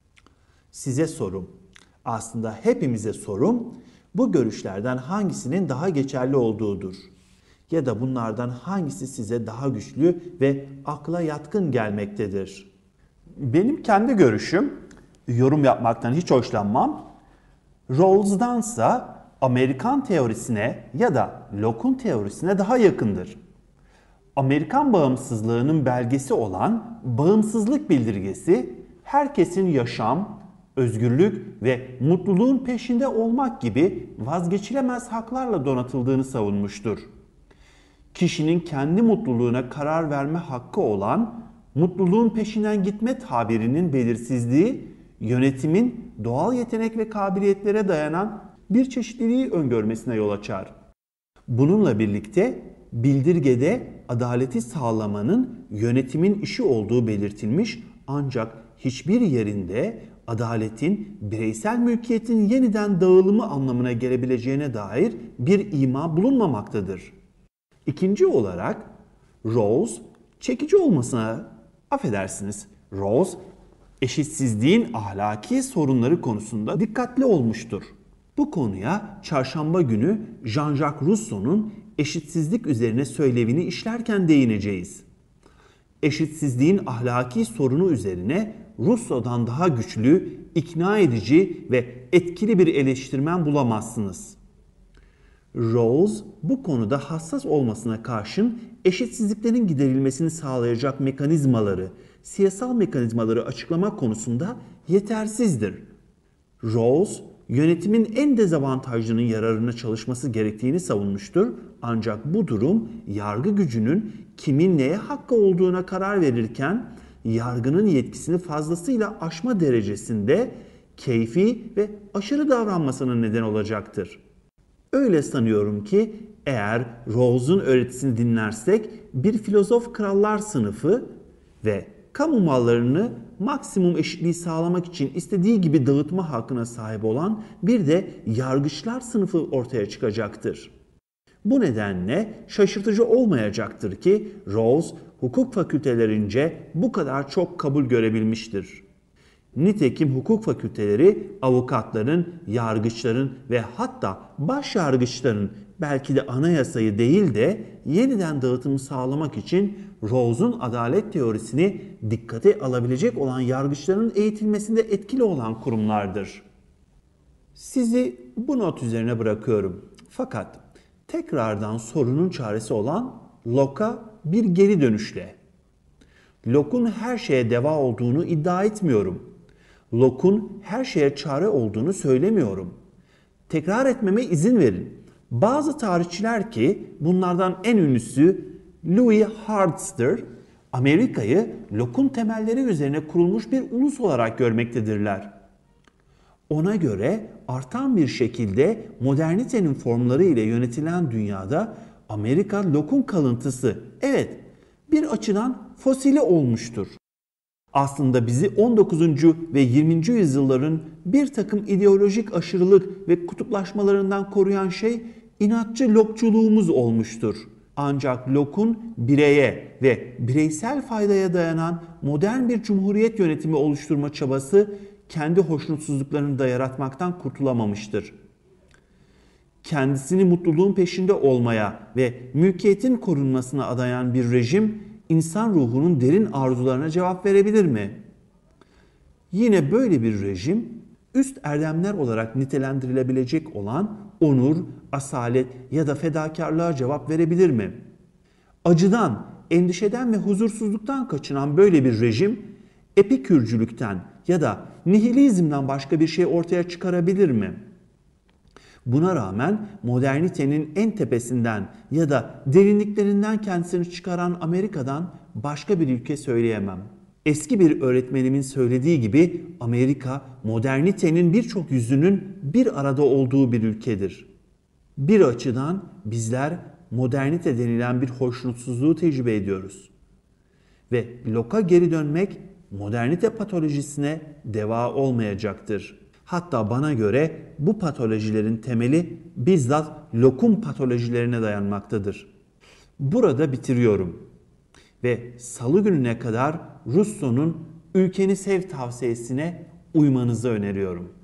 Size sorum, aslında hepimize sorum, bu görüşlerden hangisinin daha geçerli olduğudur. Ya da bunlardan hangisi size daha güçlü ve akla yatkın gelmektedir? Benim kendi görüşüm, yorum yapmaktan hiç hoşlanmam, Rawls'dansa Amerikan teorisine ya da Locke'un teorisine daha yakındır. Amerikan bağımsızlığının belgesi olan bağımsızlık bildirgesi, herkesin yaşam, özgürlük ve mutluluğun peşinde olmak gibi vazgeçilemez haklarla donatıldığını savunmuştur. Kişinin kendi mutluluğuna karar verme hakkı olan mutluluğun peşinden gitme tabirinin belirsizliği, yönetimin doğal yetenek ve kabiliyetlere dayanan bir çeşitliliği öngörmesine yol açar. Bununla birlikte bildirgede adaleti sağlamanın yönetimin işi olduğu belirtilmiş, ancak hiçbir yerinde adaletin bireysel mülkiyetin yeniden dağılımı anlamına gelebileceğine dair bir ima bulunmamaktadır. İkinci olarak Rawls çekici olmasına, affedersiniz, Rawls eşitsizliğin ahlaki sorunları konusunda dikkatli olmuştur. Bu konuya çarşamba günü Jean-Jacques Rousseau'nun eşitsizlik üzerine söylevini işlerken değineceğiz. Eşitsizliğin ahlaki sorunu üzerine Rousseau'dan daha güçlü, ikna edici ve etkili bir eleştirmen bulamazsınız. Rawls bu konuda hassas olmasına karşın eşitsizliklerin giderilmesini sağlayacak mekanizmaları, siyasal mekanizmaları açıklamak konusunda yetersizdir. Rawls, yönetimin en dezavantajlının yararına çalışması gerektiğini savunmuştur. Ancak bu durum yargı gücünün kimin neye hakkı olduğuna karar verirken yargının yetkisini fazlasıyla aşma derecesinde keyfi ve aşırı davranmasına neden olacaktır. Öyle sanıyorum ki eğer Rawls'un öğretisini dinlersek bir filozof krallar sınıfı ve kamu mallarını maksimum eşitliği sağlamak için istediği gibi dağıtma hakkına sahip olan bir de yargıçlar sınıfı ortaya çıkacaktır. Bu nedenle şaşırtıcı olmayacaktır ki Rawls hukuk fakültelerince bu kadar çok kabul görebilmiştir. Nitekim hukuk fakülteleri avukatların, yargıçların ve hatta başyargıçların belki de anayasayı değil de yeniden dağıtımı sağlamak için Rawls'un adalet teorisini dikkate alabilecek olan yargıçların eğitilmesinde etkili olan kurumlardır. Sizi bu not üzerine bırakıyorum. Fakat tekrardan sorunun çaresi olan Locke'a bir geri dönüşle. Locke'un her şeye deva olduğunu iddia etmiyorum. Locke'un her şeye çare olduğunu söylemiyorum. Tekrar etmeme izin verin. Bazı tarihçiler ki bunlardan en ünlüsü Louis Hartz'tır, Amerika'yı Locke'un temelleri üzerine kurulmuş bir ulus olarak görmektedirler. Ona göre artan bir şekilde modernitenin formları ile yönetilen dünyada Amerika Locke'un kalıntısı, evet bir açıdan fosili olmuştur. Aslında bizi on dokuzuncu ve yirminci yüzyılların bir takım ideolojik aşırılık ve kutuplaşmalarından koruyan şey inatçı Locke'culuğumuz olmuştur. Ancak Locke'un bireye ve bireysel faydaya dayanan modern bir cumhuriyet yönetimi oluşturma çabası kendi hoşnutsuzluklarını da yaratmaktan kurtulamamıştır. Kendisini mutluluğun peşinde olmaya ve mülkiyetin korunmasına adayan bir rejim insan ruhunun derin arzularına cevap verebilir mi? Yine böyle bir rejim üst erdemler olarak nitelendirilebilecek olan onur, asalet ya da fedakarlığa cevap verebilir mi? Acıdan, endişeden ve huzursuzluktan kaçınan böyle bir rejim epikürcülükten ya da nihilizmden başka bir şey ortaya çıkarabilir mi? Buna rağmen modernitenin en tepesinden ya da derinliklerinden kendisini çıkaran Amerika'dan başka bir ülke söyleyemem. Eski bir öğretmenimin söylediği gibi Amerika modernitenin birçok yüzünün bir arada olduğu bir ülkedir. Bir açıdan bizler modernite denilen bir hoşnutsuzluğu tecrübe ediyoruz. Ve Locke'a geri dönmek modernite patolojisine deva olmayacaktır. Hatta bana göre bu patolojilerin temeli bizzat Locke'un patolojilerine dayanmaktadır. Burada bitiriyorum ve salı gününe kadar Rousseau'nun Ülkeni Sev tavsiyesine uymanızı öneriyorum.